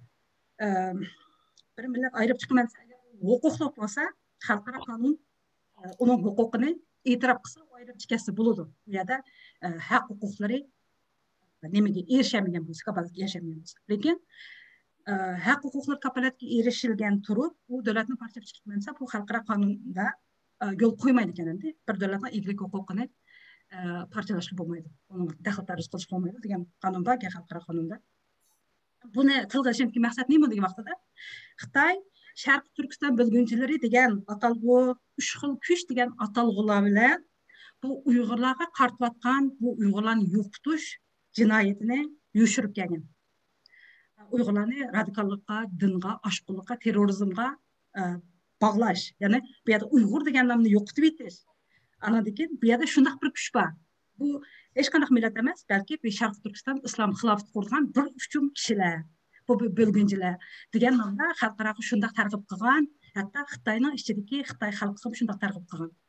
bir millat ayirib chiqaman huquqli bo'lsa, xalqaro qonun uning huquqini e'tirof qilsa, ayirib chiqarsa bo'ladi. Bu yerda haq huquqlari nimaga erishamagan bo'lsa, kapolatga erishamagan bo'lsa. Lekin haq huquqlar kapolatga erishilgan turib, u davlatni parchalab chiqarsa, bu xalqaro qonunda yo'l qo'ymaydi ekan-da. Bir davlatning egalik huquqini parchalashga bo'lmaydi. Uni daxldorlik qilish bo'lmaydi degan qonun bor, xalqaro qonunda. Buni tilg'ashimki maqsad nima degan vaqtida Xitoy Sharq Turkiston bo'lgunchilari degan atalg'u, uch xil kuch degan atalg'ular bilan bu Uyg'urlarga qartayotgan bu Uyg'urlarni yo'qotish jinoyatini yushirib kelgan. Uyg'urlarni radikallikqa, dinga, oshqullikqa, terrorizmga bog'lash, ya'ni bu yerda Uyg'ur degan nomni yo'qotib etish. Anadaki bu yerda shunday bir kuch bor. Bu hech qanday millat emas, balki bir Sharq Turkiston islom xilofati qurgan bir uchun kishilar, bu bo'lgunchilar degan nomda xalqaro shunday targ'ib qilgan, hatto Xitoyning ichidagi Xitoy xalqi ham shunday targ'ib qilgan.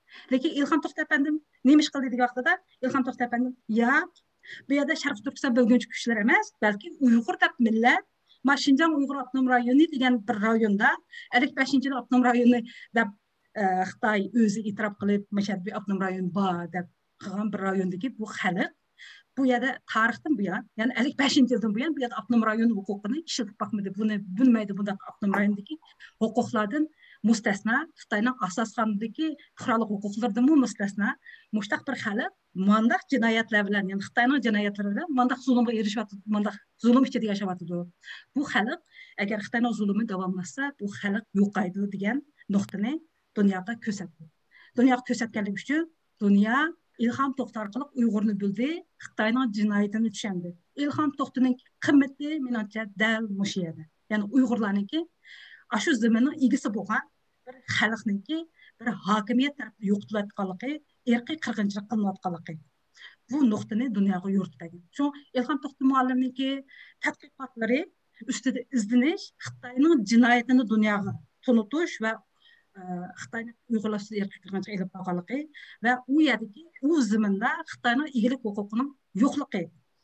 Lekin İlham To'xta efendim neymiş qildi degan vaqtida İlham To'xta efendim yo'q, bu yerda Sharq Turkiston bölgünçü kuchlar emas, balki Uyg'ur deb millat Şinjan Uyg'ur avtonom rayoni degan bir rayonda 55-yil avtonom rayoni deb Xitoy o'zi e'tirof qilib, mana bu avtonom rayon bor deb qilgan bir rayondagi bu xalq bu yerda tarixdan bu yan, ya'ni 55-yildan bu yan bu yerda avtonom rayon huquqini ishlatib boqmadi. Buni bilmaydi bunda avtonom rayondagi huquqlardan mustasno, Xitoyning asos qonunidagi fuqarolik huquqlaridan mustasno, mushtaq bir xalq mandaq jinoyatlar bilan, ya'ni Xitoyning jinoyatlari bilan mandaq zulmga erishyapti, mandaq zulm ichida yashayapti. Bu xalq agar Xitoyning zulmi davomlashsa, bu xalq yo'qaydi degan nuqtani dunyoga ko'rsatdi. Dunyoga ko'rsatganlik uchun dunyo İlham To'xta orqali Uyg'urni bildi, Xitoyning jinoyatini tushundi. İlham To'xtaning qimmati menimcha dal mushu yerda. Ya'ni Uyg'urlarniki shu zamonning egisi bo'lgan bir xalqniki bir hokimiyat tarafida yo'qotilayotganligi, irqiy qirg'inchilik qilinayotganligi. Bu nuqtani dunyoga yo'rtgan. Shu İlham To'xta muallimniki tadqiqotlari ustida izlanish, Xitoyning jinoyatini dunyoga tunutish va Xitoyning Uyg'urlarga irqiy qirg'inchilik ilib borganligi va u yerdagi u zaminda Xitoyning egilik huquqining yo'qligi.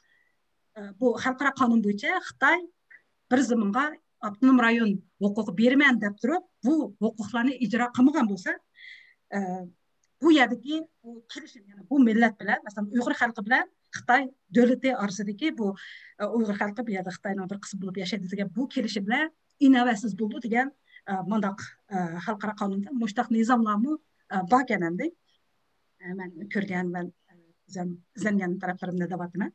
Bu xalqaro qonun bo'yicha Xitoy bir zamonga avtonom rayon huquqi berman deb turib, bu huquqlarni ijro qilmagan bo'lsa, bu yerdagi bu kelishim, ya'ni bu millat bilan, masalan, Uyg'ur xalqi bilan Xitoy davlati orasidagi bu Uyg'ur xalqi bu yerda Xitoyning bir qismi bo'lib yashaydi degan bu kelishimlar inovatsiz bo'ldi degan mandaq xalqaro qonunda mushtaq nizomlarni bor ekananda men ko'rgan va izlangan taraflarimda deyapman.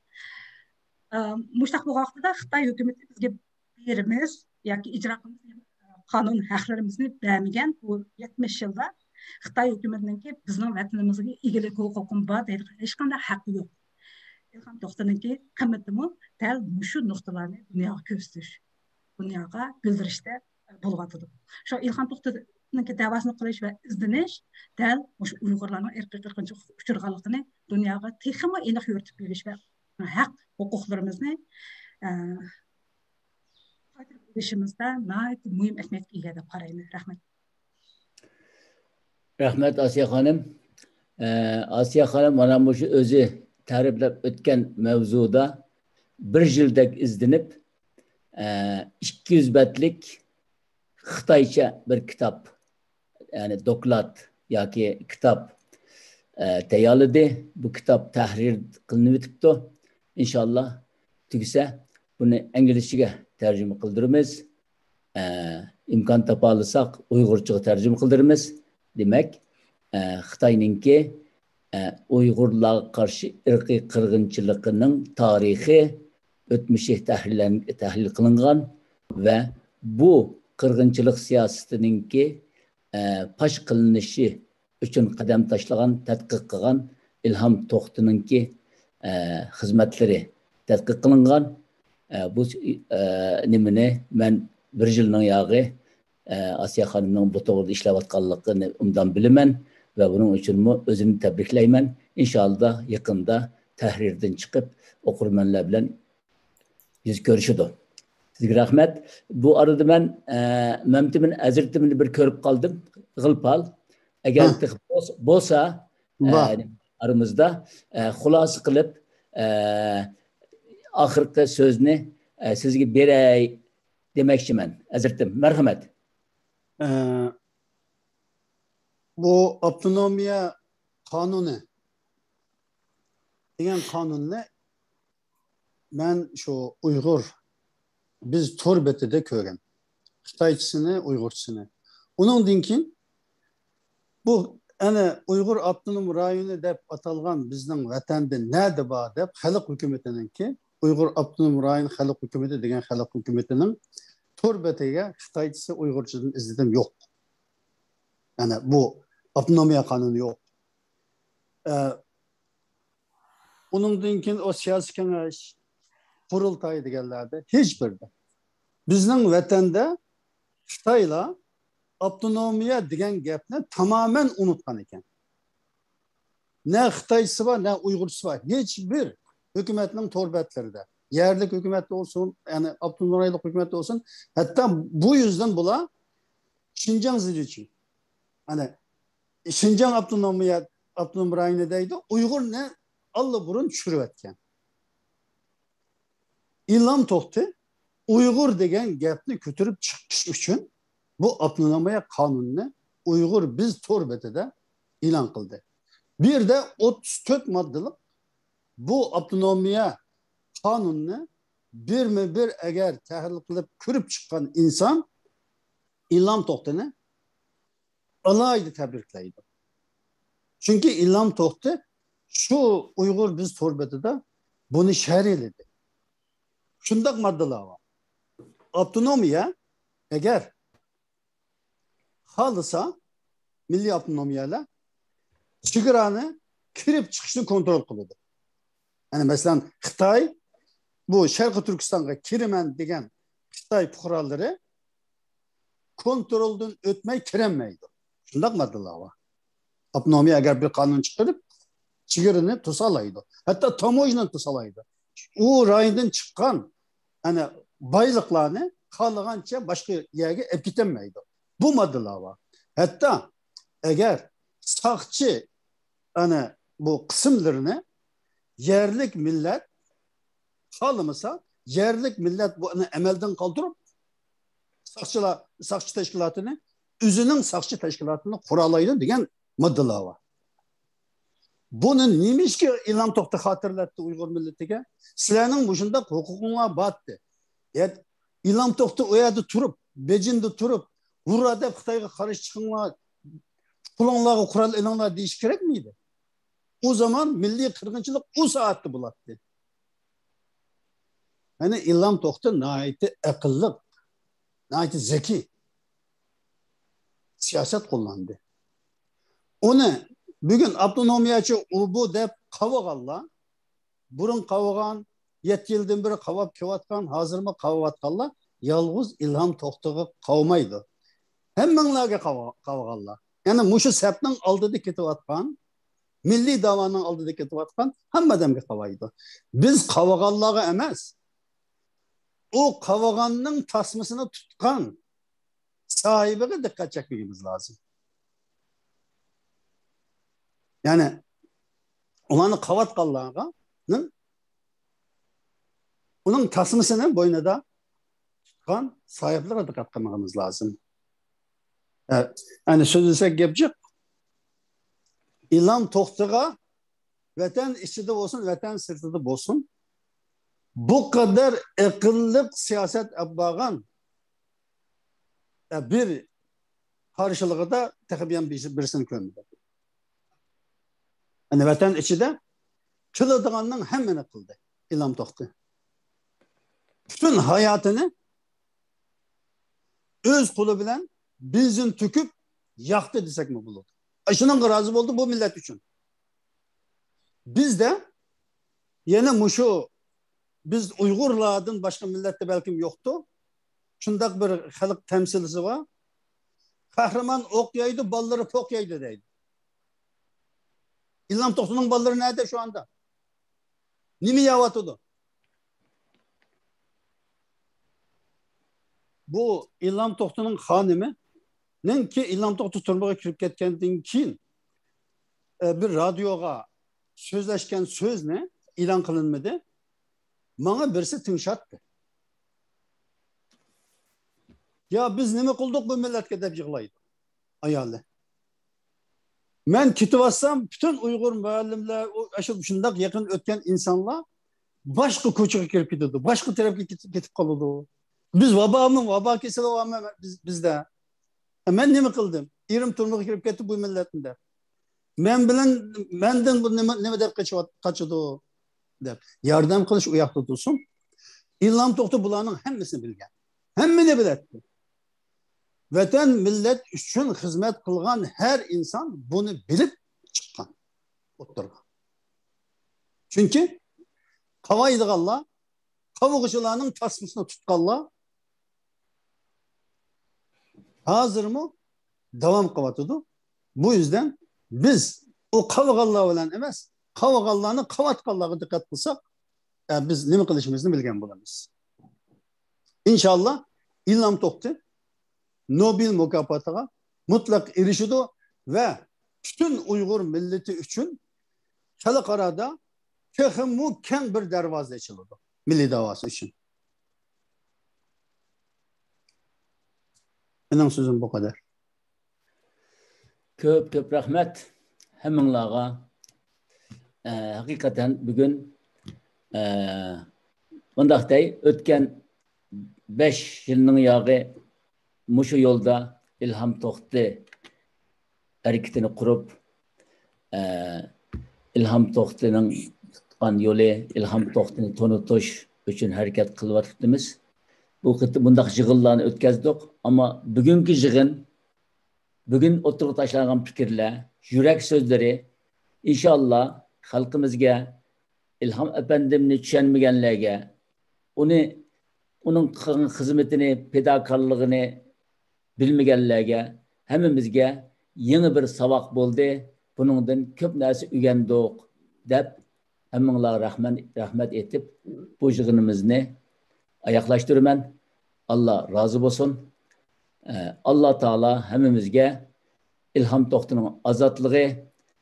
Mushtaq bo'lgan vaqtida Xitoy hukumati bizga berimiz yoki ijro qilamiz qonun haqlarimizni bermagan. Bu 70 yilda Xitoy hukumatiniki bizning vatanimizga egilik huquqim bor deydi, hech qanday haqqi yo'q. İlham To'xtaninki qimmatimi dal shu nuqtalarni dunyoga ko'rsatish, dunyoga bildirishda bo'lyapti. Shu İlham To'xtaninki davosini qilish va izlanish dal shu Uyg'urlarning irqiy qirg'inchilikka uchraganligini dunyoga texmi aniq yo'ritib berish va haq huquqlarimizni ishimizda nəhayət mühim əhəmiyyətə ega deb qarayman. Rahmat. Rahmat Asiya xanım. Asiya xanım mana bu o'zi ta'riflab o'tgan mavzuda bir yildek izlanib 200 betlik Xitoycha bir kitap, yani doklat yoki kitap tayyorladi. Bu kitap tahrir qilinib o'tibdi. İnşallah tugsa buni inglizchaga tercüme qildiramiz. İmkon topa olsak Uyg'urchaga tercüme qildiramiz. Demak, Xitoyninki Uyg'urlarga qarshi irqiy qirg'inchiligining tarixi, o'tmishi tahlil qilingan va bu qirg'inchilik siyosatininki pash qilinishi uchun qadam tashlagan, tadqiq qilgan İlham To'xtaninki xizmatlari tadqiq qilingan. Bu nimani men bir yilning yog'i Asiya xonimning bu to'g'rida ishlayotganligini undan bilaman va buning uchun o'zimni tabriklayman. İnşallah yaqinda tahrirdan chiqib o'qirmanlar bilan yuz ko'rishadi. Sizga rahmat. Bu arada men Mamtimin azirtimni bir ko'rib qoldim. G'ilpal. Agar bo'lsa aramizda xulosa qilib oxirgi so'zni sizga beray demoqchiman. Azirtim, marhamat. Bu avtonomiya qonuni degan qonunni men shu Uyg'ur biz to'r betida ko'rgan. Xitoychisini, Uyg'urchisini. Uningdan keyin bu ana Uyg'ur avtonom rayoni deb atalgan bizning vatanda nada bor deb xalq hukumatiningki Uyg'ur avtonom rayoni xalq hukumati degan xalq hukumatining to'r betiga Xitoychisi, Uyg'urchidan izladim yo'q. Yani bu avtonomiya qonuni yo'q. Uningdan keyin o siyosiy kengash qurultay deganlarda hech birda bizning vatanda Xitoylar avtonomiya degan gapni tamamen unutgan ekan. Ne Xitoychisi var, ne Uyg'urchisi var. Hech bir hukumatning to'rbatlarida, yerlik hukumatda olsun, yani avtonom rayonlik hukumatda olsun, hatta bu yüzden bular Şinjan zili için. Hani Şinjan Abdunum rayonidaydı. Uygur ne Allah burun çürüp etken. İlham Tohti Uygur degen gapni kötürüp çıkış üçün bu Abdunamaya kanununu Uygur biz torbetede ilan kıldı. Bir de 34 maddelik bu Abdunamaya kanununu bir eğer tahlil kılıp kürüp çıkan insan İlham Tohti'ni alaydı tebrikleydi. Çünkü İlham Tohti şu Uygur biz torbetede bunu şerhledi. Şundak maddeler var. Abdunamiya eğer halısa milli abdunomiyayla çıgıranı kirip çıkışını kontrol kılıdı. Yani mesela Xitay bu Şarkı Türkistan'a kirimen degen Xitay fuqaralары kontrolden ötmey kiremeydi. Şundak maddeler var. Abdunomiya eğer bir kanun çıkarıp çıgırını tusalaydı. Hatta tamoyla tusalaydı. O rayından çıkan yani baylıklarını kalıgança başka yere epkitemeydi. Bu maddeler var. Hatta eğer sakçı hani bu kısımlarını yerlik millet kalımısa yerlik millet bunu emelden kaldırıp sakçı teşkilatını üzünün sakçı teşkilatını kuralaydı diyen maddeler var. Bunun neymiş ki İlham Tohti hatırlattı Uygur milletiga? Sizlerinin başında hukukuna battı. Yani İlham Tohti o yerde turup, Becin'de turup, burada Xitayga karşı çıkınlar, kulonlarga kural elanlar deyiş gerek miydi? O zaman milli kırgınçılık o saatte bulattı. Yani İlham Tohti nahayeti akıllı, nahayeti zeki siyaset kullandı. Onu bugün Abdunomiyaçı bu dep kavagalla, burun kavagan, 7 yıldan beri kavap kevatkan, hazır mı kavavatkanla, yalğız İlham Tohti'ga kavmaydı. Hemmenlerge kavagalla. Yani muşu sepnin aldığı ketivatkan, milli davanın aldığı ketivatkan, hemmedemge kavaydı. Biz kavagallara emez. O kavaganın tasmasını tutkan sahibine dikkat çekmemiz lazım. Yani onların kavatkallarının onun tasmasının boyuna da tutkan sahiplere dikkat etmemiz lazım. Evet. Yani sözüse gebcik İlham Tohti'ga vatan içinde olsun, vatan sırtıda olsun. Bu kadar akıllık siyaset yapmagan bir karşılığı da tekbiyen birisini kömüdü. Yani vatan içinde kılıdığının hemmeni kıldı İlham Tohti. Bütün hayatını öz kulu bilen bizim tüküp yaktı desek mi bulur? Aşının razı oldu bu millet için. Biz de yine muşu biz Uygurlardan başka millette belki yoktu. Şundak bir halk temsilcisi var. Kahraman ok yaydı, balları pok yaydı deydi. İlham Tohti'nin balları nerede şu anda? Nimi yavatıdı? Bu İlham Tohti'nin hanımı ki İlham Tohti turmağa kirip ketkendiğin keyin bir radyoga sözleşken söz ne? İlan kılınmadı. Bana birisi tınşattı. Ya biz nime kıldık bu milletke dep yığlaydı. Ayalı. Men kitivassam bütün Uygur müellimler, aşık şundak yakın ötken insanlar başka koçuğa kirip gidiyordu. Başka tarafga ketip kalıyordu. Biz vaba keseli var bizde. Men nime kıldım? İrim turmağa kirip ketip bu milletinde. Menden bu nime dep kaçıdı o dep. Yardım kılış uyakta dursun. İlham Tohti bulanın hemmesini bilgen. Hemmini biletti. Vatan millet üçün hizmet kılgan her insan bunu bilip çıkan. Oturgan. Çünkü kavaydı Allah, kavukçularının tasmasını tutkallah, hazır mı? Devam kavatıdı. Bu yüzden biz o kavgallığa olan emez, kavgallığını kavatkallığa dikkat kılsak, biz nime kılışımızını bilgen bulamız. İnşallah İlham Tohti Nobel mükafatına mutlak erişidu ve bütün Uygur milleti için xalqarada texmu keng bir darvoza açıldı. Milli davası için. Benim sözüm bu kadar. Köp rahmet heminglarga. Hakikaten bugün ondaqday ötken 5 yılının yağı muşu yolda İlham To'xti hareketini kurup İlham To'xti'nin tutgan yolu, İlham To'xti'ni tanıtış için hareket kılıvatımız. Bundaq jığınlarni ötkazdik ama bugünkü jığın, bugün oturup taşlanan fikirler, yürek sözleri inşallah halkımızga İlham Efendimni tushunmaganlarga, onun hizmetini, fedakarlığını bilmeganlarga, hammamizga yeni bir savaq bo'ldi. Buningdan ko'p narsa o'rgandik deb hammanglar rahmat etib bu yig'inimizni oyoqlashtiraman. Allah razı bo'lsin. Allah Taala hammamizga İlham To'xtining azodligi,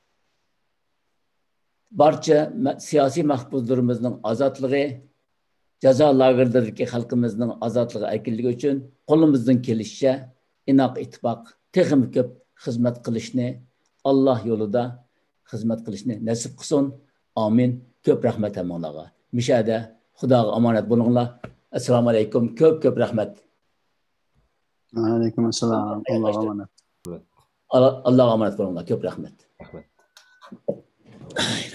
barcha siyosiy mahbuslarimizning azodligi, jazo lagerlaridagi xalqimizning azodligi, erkinligi uchun qo'limizdan kelishicha inoq ittifoq texnik ko'p xizmat qilishni, Allah yo'lida xizmat qilishni nasib qilsin. Amin. Ko'p rahmat hammalarga. Mishada Xudoga omonat bo'linglar. Assalomu alaykum. Ko'p rahmat. Aleyküm selam. Allah'a emanet. Allah'a emanet bo'linglar. Ko'p rahmat. Rahmat.